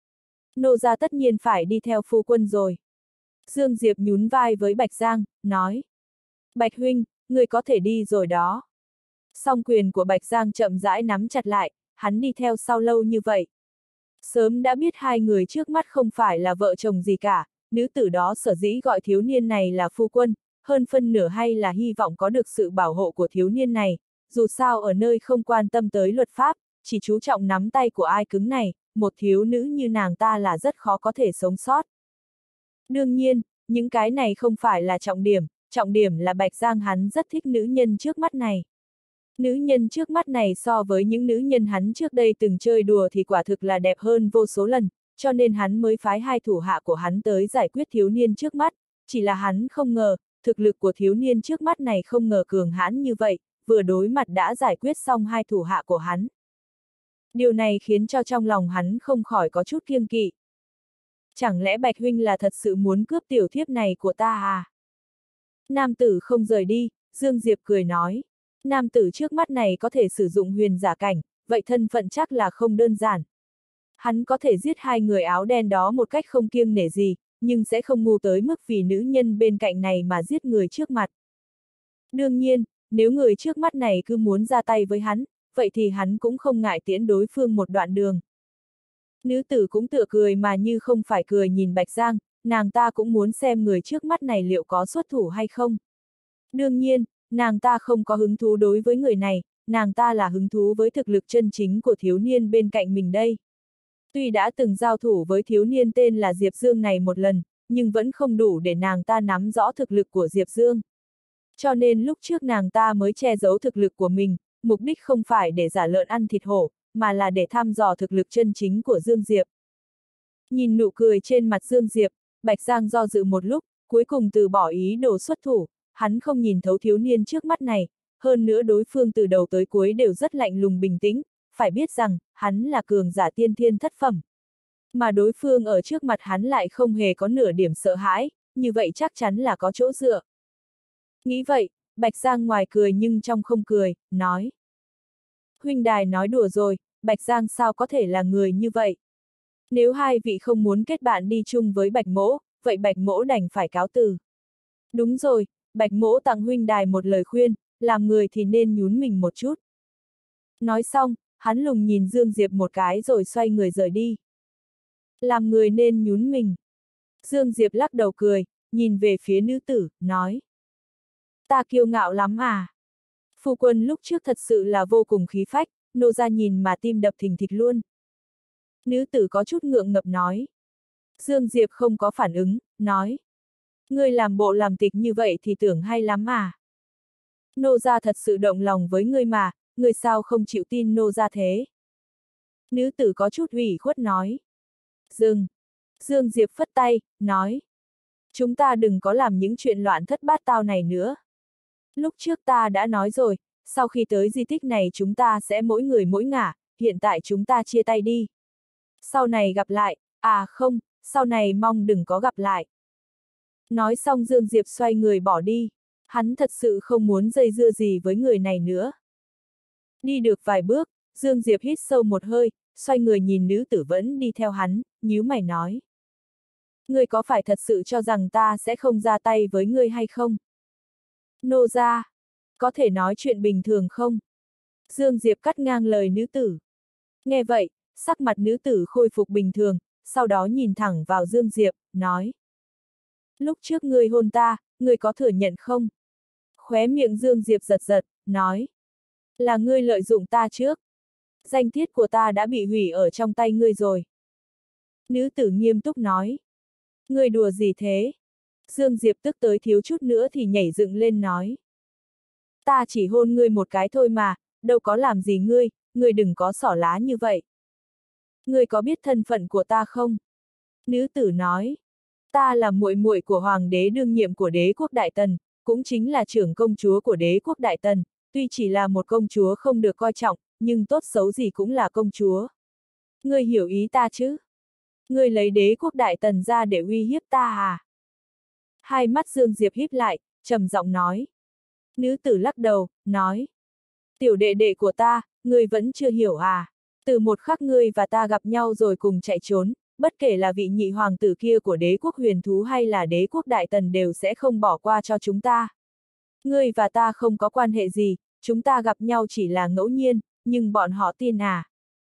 Nô gia tất nhiên phải đi theo phu quân rồi. Dương Diệp nhún vai với Bạch Giang, nói. Bạch huynh, người có thể đi rồi đó. Song quyền của Bạch Giang chậm rãi nắm chặt lại, hắn đi theo sau lâu như vậy. Sớm đã biết hai người trước mắt không phải là vợ chồng gì cả, nữ tử đó sở dĩ gọi thiếu niên này là phu quân, hơn phân nửa hay là hy vọng có được sự bảo hộ của thiếu niên này, dù sao ở nơi không quan tâm tới luật pháp, chỉ chú trọng nắm tay của ai cứng này, một thiếu nữ như nàng ta là rất khó có thể sống sót. Đương nhiên, những cái này không phải là trọng điểm, trọng điểm là Bạch Giang hắn rất thích nữ nhân trước mắt này. Nữ nhân trước mắt này so với những nữ nhân hắn trước đây từng chơi đùa thì quả thực là đẹp hơn vô số lần, cho nên hắn mới phái hai thủ hạ của hắn tới giải quyết thiếu niên trước mắt, chỉ là hắn không ngờ, thực lực của thiếu niên trước mắt này không ngờ cường hãn như vậy, vừa đối mặt đã giải quyết xong hai thủ hạ của hắn. Điều này khiến cho trong lòng hắn không khỏi có chút kiêng kỵ. Chẳng lẽ Bạch huynh là thật sự muốn cướp tiểu thiếp này của ta à? Nam tử không rời đi, Dương Diệp cười nói. Nam tử trước mắt này có thể sử dụng huyền giả cảnh, vậy thân phận chắc là không đơn giản. Hắn có thể giết hai người áo đen đó một cách không kiêng nể gì, nhưng sẽ không ngu tới mức vì nữ nhân bên cạnh này mà giết người trước mặt. Đương nhiên, nếu người trước mắt này cứ muốn ra tay với hắn, vậy thì hắn cũng không ngại tiễn đối phương một đoạn đường. Nữ tử cũng tựa cười mà như không phải cười nhìn Bạch Giang, nàng ta cũng muốn xem người trước mắt này liệu có xuất thủ hay không. Đương nhiên, nàng ta không có hứng thú đối với người này, nàng ta là hứng thú với thực lực chân chính của thiếu niên bên cạnh mình đây. Tuy đã từng giao thủ với thiếu niên tên là Diệp Dương này một lần, nhưng vẫn không đủ để nàng ta nắm rõ thực lực của Diệp Dương. Cho nên lúc trước nàng ta mới che giấu thực lực của mình, mục đích không phải để giả lợn ăn thịt hổ, mà là để thăm dò thực lực chân chính của Dương Diệp. Nhìn nụ cười trên mặt Dương Diệp, Bạch Giang do dự một lúc, cuối cùng từ bỏ ý đồ xuất thủ, hắn không nhìn thấu thiếu niên trước mắt này, hơn nữa đối phương từ đầu tới cuối đều rất lạnh lùng bình tĩnh, phải biết rằng, hắn là cường giả tiên thiên thất phẩm. Mà đối phương ở trước mặt hắn lại không hề có nửa điểm sợ hãi, như vậy chắc chắn là có chỗ dựa. Nghĩ vậy, Bạch Giang ngoài cười nhưng trong không cười, nói. Huynh đài nói đùa rồi, Bạch Giang sao có thể là người như vậy? Nếu hai vị không muốn kết bạn đi chung với Bạch Mỗ, vậy Bạch Mỗ đành phải cáo từ. Đúng rồi, Bạch Mỗ tặng huynh đài một lời khuyên, làm người thì nên nhún mình một chút. Nói xong, hắn lùng nhìn Dương Diệp một cái rồi xoay người rời đi. Làm người nên nhún mình. Dương Diệp lắc đầu cười, nhìn về phía nữ tử, nói. Ta kiêu ngạo lắm à? Phu quân lúc trước thật sự là vô cùng khí phách, nô ra nhìn mà tim đập thình thịch luôn. Nữ tử có chút ngượng ngập nói. Dương Diệp không có phản ứng, nói. Ngươi làm bộ làm tịch như vậy thì tưởng hay lắm à? Nô ra thật sự động lòng với ngươi mà, ngươi sao không chịu tin nô ra thế? Nữ tử có chút ủy khuất nói. Dừng. Dương Diệp phất tay, nói. Chúng ta đừng có làm những chuyện loạn thất bát tao này nữa. Lúc trước ta đã nói rồi, sau khi tới di tích này chúng ta sẽ mỗi người mỗi ngả, hiện tại chúng ta chia tay đi. Sau này gặp lại, à không, sau này mong đừng có gặp lại. Nói xong Dương Diệp xoay người bỏ đi, hắn thật sự không muốn dây dưa gì với người này nữa. Đi được vài bước, Dương Diệp hít sâu một hơi, xoay người nhìn nữ tử vẫn đi theo hắn, nhíu mày nói. Ngươi có phải thật sự cho rằng ta sẽ không ra tay với ngươi hay không? Nô ra, có thể nói chuyện bình thường không? Dương Diệp cắt ngang lời nữ tử. Nghe vậy, sắc mặt nữ tử khôi phục bình thường, sau đó nhìn thẳng vào Dương Diệp, nói. Lúc trước ngươi hôn ta, ngươi có thừa nhận không? Khóe miệng Dương Diệp giật giật, nói. Là ngươi lợi dụng ta trước. Danh tiết của ta đã bị hủy ở trong tay ngươi rồi. Nữ tử nghiêm túc nói. Ngươi đùa gì thế? Dương Diệp tức tới thiếu chút nữa thì nhảy dựng lên nói. Ta chỉ hôn ngươi một cái thôi mà, đâu có làm gì ngươi, ngươi đừng có xỏ lá như vậy. Ngươi có biết thân phận của ta không? Nữ tử nói. Ta là muội muội của hoàng đế đương nhiệm của đế quốc Đại Tần, cũng chính là trưởng công chúa của đế quốc Đại Tần, tuy chỉ là một công chúa không được coi trọng, nhưng tốt xấu gì cũng là công chúa. Ngươi hiểu ý ta chứ? Ngươi lấy đế quốc Đại Tần ra để uy hiếp ta à? Hai mắt Dương Diệp híp lại, trầm giọng nói. Nữ tử lắc đầu, nói. Tiểu đệ đệ của ta, ngươi vẫn chưa hiểu à? Từ một khắc ngươi và ta gặp nhau rồi cùng chạy trốn, bất kể là vị nhị hoàng tử kia của đế quốc huyền thú hay là đế quốc Đại Tần đều sẽ không bỏ qua cho chúng ta. Ngươi và ta không có quan hệ gì, chúng ta gặp nhau chỉ là ngẫu nhiên, nhưng bọn họ tin à?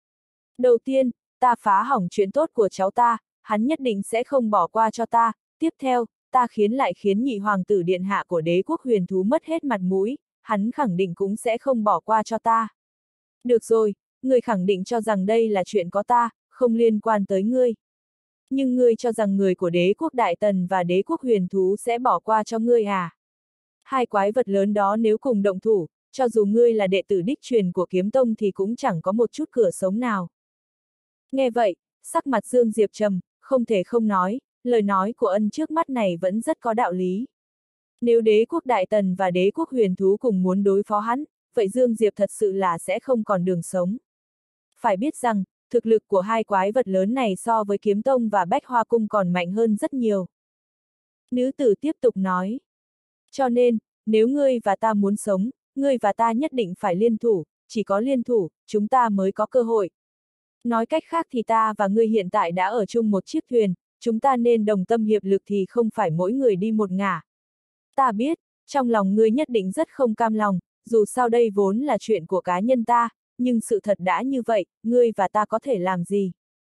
Đầu tiên, ta phá hỏng chuyện tốt của cháu ta, hắn nhất định sẽ không bỏ qua cho ta. Tiếp theo, ta khiến lại khiến nhị hoàng tử điện hạ của đế quốc huyền thú mất hết mặt mũi, hắn khẳng định cũng sẽ không bỏ qua cho ta. Được rồi, ngươi khẳng định cho rằng đây là chuyện có ta, không liên quan tới ngươi. Nhưng ngươi cho rằng người của đế quốc Đại Tần và đế quốc huyền thú sẽ bỏ qua cho ngươi à? Hai quái vật lớn đó nếu cùng động thủ, cho dù ngươi là đệ tử đích truyền của kiếm tông thì cũng chẳng có một chút cửa sống nào. Nghe vậy, sắc mặt Dương Diệp trầm, không thể không nói, lời nói của ân trước mắt này vẫn rất có đạo lý. Nếu đế quốc Đại Tần và đế quốc huyền thú cùng muốn đối phó hắn, vậy Dương Diệp thật sự là sẽ không còn đường sống. Phải biết rằng, thực lực của hai quái vật lớn này so với kiếm tông và bách hoa cung còn mạnh hơn rất nhiều. Nữ tử tiếp tục nói. Cho nên, nếu ngươi và ta muốn sống, ngươi và ta nhất định phải liên thủ, chỉ có liên thủ, chúng ta mới có cơ hội. Nói cách khác thì ta và ngươi hiện tại đã ở chung một chiếc thuyền, chúng ta nên đồng tâm hiệp lực thì không phải mỗi người đi một ngả. Ta biết, trong lòng ngươi nhất định rất không cam lòng, dù sao đây vốn là chuyện của cá nhân ta, nhưng sự thật đã như vậy, ngươi và ta có thể làm gì?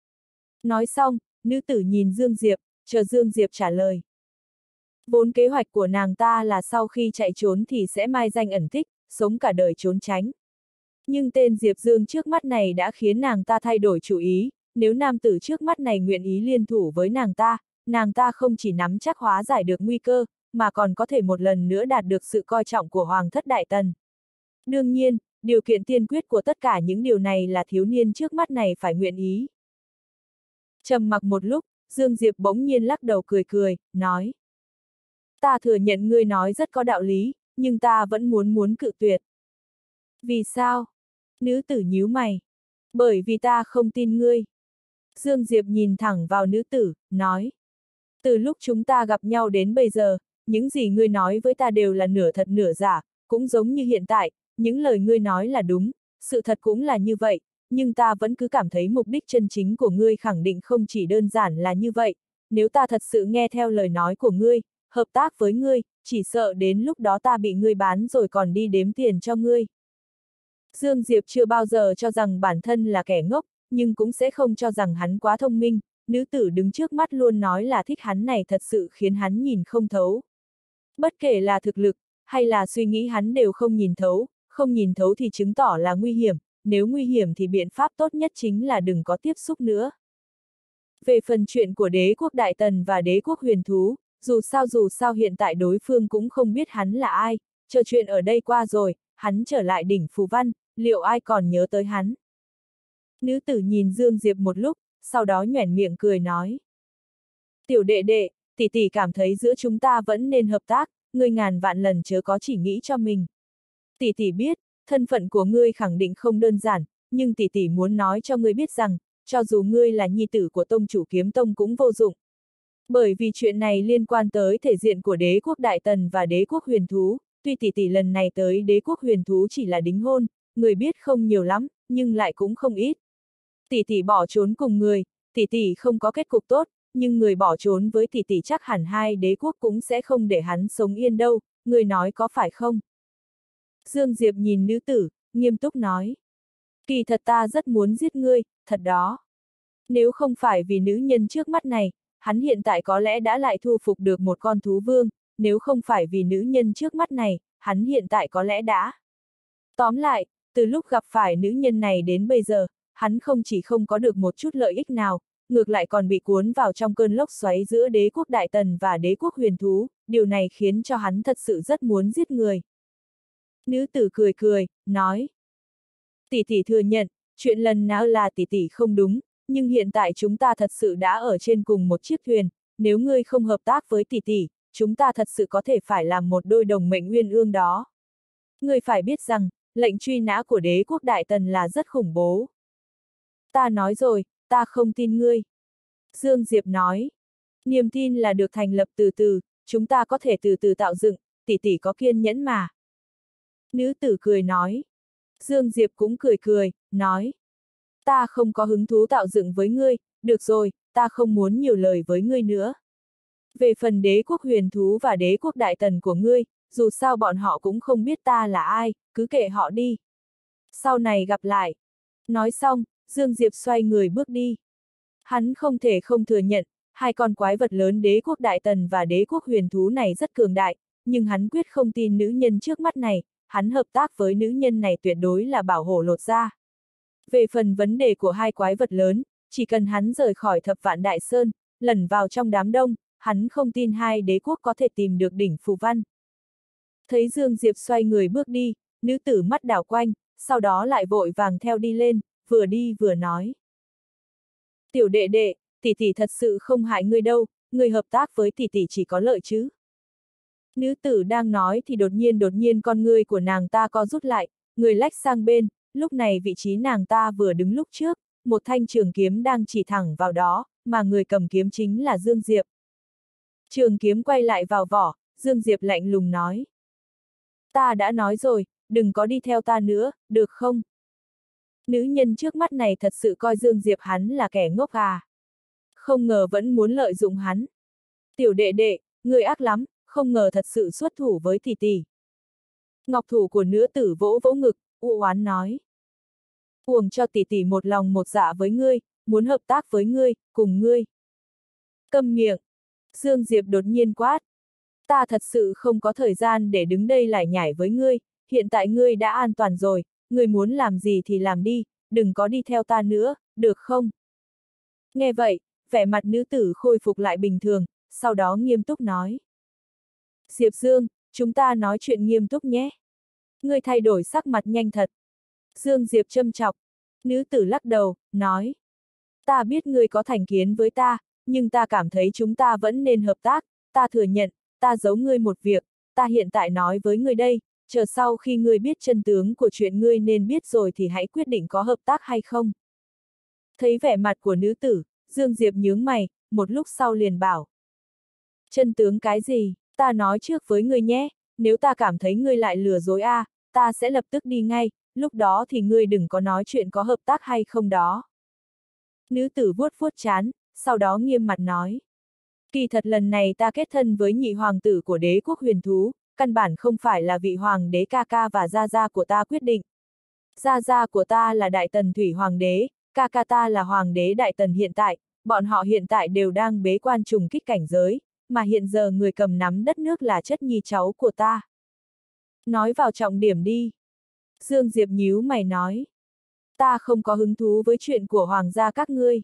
Nói xong, nữ tử nhìn Dương Diệp, chờ Dương Diệp trả lời. Vốn kế hoạch của nàng ta là sau khi chạy trốn thì sẽ mai danh ẩn tích, sống cả đời trốn tránh. Nhưng tên Diệp Dương trước mắt này đã khiến nàng ta thay đổi chủ ý, nếu nam tử trước mắt này nguyện ý liên thủ với nàng ta, nàng ta không chỉ nắm chắc hóa giải được nguy cơ, mà còn có thể một lần nữa đạt được sự coi trọng của Hoàng thất Đại Tần. Đương nhiên, điều kiện tiên quyết của tất cả những điều này là thiếu niên trước mắt này phải nguyện ý. Trầm mặc một lúc, Dương Diệp bỗng nhiên lắc đầu cười cười, nói. Ta thừa nhận ngươi nói rất có đạo lý, nhưng ta vẫn muốn muốn cự tuyệt. Vì sao? Nữ tử nhíu mày. Bởi vì ta không tin ngươi. Dương Diệp nhìn thẳng vào nữ tử, nói. Từ lúc chúng ta gặp nhau đến bây giờ, những gì ngươi nói với ta đều là nửa thật nửa giả, cũng giống như hiện tại, những lời ngươi nói là đúng, sự thật cũng là như vậy, nhưng ta vẫn cứ cảm thấy mục đích chân chính của ngươi khẳng định không chỉ đơn giản là như vậy, nếu ta thật sự nghe theo lời nói của ngươi, hợp tác với ngươi, chỉ sợ đến lúc đó ta bị ngươi bán rồi còn đi đếm tiền cho ngươi. Dương Diệp chưa bao giờ cho rằng bản thân là kẻ ngốc, nhưng cũng sẽ không cho rằng hắn quá thông minh, nữ tử đứng trước mắt luôn nói là thích hắn này thật sự khiến hắn nhìn không thấu. Bất kể là thực lực, hay là suy nghĩ hắn đều không nhìn thấu, không nhìn thấu thì chứng tỏ là nguy hiểm, nếu nguy hiểm thì biện pháp tốt nhất chính là đừng có tiếp xúc nữa. Về phần chuyện của đế quốc Đại Tần và đế quốc Huyền Thú, dù sao dù sao hiện tại đối phương cũng không biết hắn là ai, chờ chuyện ở đây qua rồi, hắn trở lại đỉnh Phù Văn, liệu ai còn nhớ tới hắn? Nữ tử nhìn Dương Diệp một lúc, sau đó nhoẻn miệng cười nói. Tiểu đệ đệ, tỷ tỷ cảm thấy giữa chúng ta vẫn nên hợp tác, ngươi ngàn vạn lần chớ có chỉ nghĩ cho mình. Tỷ tỷ biết, thân phận của ngươi khẳng định không đơn giản, nhưng tỷ tỷ muốn nói cho ngươi biết rằng, cho dù ngươi là nhi tử của tông chủ Kiếm Tông cũng vô dụng. Bởi vì chuyện này liên quan tới thể diện của đế quốc Đại Tần và đế quốc Huyền Thú, tuy tỷ tỷ lần này tới đế quốc Huyền Thú chỉ là đính hôn, người biết không nhiều lắm, nhưng lại cũng không ít. Tỷ tỷ bỏ trốn cùng người, tỷ tỷ không có kết cục tốt, nhưng người bỏ trốn với tỷ tỷ chắc hẳn hai đế quốc cũng sẽ không để hắn sống yên đâu, người nói có phải không? Dương Diệp nhìn nữ tử, nghiêm túc nói. Kỳ thật ta rất muốn giết ngươi, thật đó. Nếu không phải vì nữ nhân trước mắt này, hắn hiện tại có lẽ đã lại thu phục được một con thú vương, nếu không phải vì nữ nhân trước mắt này, hắn hiện tại có lẽ đã. Tóm lại, từ lúc gặp phải nữ nhân này đến bây giờ, hắn không chỉ không có được một chút lợi ích nào, ngược lại còn bị cuốn vào trong cơn lốc xoáy giữa đế quốc Đại Tần và đế quốc Huyền Thú, điều này khiến cho hắn thật sự rất muốn giết người. Nữ tử cười cười, nói. Tỷ tỷ thừa nhận, chuyện lần nào là tỷ tỷ không đúng, nhưng hiện tại chúng ta thật sự đã ở trên cùng một chiếc thuyền, nếu ngươi không hợp tác với tỷ tỷ, chúng ta thật sự có thể phải làm một đôi đồng mệnh uyên ương đó. Ngươi phải biết rằng, lệnh truy nã của đế quốc Đại Tần là rất khủng bố. Ta nói rồi, ta không tin ngươi. Dương Diệp nói. Niềm tin là được thành lập từ từ, chúng ta có thể từ từ tạo dựng, tỷ tỷ có kiên nhẫn mà. Nữ tử cười nói. Dương Diệp cũng cười cười, nói. Ta không có hứng thú tạo dựng với ngươi, được rồi, ta không muốn nhiều lời với ngươi nữa. Về phần đế quốc Huyền Thú và đế quốc Đại Tần của ngươi, dù sao bọn họ cũng không biết ta là ai, cứ kệ họ đi. Sau này gặp lại. Nói xong, Dương Diệp xoay người bước đi. Hắn không thể không thừa nhận, hai con quái vật lớn đế quốc Đại Tần và đế quốc Huyền Thú này rất cường đại, nhưng hắn quyết không tin nữ nhân trước mắt này, hắn hợp tác với nữ nhân này tuyệt đối là bảo hổ lột da. Về phần vấn đề của hai quái vật lớn, chỉ cần hắn rời khỏi Thập Vạn Đại Sơn, lẩn vào trong đám đông, hắn không tin hai đế quốc có thể tìm được đỉnh Phù Văn. Thấy Dương Diệp xoay người bước đi, nữ tử mắt đảo quanh, sau đó lại vội vàng theo đi lên, vừa đi vừa nói. Tiểu đệ đệ, tỷ tỷ thật sự không hại ngươi đâu, ngươi hợp tác với tỷ tỷ chỉ có lợi chứ. Nữ tử đang nói thì đột nhiên đột nhiên con ngươi của nàng ta co rút lại, người lách sang bên, lúc này vị trí nàng ta vừa đứng lúc trước, một thanh trường kiếm đang chỉ thẳng vào đó, mà người cầm kiếm chính là Dương Diệp. Trường kiếm quay lại vào vỏ, Dương Diệp lạnh lùng nói. Ta đã nói rồi, đừng có đi theo ta nữa, được không? Nữ nhân trước mắt này thật sự coi Dương Diệp hắn là kẻ ngốc à. Không ngờ vẫn muốn lợi dụng hắn. Tiểu đệ đệ, người ác lắm, không ngờ thật sự xuất thủ với tỷ tỷ. Ngọc thủ của nữ tử vỗ vỗ ngực, u oán nói. Uổng cho tỷ tỷ một lòng một dạ với ngươi, muốn hợp tác với ngươi, cùng ngươi. Câm miệng. Dương Diệp đột nhiên quát. Ta thật sự không có thời gian để đứng đây lải nhải với ngươi, hiện tại ngươi đã an toàn rồi, ngươi muốn làm gì thì làm đi, đừng có đi theo ta nữa, được không? Nghe vậy, vẻ mặt nữ tử khôi phục lại bình thường, sau đó nghiêm túc nói. Diệp Dương, chúng ta nói chuyện nghiêm túc nhé. Ngươi thay đổi sắc mặt nhanh thật. Dương Diệp châm chọc. Nữ tử lắc đầu, nói. Ta biết ngươi có thành kiến với ta, nhưng ta cảm thấy chúng ta vẫn nên hợp tác, ta thừa nhận, ta giấu ngươi một việc, ta hiện tại nói với ngươi đây, chờ sau khi ngươi biết chân tướng của chuyện ngươi nên biết rồi thì hãy quyết định có hợp tác hay không. Thấy vẻ mặt của nữ tử, Dương Diệp nhướng mày, một lúc sau liền bảo. Chân tướng cái gì, ta nói trước với ngươi nhé, nếu ta cảm thấy ngươi lại lừa dối a, à, ta sẽ lập tức đi ngay, lúc đó thì ngươi đừng có nói chuyện có hợp tác hay không đó. Nữ tử vuốt vuốt trán, sau đó nghiêm mặt nói. Kỳ thật lần này ta kết thân với nhị hoàng tử của đế quốc huyền thú, căn bản không phải là vị hoàng đế ca ca và gia gia của ta quyết định. Gia gia của ta là đại tần thủy hoàng đế, ca ca ta là hoàng đế đại tần hiện tại, bọn họ hiện tại đều đang bế quan trùng kích cảnh giới, mà hiện giờ người cầm nắm đất nước là chất nhi cháu của ta. Nói vào trọng điểm đi. Dương Diệp nhíu mày nói. Ta không có hứng thú với chuyện của hoàng gia các ngươi.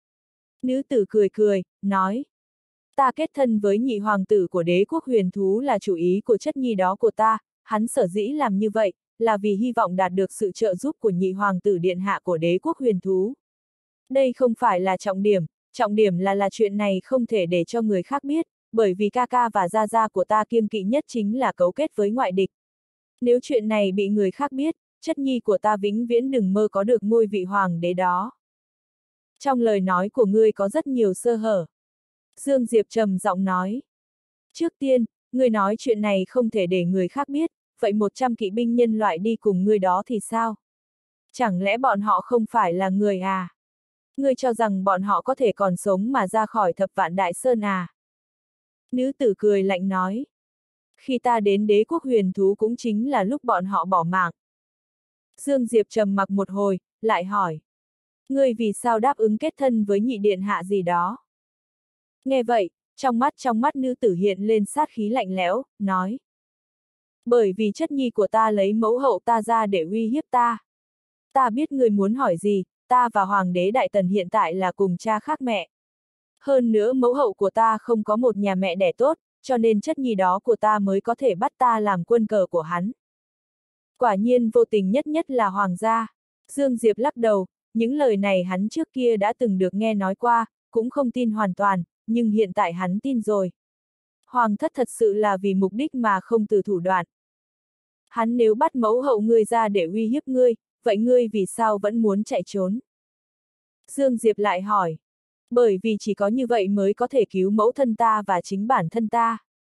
Nữ tử cười cười, nói. Ta kết thân với nhị hoàng tử của đế quốc huyền thú là chủ ý của chất nhi đó của ta, hắn sở dĩ làm như vậy, là vì hy vọng đạt được sự trợ giúp của nhị hoàng tử điện hạ của đế quốc huyền thú. Đây không phải là trọng điểm, trọng điểm là là chuyện này không thể để cho người khác biết, bởi vì ca ca và gia gia của ta kiêng kỵ nhất chính là cấu kết với ngoại địch. Nếu chuyện này bị người khác biết, chất nhi của ta vĩnh viễn đừng mơ có được ngôi vị hoàng đế đó. Trong lời nói của ngươi có rất nhiều sơ hở. Dương Diệp trầm giọng nói. Trước tiên, ngươi nói chuyện này không thể để người khác biết, vậy một trăm kỵ binh nhân loại đi cùng ngươi đó thì sao? Chẳng lẽ bọn họ không phải là người à? Ngươi cho rằng bọn họ có thể còn sống mà ra khỏi thập vạn đại sơn à? Nữ tử cười lạnh nói. Khi ta đến đế quốc huyền thú cũng chính là lúc bọn họ bỏ mạng. Dương Diệp trầm mặc một hồi, lại hỏi. Ngươi vì sao đáp ứng kết thân với nhị điện hạ gì đó? Nghe vậy, trong mắt trong mắt nữ tử hiện lên sát khí lạnh lẽo, nói. Bởi vì chất nhi của ta lấy mẫu hậu ta ra để uy hiếp ta. Ta biết ngươi muốn hỏi gì, ta và hoàng đế đại tần hiện tại là cùng cha khác mẹ. Hơn nữa mẫu hậu của ta không có một nhà mẹ đẻ tốt, cho nên chất nhi đó của ta mới có thể bắt ta làm quân cờ của hắn. Quả nhiên vô tình nhất nhất là hoàng gia. Dương Diệp lắc đầu, những lời này hắn trước kia đã từng được nghe nói qua, cũng không tin hoàn toàn, nhưng hiện tại hắn tin rồi. Hoàng thất thật sự là vì mục đích mà không từ thủ đoạn. Hắn nếu bắt mẫu hậu ngươi ra để uy hiếp ngươi, vậy ngươi vì sao vẫn muốn chạy trốn? Dương Diệp lại hỏi. Bởi vì chỉ có như vậy mới có thể cứu mẫu thân ta và chính bản thân ta.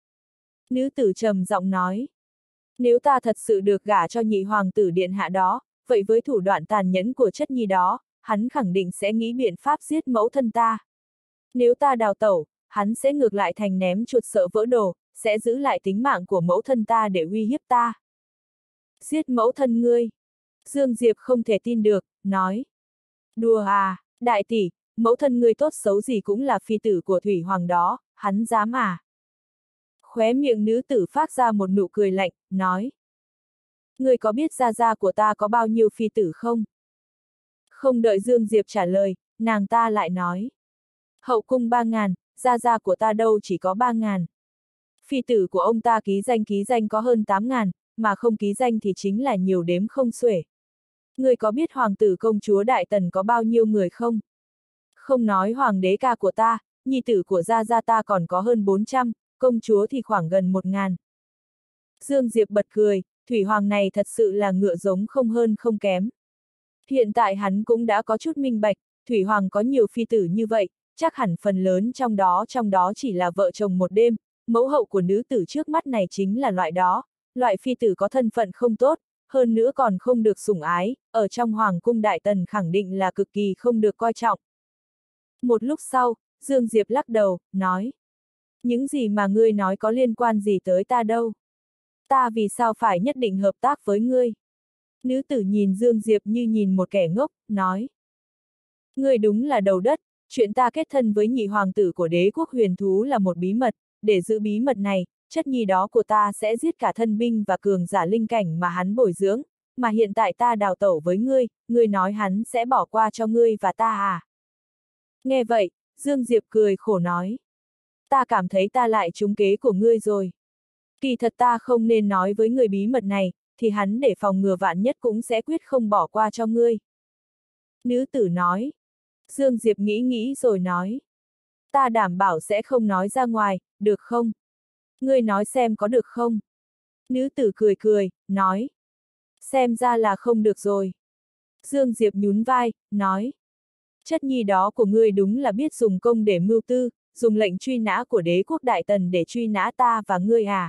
Nữ tử trầm giọng nói. Nếu ta thật sự được gả cho nhị hoàng tử điện hạ đó, vậy với thủ đoạn tàn nhẫn của chất nhi đó, hắn khẳng định sẽ nghĩ biện pháp giết mẫu thân ta. Nếu ta đào tẩu, hắn sẽ ngược lại thành ném chuột sợ vỡ đồ, sẽ giữ lại tính mạng của mẫu thân ta để uy hiếp ta. Giết mẫu thân ngươi. Dương Diệp không thể tin được, nói. Đùa à, đại tỷ, mẫu thân ngươi tốt xấu gì cũng là phi tử của thủy hoàng đó, hắn dám à? Khóe miệng nữ tử phát ra một nụ cười lạnh, nói. Ngươi có biết gia gia của ta có bao nhiêu phi tử không? Không đợi Dương Diệp trả lời, nàng ta lại nói. Hậu cung ba ngàn, gia gia của ta đâu chỉ có ba ngàn. Phi tử của ông ta ký danh ký danh có hơn tám ngàn, mà không ký danh thì chính là nhiều đếm không xuể. Ngươi có biết hoàng tử công chúa Đại Tần có bao nhiêu người không? Không nói hoàng đế ca của ta, nhi tử của gia gia ta còn có hơn bốn trăm, công chúa thì khoảng gần một ngàn. Dương Diệp bật cười, thủy hoàng này thật sự là ngựa giống không hơn không kém. Hiện tại hắn cũng đã có chút minh bạch, thủy hoàng có nhiều phi tử như vậy, chắc hẳn phần lớn trong đó trong đó chỉ là vợ chồng một đêm, mẫu hậu của nữ tử trước mắt này chính là loại đó, loại phi tử có thân phận không tốt, hơn nữa còn không được sủng ái, ở trong hoàng cung đại tần khẳng định là cực kỳ không được coi trọng. Một lúc sau, Dương Diệp lắc đầu, nói. Những gì mà ngươi nói có liên quan gì tới ta đâu? Ta vì sao phải nhất định hợp tác với ngươi? Nữ tử nhìn Dương Diệp như nhìn một kẻ ngốc, nói. Ngươi đúng là đầu đất, chuyện ta kết thân với nhị hoàng tử của đế quốc huyền thú là một bí mật, để giữ bí mật này, chất nhi đó của ta sẽ giết cả thân binh và cường giả linh cảnh mà hắn bồi dưỡng, mà hiện tại ta đào tẩu với ngươi, ngươi nói hắn sẽ bỏ qua cho ngươi và ta à? Nghe vậy, Dương Diệp cười khổ nói. Ta cảm thấy ta lại trúng kế của ngươi rồi. Kỳ thật ta không nên nói với người bí mật này, thì hắn để phòng ngừa vạn nhất cũng sẽ quyết không bỏ qua cho ngươi. Nữ tử nói. Dương Diệp nghĩ nghĩ rồi nói. Ta đảm bảo sẽ không nói ra ngoài, được không? Ngươi nói xem có được không? Nữ tử cười cười, nói. Xem ra là không được rồi. Dương Diệp nhún vai, nói. Chất nhi đó của ngươi đúng là biết dùng công để mưu tư, dùng lệnh truy nã của đế quốc đại tần để truy nã ta và ngươi à?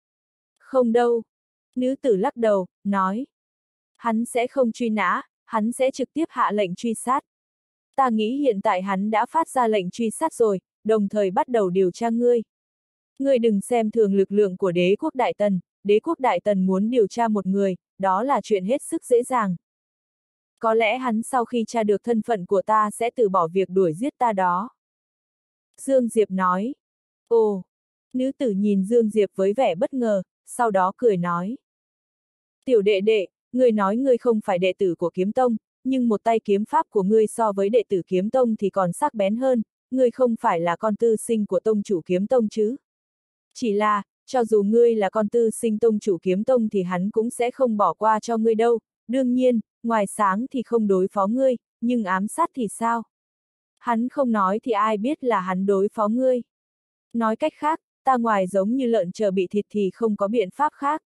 Không đâu. Nữ tử lắc đầu, nói. Hắn sẽ không truy nã, hắn sẽ trực tiếp hạ lệnh truy sát. Ta nghĩ hiện tại hắn đã phát ra lệnh truy sát rồi, đồng thời bắt đầu điều tra ngươi. Ngươi đừng xem thường lực lượng của đế quốc đại tần, đế quốc đại tần muốn điều tra một người, đó là chuyện hết sức dễ dàng. Có lẽ hắn sau khi tra được thân phận của ta sẽ từ bỏ việc đuổi giết ta đó. Dương Diệp nói. Ồ! Nữ tử nhìn Dương Diệp với vẻ bất ngờ, sau đó cười nói. Tiểu đệ đệ, ngươi nói ngươi không phải đệ tử của kiếm tông, nhưng một tay kiếm pháp của ngươi so với đệ tử kiếm tông thì còn sắc bén hơn, ngươi không phải là con tư sinh của tông chủ kiếm tông chứ. Chỉ là, cho dù ngươi là con tư sinh tông chủ kiếm tông thì hắn cũng sẽ không bỏ qua cho ngươi đâu, đương nhiên, ngoài sáng thì không đối phó ngươi, nhưng ám sát thì sao? Hắn không nói thì ai biết là hắn đối phó ngươi. Nói cách khác, ta ngoài giống như lợn chờ bị thịt thì không có biện pháp khác.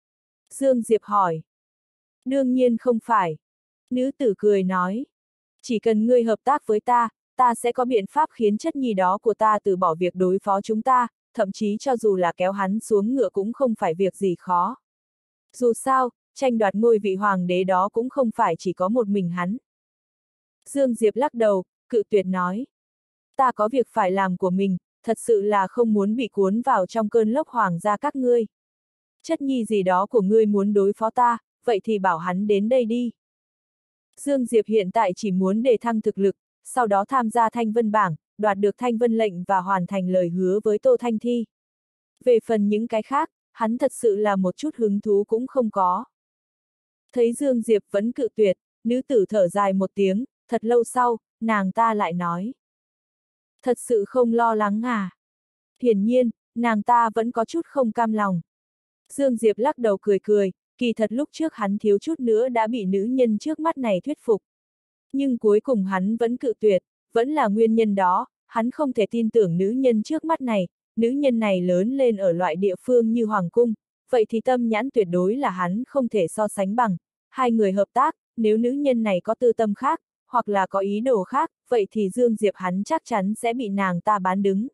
Dương Diệp hỏi. Đương nhiên không phải. Nữ tử cười nói. Chỉ cần ngươi hợp tác với ta, ta sẽ có biện pháp khiến chất nhi đó của ta từ bỏ việc đối phó chúng ta, thậm chí cho dù là kéo hắn xuống ngựa cũng không phải việc gì khó. Dù sao, tranh đoạt ngôi vị hoàng đế đó cũng không phải chỉ có một mình hắn. Dương Diệp lắc đầu, cự tuyệt nói. Ta có việc phải làm của mình, thật sự là không muốn bị cuốn vào trong cơn lốc hoàng gia các ngươi. Chất nhi gì đó của ngươi muốn đối phó ta, vậy thì bảo hắn đến đây đi. Dương Diệp hiện tại chỉ muốn đề thăng thực lực, sau đó tham gia Thanh Vân bảng, đoạt được Thanh Vân lệnh và hoàn thành lời hứa với Tô Thanh Thi. Về phần những cái khác, hắn thật sự là một chút hứng thú cũng không có. Thấy Dương Diệp vẫn cự tuyệt, nữ tử thở dài một tiếng, thật lâu sau, nàng ta lại nói. Thật sự không lo lắng à? Hiển nhiên, nàng ta vẫn có chút không cam lòng. Dương Diệp lắc đầu cười cười, kỳ thật lúc trước hắn thiếu chút nữa đã bị nữ nhân trước mắt này thuyết phục. Nhưng cuối cùng hắn vẫn cự tuyệt, vẫn là nguyên nhân đó, hắn không thể tin tưởng nữ nhân trước mắt này, nữ nhân này lớn lên ở loại địa phương như Hoàng Cung, vậy thì tâm nhãn tuyệt đối là hắn không thể so sánh bằng. Hai người hợp tác, nếu nữ nhân này có tư tâm khác, hoặc là có ý đồ khác, vậy thì Dương Diệp hắn chắc chắn sẽ bị nàng ta bán đứng.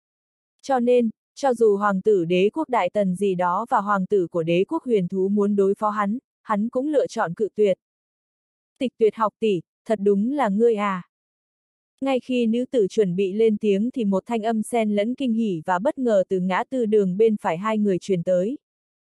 Cho nên, cho dù hoàng tử đế quốc đại tần gì đó và hoàng tử của đế quốc huyền thú muốn đối phó hắn, hắn cũng lựa chọn cự tuyệt. Tịch Tuyệt học tỷ, thật đúng là ngươi à. Ngay khi nữ tử chuẩn bị lên tiếng thì một thanh âm xen lẫn kinh hỉ và bất ngờ từ ngã tư đường bên phải hai người truyền tới.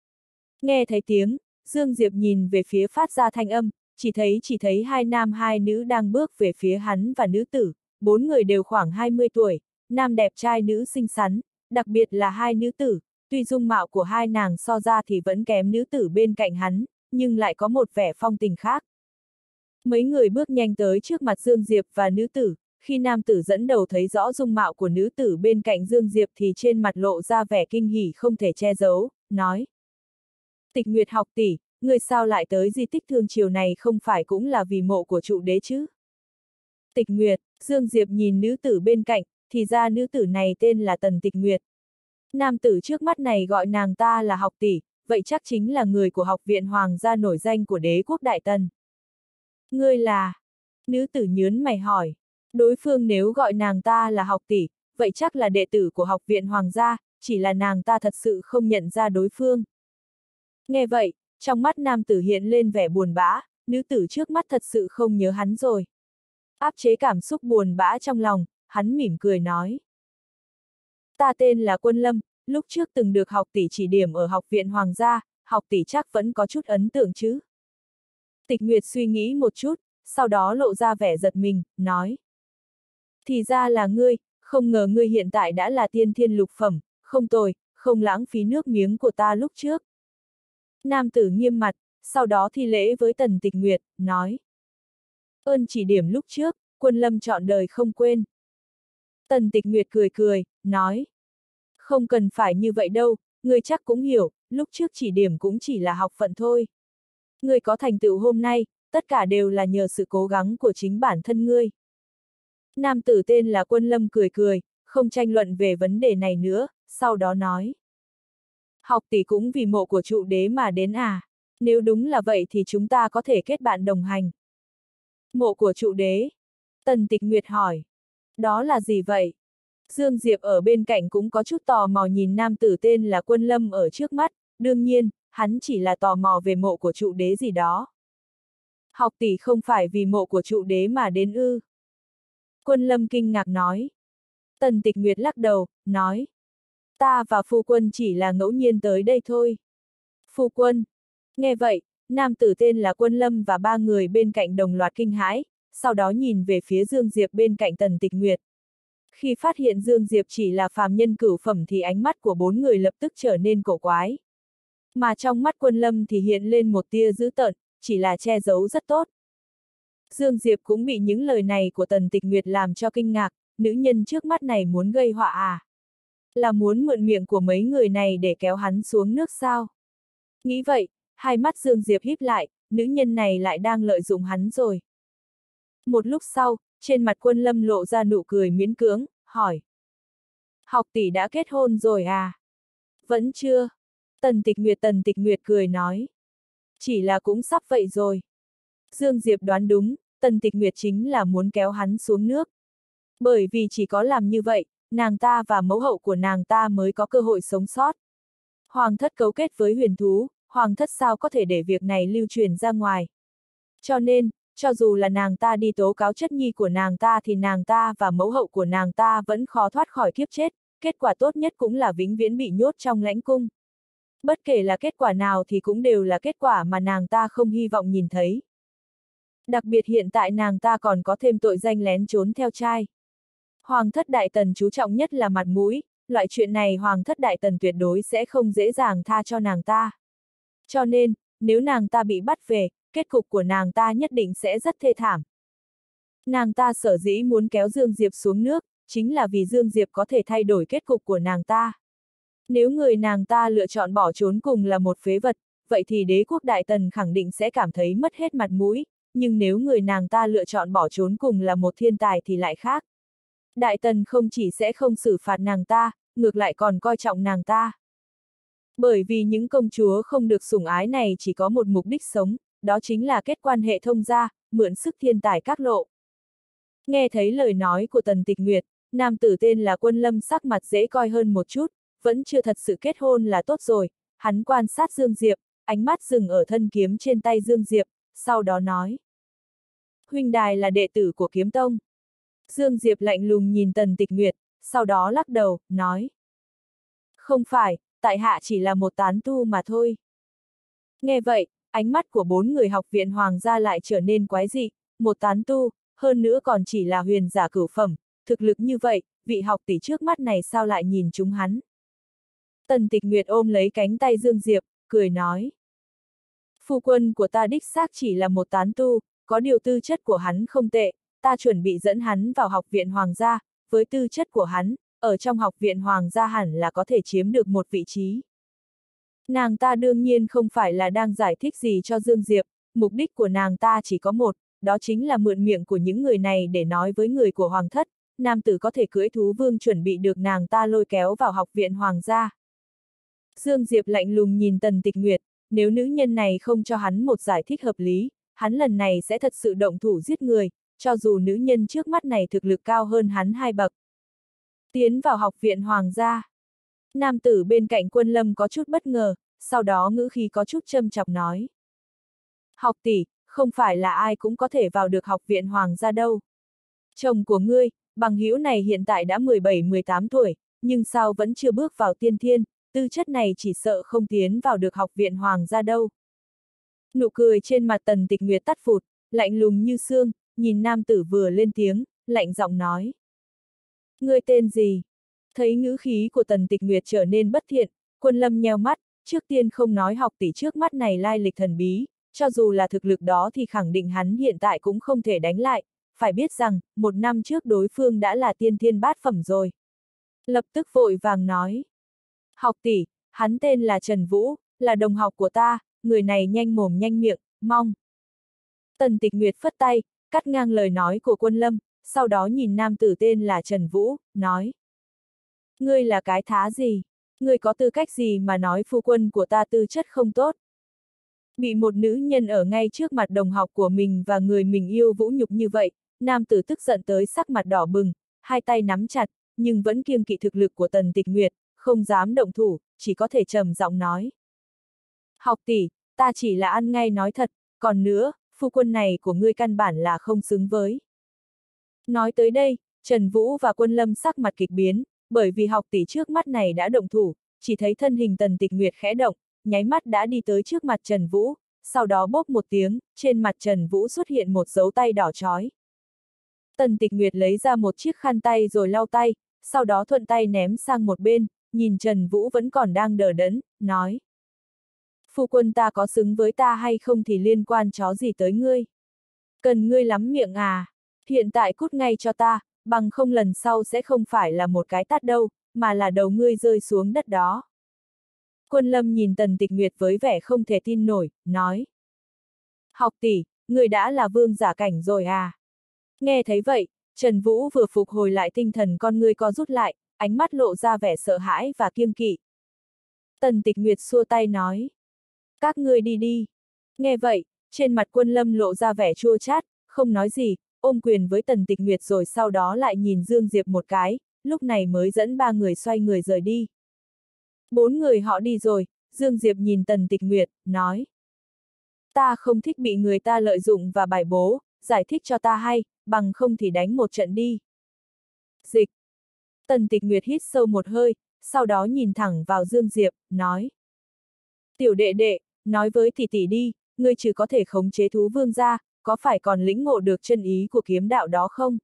Nghe thấy tiếng, Dương Diệp nhìn về phía phát ra thanh âm, chỉ thấy chỉ thấy hai nam hai nữ đang bước về phía hắn và nữ tử, bốn người đều khoảng hai mươi tuổi, nam đẹp trai nữ xinh xắn, đặc biệt là hai nữ tử, tuy dung mạo của hai nàng so ra thì vẫn kém nữ tử bên cạnh hắn, nhưng lại có một vẻ phong tình khác. Mấy người bước nhanh tới trước mặt Dương Diệp và nữ tử, khi nam tử dẫn đầu thấy rõ dung mạo của nữ tử bên cạnh Dương Diệp thì trên mặt lộ ra vẻ kinh hỉ không thể che giấu, nói. Tịch Nguyệt học tỷ, người sao lại tới di tích Thương Triều này không phải cũng là vì mộ của trụ đế chứ? Tịch Nguyệt, Dương Diệp nhìn nữ tử bên cạnh, thì ra nữ tử này tên là Tần Tịch Nguyệt. Nam tử trước mắt này gọi nàng ta là học tỷ, vậy chắc chính là người của học viện hoàng gia nổi danh của đế quốc Đại Tần. Ngươi là? Nữ tử nhớn mày hỏi. Đối phương nếu gọi nàng ta là học tỷ, vậy chắc là đệ tử của học viện hoàng gia, chỉ là nàng ta thật sự không nhận ra đối phương. Nghe vậy, trong mắt nam tử hiện lên vẻ buồn bã, nữ tử trước mắt thật sự không nhớ hắn rồi. Áp chế cảm xúc buồn bã trong lòng, hắn mỉm cười nói. Ta tên là Quân Lâm, lúc trước từng được học tỷ chỉ điểm ở học viện Hoàng gia, học tỷ chắc vẫn có chút ấn tượng chứ. Tịch Nguyệt suy nghĩ một chút, sau đó lộ ra vẻ giật mình, nói. Thì ra là ngươi, không ngờ ngươi hiện tại đã là tiên thiên lục phẩm, không tồi, không lãng phí nước miếng của ta lúc trước. Nam tử nghiêm mặt, sau đó thi lễ với Tần Tịch Nguyệt, nói. Ơn chỉ điểm lúc trước, Quân Lâm trọn đời không quên. Tần Tịch Nguyệt cười cười, nói. Không cần phải như vậy đâu, ngươi chắc cũng hiểu, lúc trước chỉ điểm cũng chỉ là học phận thôi. Ngươi có thành tựu hôm nay, tất cả đều là nhờ sự cố gắng của chính bản thân ngươi. Nam tử tên là Quân Lâm cười cười, không tranh luận về vấn đề này nữa, sau đó nói. Học tỷ cũng vì mộ của trụ đế mà đến à, nếu đúng là vậy thì chúng ta có thể kết bạn đồng hành. Mộ của trụ đế? Tần Tịch Nguyệt hỏi. Đó là gì vậy? Dương Diệp ở bên cạnh cũng có chút tò mò nhìn nam tử tên là Quân Lâm ở trước mắt, đương nhiên, hắn chỉ là tò mò về mộ của trụ đế gì đó. Học tỷ không phải vì mộ của trụ đế mà đến ư? Quân Lâm kinh ngạc nói. Tần Tịch Nguyệt lắc đầu, nói. Ta và phu quân chỉ là ngẫu nhiên tới đây thôi. Phu quân. Nghe vậy, nam tử tên là Quân Lâm và ba người bên cạnh đồng loạt kinh hãi, sau đó nhìn về phía Dương Diệp bên cạnh Tần Tịch Nguyệt. Khi phát hiện Dương Diệp chỉ là phàm nhân cửu phẩm thì ánh mắt của bốn người lập tức trở nên cổ quái. Mà trong mắt Quân Lâm thì hiện lên một tia dữ tợn, chỉ là che giấu rất tốt. Dương Diệp cũng bị những lời này của Tần Tịch Nguyệt làm cho kinh ngạc, nữ nhân trước mắt này muốn gây họa à? Là muốn mượn miệng của mấy người này để kéo hắn xuống nước sao? Nghĩ vậy, hai mắt Dương Diệp híp lại, nữ nhân này lại đang lợi dụng hắn rồi. Một lúc sau, trên mặt Quân Lâm lộ ra nụ cười miễn cưỡng, hỏi. Học tỷ đã kết hôn rồi à? Vẫn chưa. Tần Tịch Nguyệt Tần Tịch Nguyệt cười nói. Chỉ là cũng sắp vậy rồi. Dương Diệp đoán đúng, Tần Tịch Nguyệt chính là muốn kéo hắn xuống nước. Bởi vì chỉ có làm như vậy, nàng ta và mẫu hậu của nàng ta mới có cơ hội sống sót. Hoàng thất cấu kết với huyền thú, hoàng thất sao có thể để việc này lưu truyền ra ngoài. Cho nên, cho dù là nàng ta đi tố cáo chất nhi của nàng ta thì nàng ta và mẫu hậu của nàng ta vẫn khó thoát khỏi kiếp chết, kết quả tốt nhất cũng là vĩnh viễn bị nhốt trong lãnh cung. Bất kể là kết quả nào thì cũng đều là kết quả mà nàng ta không hy vọng nhìn thấy. Đặc biệt hiện tại nàng ta còn có thêm tội danh lén trốn theo trai. Hoàng thất Đại Tần chú trọng nhất là mặt mũi, loại chuyện này Hoàng thất Đại Tần tuyệt đối sẽ không dễ dàng tha cho nàng ta. Cho nên, nếu nàng ta bị bắt về, kết cục của nàng ta nhất định sẽ rất thê thảm. Nàng ta sở dĩ muốn kéo Dương Diệp xuống nước, chính là vì Dương Diệp có thể thay đổi kết cục của nàng ta. Nếu người nàng ta lựa chọn bỏ trốn cùng là một phế vật, vậy thì đế quốc Đại Tần khẳng định sẽ cảm thấy mất hết mặt mũi, nhưng nếu người nàng ta lựa chọn bỏ trốn cùng là một thiên tài thì lại khác. Đại Tần không chỉ sẽ không xử phạt nàng ta, ngược lại còn coi trọng nàng ta. Bởi vì những công chúa không được sủng ái này chỉ có một mục đích sống, đó chính là kết quan hệ thông gia, mượn sức thiên tài các lộ. Nghe thấy lời nói của Tần Tịch Nguyệt, nam tử tên là Quân Lâm sắc mặt dễ coi hơn một chút, vẫn chưa thật sự kết hôn là tốt rồi, hắn quan sát Dương Diệp, ánh mắt dừng ở thân kiếm trên tay Dương Diệp, sau đó nói. Huynh đài là đệ tử của Kiếm Tông. Dương Diệp lạnh lùng nhìn Tần Tịch Nguyệt, sau đó lắc đầu, nói. Không phải, tại hạ chỉ là một tán tu mà thôi. Nghe vậy, ánh mắt của bốn người học viện Hoàng gia lại trở nên quái dị, một tán tu, hơn nữa còn chỉ là huyền giả cửu phẩm, thực lực như vậy, vị học tỷ trước mắt này sao lại nhìn chúng hắn. Tần Tịch Nguyệt ôm lấy cánh tay Dương Diệp, cười nói. Phu quân của ta đích xác chỉ là một tán tu, có điều tư chất của hắn không tệ, ta chuẩn bị dẫn hắn vào học viện Hoàng gia, với tư chất của hắn, ở trong học viện Hoàng gia hẳn là có thể chiếm được một vị trí. Nàng ta đương nhiên không phải là đang giải thích gì cho Dương Diệp, mục đích của nàng ta chỉ có một, đó chính là mượn miệng của những người này để nói với người của Hoàng thất, nam tử có thể cưỡi thú vương chuẩn bị được nàng ta lôi kéo vào học viện Hoàng gia. Dương Diệp lạnh lùng nhìn Tần Tịch Nguyệt, nếu nữ nhân này không cho hắn một giải thích hợp lý, hắn lần này sẽ thật sự động thủ giết người, cho dù nữ nhân trước mắt này thực lực cao hơn hắn hai bậc. Tiến vào học viện Hoàng gia. Nam tử bên cạnh Quân Lâm có chút bất ngờ, sau đó ngữ khí có chút châm chọc nói. Học tỷ, không phải là ai cũng có thể vào được học viện hoàng gia đâu. Chồng của ngươi, bằng hữu này hiện tại đã mười bảy mười tám tuổi, nhưng sao vẫn chưa bước vào tiên thiên, tư chất này chỉ sợ không tiến vào được học viện hoàng gia đâu. Nụ cười trên mặt Tần Tịch Nguyệt tắt phụt, lạnh lùng như xương, nhìn nam tử vừa lên tiếng, lạnh giọng nói. Ngươi tên gì? Thấy ngữ khí của Tần Tịch Nguyệt trở nên bất thiện, Quân Lâm nheo mắt, trước tiên không nói học tỷ trước mắt này lai lịch thần bí, cho dù là thực lực đó thì khẳng định hắn hiện tại cũng không thể đánh lại, phải biết rằng, một năm trước đối phương đã là tiên thiên bát phẩm rồi. Lập tức vội vàng nói. Học tỷ, hắn tên là Trần Vũ, là đồng học của ta, người này nhanh mồm nhanh miệng, mong. Tần Tịch Nguyệt phất tay, cắt ngang lời nói của Quân Lâm, sau đó nhìn nam tử tên là Trần Vũ, nói. Ngươi là cái thá gì? Ngươi có tư cách gì mà nói phu quân của ta tư chất không tốt? Bị một nữ nhân ở ngay trước mặt đồng học của mình và người mình yêu vũ nhục như vậy, nam tử tức giận tới sắc mặt đỏ bừng, hai tay nắm chặt, nhưng vẫn kiêng kỵ thực lực của Tần Tịch Nguyệt, không dám động thủ, chỉ có thể trầm giọng nói. Học tỷ, ta chỉ là ăn ngay nói thật, còn nữa, phu quân này của ngươi căn bản là không xứng với. Nói tới đây, Trần Vũ và Quân Lâm sắc mặt kịch biến, bởi vì học tỷ trước mắt này đã động thủ, chỉ thấy thân hình Tần Tịch Nguyệt khẽ động, nháy mắt đã đi tới trước mặt Trần Vũ, sau đó bốp một tiếng, trên mặt Trần Vũ xuất hiện một dấu tay đỏ chói. Tần Tịch Nguyệt lấy ra một chiếc khăn tay rồi lau tay, sau đó thuận tay ném sang một bên, nhìn Trần Vũ vẫn còn đang đờ đẫn, nói. Phu quân ta có xứng với ta hay không thì liên quan chó gì tới ngươi? Cần ngươi lắm miệng à? Hiện tại cút ngay cho ta, bằng không lần sau sẽ không phải là một cái tát đâu, mà là đầu ngươi rơi xuống đất đó. Quân Lâm nhìn Tần Tịch Nguyệt với vẻ không thể tin nổi, nói. Học tỷ, ngươi đã là vương giả cảnh rồi à? Nghe thấy vậy, Trần Vũ vừa phục hồi lại tinh thần con ngươi co rút lại, ánh mắt lộ ra vẻ sợ hãi và kiêng kỵ. Tần Tịch Nguyệt xua tay nói. Các ngươi đi đi. Nghe vậy, trên mặt Quân Lâm lộ ra vẻ chua chát, không nói gì, ôm quyền với Tần Tịch Nguyệt rồi sau đó lại nhìn Dương Diệp một cái, lúc này mới dẫn ba người xoay người rời đi. Bốn người họ đi rồi, Dương Diệp nhìn Tần Tịch Nguyệt, nói. Ta không thích bị người ta lợi dụng và bài bố, giải thích cho ta hay, bằng không thì đánh một trận đi. Dịch. Tần Tịch Nguyệt hít sâu một hơi, sau đó nhìn thẳng vào Dương Diệp, nói. Tiểu đệ đệ, nói với tỷ tỷ đi, ngươi chỉ có thể khống chế thú vương gia, có phải còn lĩnh ngộ được chân ý của kiếm đạo đó không?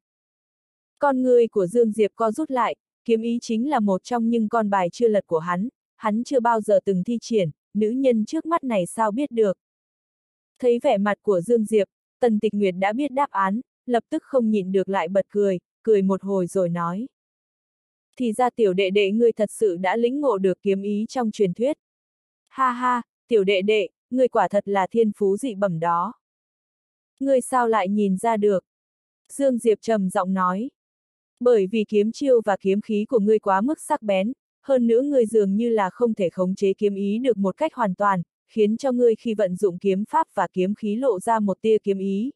Con người của Dương Diệp co rút lại, kiếm ý chính là một trong những con bài chưa lật của hắn, hắn chưa bao giờ từng thi triển, nữ nhân trước mắt này sao biết được. Thấy vẻ mặt của Dương Diệp, Tần Tịch Nguyệt đã biết đáp án, lập tức không nhịn được lại bật cười, cười một hồi rồi nói. Thì ra tiểu đệ đệ ngươi thật sự đã lĩnh ngộ được kiếm ý trong truyền thuyết. Ha ha, tiểu đệ đệ, ngươi quả thật là thiên phú dị bẩm đó. Ngươi sao lại nhìn ra được? Dương Diệp trầm giọng nói. Bởi vì kiếm chiêu và kiếm khí của ngươi quá mức sắc bén, hơn nữa ngươi dường như là không thể khống chế kiếm ý được một cách hoàn toàn, khiến cho ngươi khi vận dụng kiếm pháp và kiếm khí lộ ra một tia kiếm ý.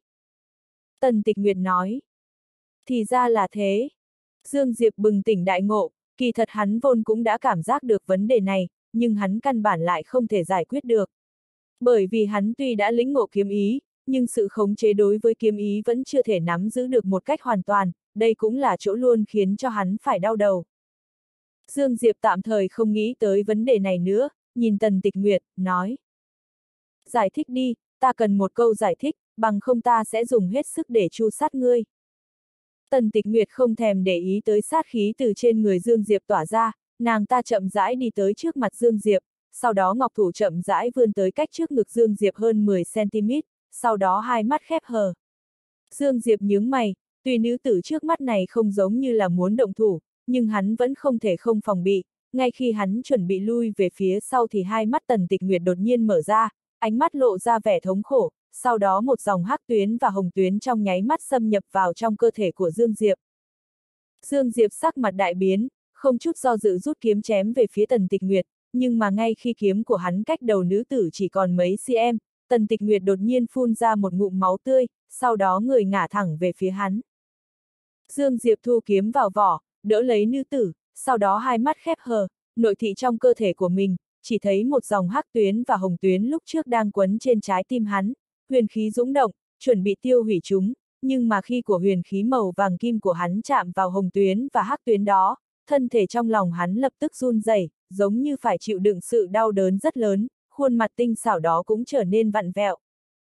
Tần Tịch Nguyệt nói. Thì ra là thế. Dương Diệp bừng tỉnh đại ngộ, kỳ thật hắn vốn cũng đã cảm giác được vấn đề này, nhưng hắn căn bản lại không thể giải quyết được. Bởi vì hắn tuy đã lĩnh ngộ kiếm ý, nhưng sự khống chế đối với kiếm ý vẫn chưa thể nắm giữ được một cách hoàn toàn, đây cũng là chỗ luôn khiến cho hắn phải đau đầu. Dương Diệp tạm thời không nghĩ tới vấn đề này nữa, nhìn Tần Tịch Nguyệt, nói. Giải thích đi, ta cần một câu giải thích, bằng không ta sẽ dùng hết sức để tru sát ngươi. Tần Tịch Nguyệt không thèm để ý tới sát khí từ trên người Dương Diệp tỏa ra, nàng ta chậm rãi đi tới trước mặt Dương Diệp, sau đó ngọc thủ chậm rãi vươn tới cách trước ngực Dương Diệp hơn mười xăng ti mét, sau đó hai mắt khép hờ. Dương Diệp nhướng mày, tuy nữ tử trước mắt này không giống như là muốn động thủ, nhưng hắn vẫn không thể không phòng bị, ngay khi hắn chuẩn bị lui về phía sau thì hai mắt Tần Tịch Nguyệt đột nhiên mở ra, ánh mắt lộ ra vẻ thống khổ, sau đó một dòng hắc tuyến và hồng tuyến trong nháy mắt xâm nhập vào trong cơ thể của Dương Diệp. Dương Diệp sắc mặt đại biến, không chút do dự rút kiếm chém về phía Tần Tịch Nguyệt, nhưng mà ngay khi kiếm của hắn cách đầu nữ tử chỉ còn mấy cm, Tần Tịch Nguyệt đột nhiên phun ra một ngụm máu tươi, sau đó người ngả thẳng về phía hắn. Dương Diệp thu kiếm vào vỏ, đỡ lấy nữ tử, sau đó hai mắt khép hờ, nội thị trong cơ thể của mình, chỉ thấy một dòng hắc tuyến và hồng tuyến lúc trước đang quấn trên trái tim hắn, huyền khí dũng động, chuẩn bị tiêu hủy chúng, nhưng mà khi của huyền khí màu vàng kim của hắn chạm vào hồng tuyến và hắc tuyến đó, thân thể trong lòng hắn lập tức run rẩy, giống như phải chịu đựng sự đau đớn rất lớn, khuôn mặt tinh xảo đó cũng trở nên vặn vẹo.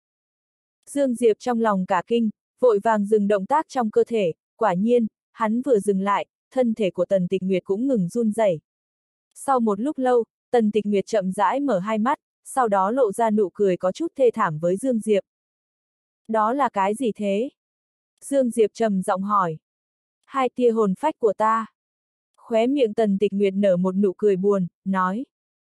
Dương Diệp trong lòng cả kinh, vội vàng dừng động tác trong cơ thể, quả nhiên, hắn vừa dừng lại, thân thể của Tần Tịch Nguyệt cũng ngừng run rẩy. Sau một lúc lâu, Tần Tịch Nguyệt chậm rãi mở hai mắt, sau đó lộ ra nụ cười có chút thê thảm với Dương Diệp. Đó là cái gì thế? Dương Diệp trầm giọng hỏi. Hai tia hồn phách của ta. Khóe miệng Tần Tịch Nguyệt nở một nụ cười buồn, nói.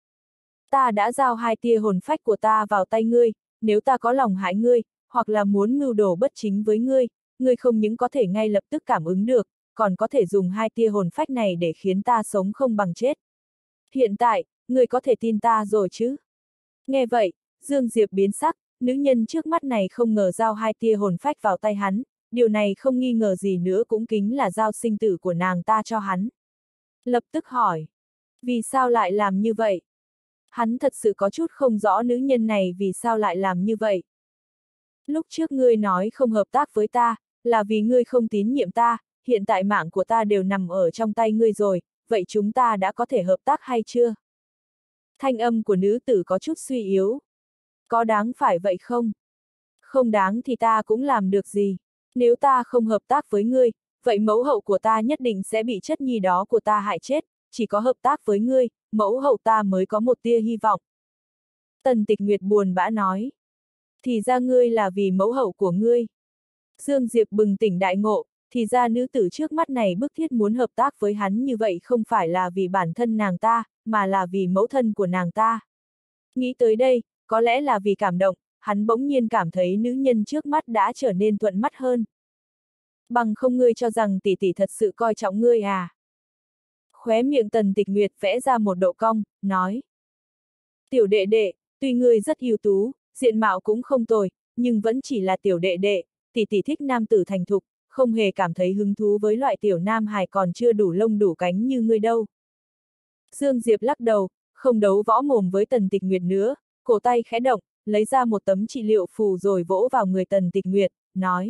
Ta đã giao hai tia hồn phách của ta vào tay ngươi, nếu ta có lòng hại ngươi, hoặc là muốn mưu đồ bất chính với ngươi, ngươi không những có thể ngay lập tức cảm ứng được, còn có thể dùng hai tia hồn phách này để khiến ta sống không bằng chết. Hiện tại, ngươi có thể tin ta rồi chứ? Nghe vậy, Dương Diệp biến sắc, nữ nhân trước mắt này không ngờ giao hai tia hồn phách vào tay hắn, điều này không nghi ngờ gì nữa cũng kính là giao sinh tử của nàng ta cho hắn. Lập tức hỏi, vì sao lại làm như vậy? Hắn thật sự có chút không rõ nữ nhân này vì sao lại làm như vậy. Lúc trước ngươi nói không hợp tác với ta, là vì ngươi không tín nhiệm ta, hiện tại mạng của ta đều nằm ở trong tay ngươi rồi, vậy chúng ta đã có thể hợp tác hay chưa? Thanh âm của nữ tử có chút suy yếu. Có đáng phải vậy không? Không đáng thì ta cũng làm được gì. Nếu ta không hợp tác với ngươi, vậy mẫu hậu của ta nhất định sẽ bị chất nhi đó của ta hại chết, chỉ có hợp tác với ngươi, mẫu hậu ta mới có một tia hy vọng. Tần Tịch Nguyệt buồn bã nói. Thì ra ngươi là vì mẫu hậu của ngươi. Dương Diệp bừng tỉnh đại ngộ, thì ra nữ tử trước mắt này bức thiết muốn hợp tác với hắn như vậy không phải là vì bản thân nàng ta, mà là vì mẫu thân của nàng ta. Nghĩ tới đây, có lẽ là vì cảm động, hắn bỗng nhiên cảm thấy nữ nhân trước mắt đã trở nên thuận mắt hơn. Bằng không ngươi cho rằng tỷ tỷ thật sự coi trọng ngươi à? Khóe miệng Tần Tịch Nguyệt vẽ ra một độ cong, nói. Tiểu đệ đệ, tuy ngươi rất ưu tú, diện mạo cũng không tồi, nhưng vẫn chỉ là tiểu đệ đệ, tỷ tỷ thích nam tử thành thục, không hề cảm thấy hứng thú với loại tiểu nam hài còn chưa đủ lông đủ cánh như ngươi đâu. Dương Diệp lắc đầu, không đấu võ mồm với Tần Tịch Nguyệt nữa, cổ tay khẽ động, lấy ra một tấm trị liệu phù rồi vỗ vào người Tần Tịch Nguyệt, nói.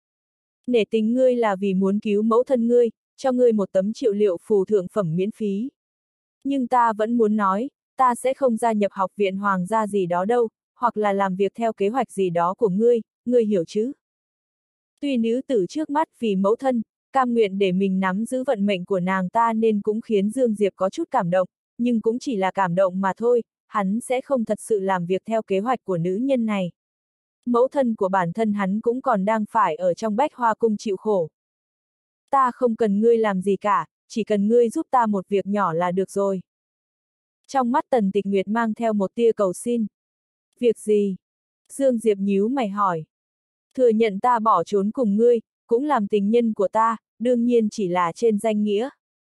Nể tình ngươi là vì muốn cứu mẫu thân ngươi, cho ngươi một tấm trị liệu phù thượng phẩm miễn phí. Nhưng ta vẫn muốn nói, ta sẽ không gia nhập học viện hoàng gia gì đó đâu, hoặc là làm việc theo kế hoạch gì đó của ngươi, ngươi hiểu chứ? Tuy nữ tử trước mắt vì mẫu thân, cam nguyện để mình nắm giữ vận mệnh của nàng ta nên cũng khiến Dương Diệp có chút cảm động, nhưng cũng chỉ là cảm động mà thôi, hắn sẽ không thật sự làm việc theo kế hoạch của nữ nhân này. Mẫu thân của bản thân hắn cũng còn đang phải ở trong Bách Hoa Cung chịu khổ. Ta không cần ngươi làm gì cả, chỉ cần ngươi giúp ta một việc nhỏ là được rồi. Trong mắt Tần Tịch Nguyệt mang theo một tia cầu xin. Việc gì? Dương Diệp nhíu mày hỏi. Thừa nhận ta bỏ trốn cùng ngươi, cũng làm tình nhân của ta, đương nhiên chỉ là trên danh nghĩa.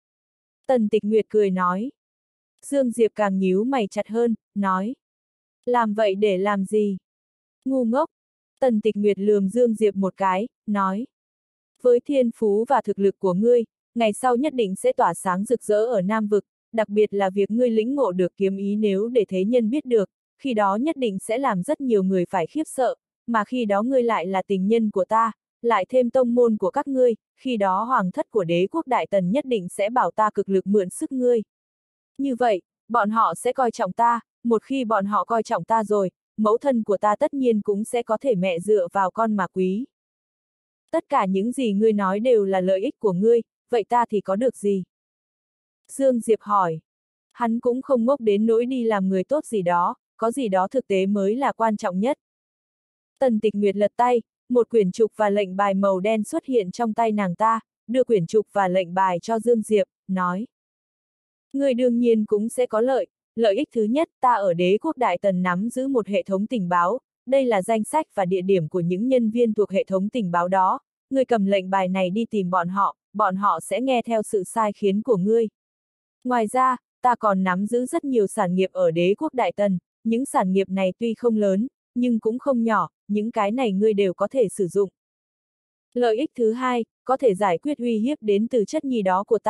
Tần Tịch Nguyệt cười nói. Dương Diệp càng nhíu mày chặt hơn, nói. Làm vậy để làm gì? Ngu ngốc. Tần Tịch Nguyệt lườm Dương Diệp một cái, nói. Với thiên phú và thực lực của ngươi, ngày sau nhất định sẽ tỏa sáng rực rỡ ở Nam Vực, đặc biệt là việc ngươi lĩnh ngộ được kiếm ý nếu để thế nhân biết được, khi đó nhất định sẽ làm rất nhiều người phải khiếp sợ, mà khi đó ngươi lại là tình nhân của ta, lại thêm tông môn của các ngươi, khi đó hoàng thất của đế quốc Đại Tần nhất định sẽ bảo ta cực lực mượn sức ngươi. Như vậy, bọn họ sẽ coi trọng ta, một khi bọn họ coi trọng ta rồi, mẫu thân của ta tất nhiên cũng sẽ có thể mẹ dựa vào con mà quý. Tất cả những gì ngươi nói đều là lợi ích của ngươi, vậy ta thì có được gì? Dương Diệp hỏi. Hắn cũng không ngốc đến nỗi đi làm người tốt gì đó, có gì đó thực tế mới là quan trọng nhất. Tần Tịch Nguyệt lật tay, một quyển trục và lệnh bài màu đen xuất hiện trong tay nàng ta, đưa quyển trục và lệnh bài cho Dương Diệp, nói. Ngươi đương nhiên cũng sẽ có lợi, lợi ích thứ nhất ta ở đế quốc Đại Tần nắm giữ một hệ thống tình báo, đây là danh sách và địa điểm của những nhân viên thuộc hệ thống tình báo đó, ngươi cầm lệnh bài này đi tìm bọn họ, bọn họ sẽ nghe theo sự sai khiến của ngươi. Ngoài ra, ta còn nắm giữ rất nhiều sản nghiệp ở đế quốc Đại Tần, những sản nghiệp này tuy không lớn, nhưng cũng không nhỏ, những cái này ngươi đều có thể sử dụng. Lợi ích thứ hai, có thể giải quyết uy hiếp đến từ chất nhi đó của ta,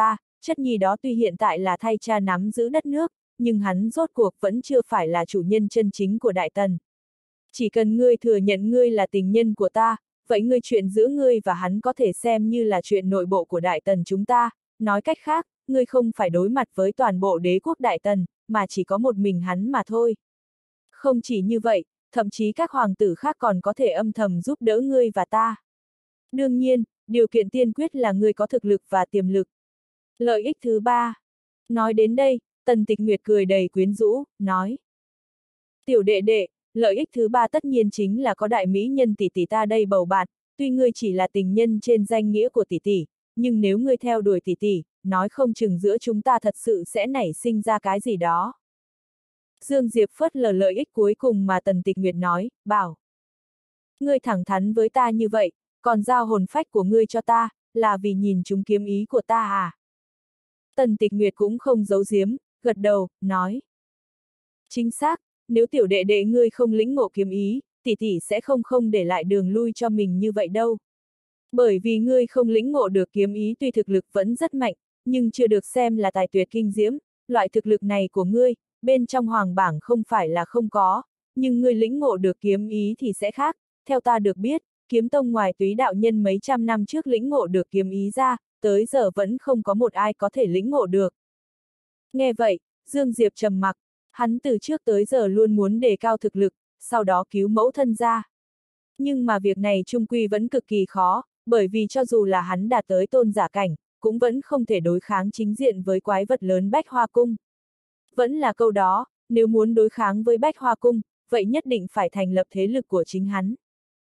chất nhi đó tuy hiện tại là thay cha nắm giữ đất nước, nhưng hắn rốt cuộc vẫn chưa phải là chủ nhân chân chính của Đại Tần. Chỉ cần ngươi thừa nhận ngươi là tình nhân của ta, vậy ngươi chuyện giữa ngươi và hắn có thể xem như là chuyện nội bộ của Đại Tần chúng ta, nói cách khác, ngươi không phải đối mặt với toàn bộ đế quốc Đại Tần, mà chỉ có một mình hắn mà thôi. Không chỉ như vậy, thậm chí các hoàng tử khác còn có thể âm thầm giúp đỡ ngươi và ta. Đương nhiên, điều kiện tiên quyết là ngươi có thực lực và tiềm lực. Lợi ích thứ ba. Nói đến đây, Tần Tịch Nguyệt cười đầy quyến rũ, nói. Tiểu đệ đệ, lợi ích thứ ba tất nhiên chính là có đại mỹ nhân tỷ tỷ ta đây bầu bạn, tuy ngươi chỉ là tình nhân trên danh nghĩa của tỷ tỷ, nhưng nếu ngươi theo đuổi tỷ tỷ, nói không chừng giữa chúng ta thật sự sẽ nảy sinh ra cái gì đó. Dương Diệp phớt lờ lợi ích cuối cùng mà Tần Tịch Nguyệt nói, bảo. Ngươi thẳng thắn với ta như vậy, còn giao hồn phách của ngươi cho ta, là vì nhìn chúng kiếm ý của ta à? Tần Tịch Nguyệt cũng không giấu giếm, gật đầu, nói. Chính xác, nếu tiểu đệ đệ ngươi không lĩnh ngộ kiếm ý, tỷ tỷ sẽ không không để lại đường lui cho mình như vậy đâu. Bởi vì ngươi không lĩnh ngộ được kiếm ý tuy thực lực vẫn rất mạnh, nhưng chưa được xem là tài tuyệt kinh diễm, loại thực lực này của ngươi, bên trong hoàng bảng không phải là không có, nhưng ngươi lĩnh ngộ được kiếm ý thì sẽ khác, theo ta được biết, kiếm tông ngoài túy đạo nhân mấy trăm năm trước lĩnh ngộ được kiếm ý ra, tới giờ vẫn không có một ai có thể lĩnh ngộ được. Nghe vậy, Dương Diệp trầm mặc, hắn từ trước tới giờ luôn muốn đề cao thực lực, sau đó cứu mẫu thân ra. Nhưng mà việc này chung quy vẫn cực kỳ khó, bởi vì cho dù là hắn đạt tới tôn giả cảnh, cũng vẫn không thể đối kháng chính diện với quái vật lớn Bách Hoa Cung. Vẫn là câu đó, nếu muốn đối kháng với Bách Hoa Cung, vậy nhất định phải thành lập thế lực của chính hắn.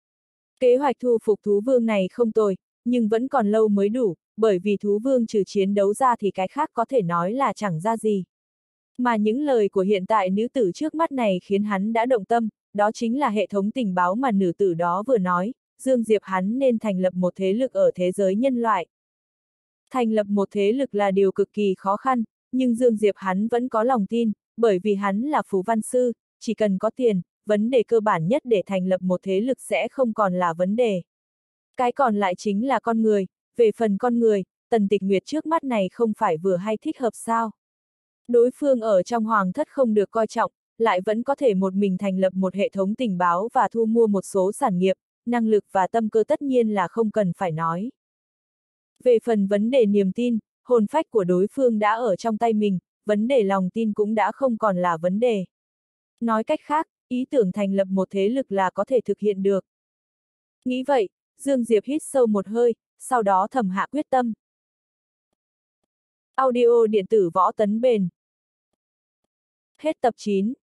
Kế hoạch thu phục thú vương này không tồi, nhưng vẫn còn lâu mới đủ, bởi vì thú vương trừ chiến đấu ra thì cái khác có thể nói là chẳng ra gì. Mà những lời của hiện tại nữ tử trước mắt này khiến hắn đã động tâm, đó chính là hệ thống tình báo mà nữ tử đó vừa nói, Dương Diệp hắn nên thành lập một thế lực ở thế giới nhân loại. Thành lập một thế lực là điều cực kỳ khó khăn, nhưng Dương Diệp hắn vẫn có lòng tin, bởi vì hắn là phù văn sư, chỉ cần có tiền, vấn đề cơ bản nhất để thành lập một thế lực sẽ không còn là vấn đề. Cái còn lại chính là con người, về phần con người, Tần Tịch Nguyệt trước mắt này không phải vừa hay thích hợp sao. Đối phương ở trong hoàng thất không được coi trọng, lại vẫn có thể một mình thành lập một hệ thống tình báo và thu mua một số sản nghiệp, năng lực và tâm cơ tất nhiên là không cần phải nói. Về phần vấn đề niềm tin, hồn phách của đối phương đã ở trong tay mình, vấn đề lòng tin cũng đã không còn là vấn đề. Nói cách khác, ý tưởng thành lập một thế lực là có thể thực hiện được. Nghĩ vậy, Dương Diệp hít sâu một hơi, sau đó thầm hạ quyết tâm. Audio điện tử Võ Tấn Bền. Hết tập chín.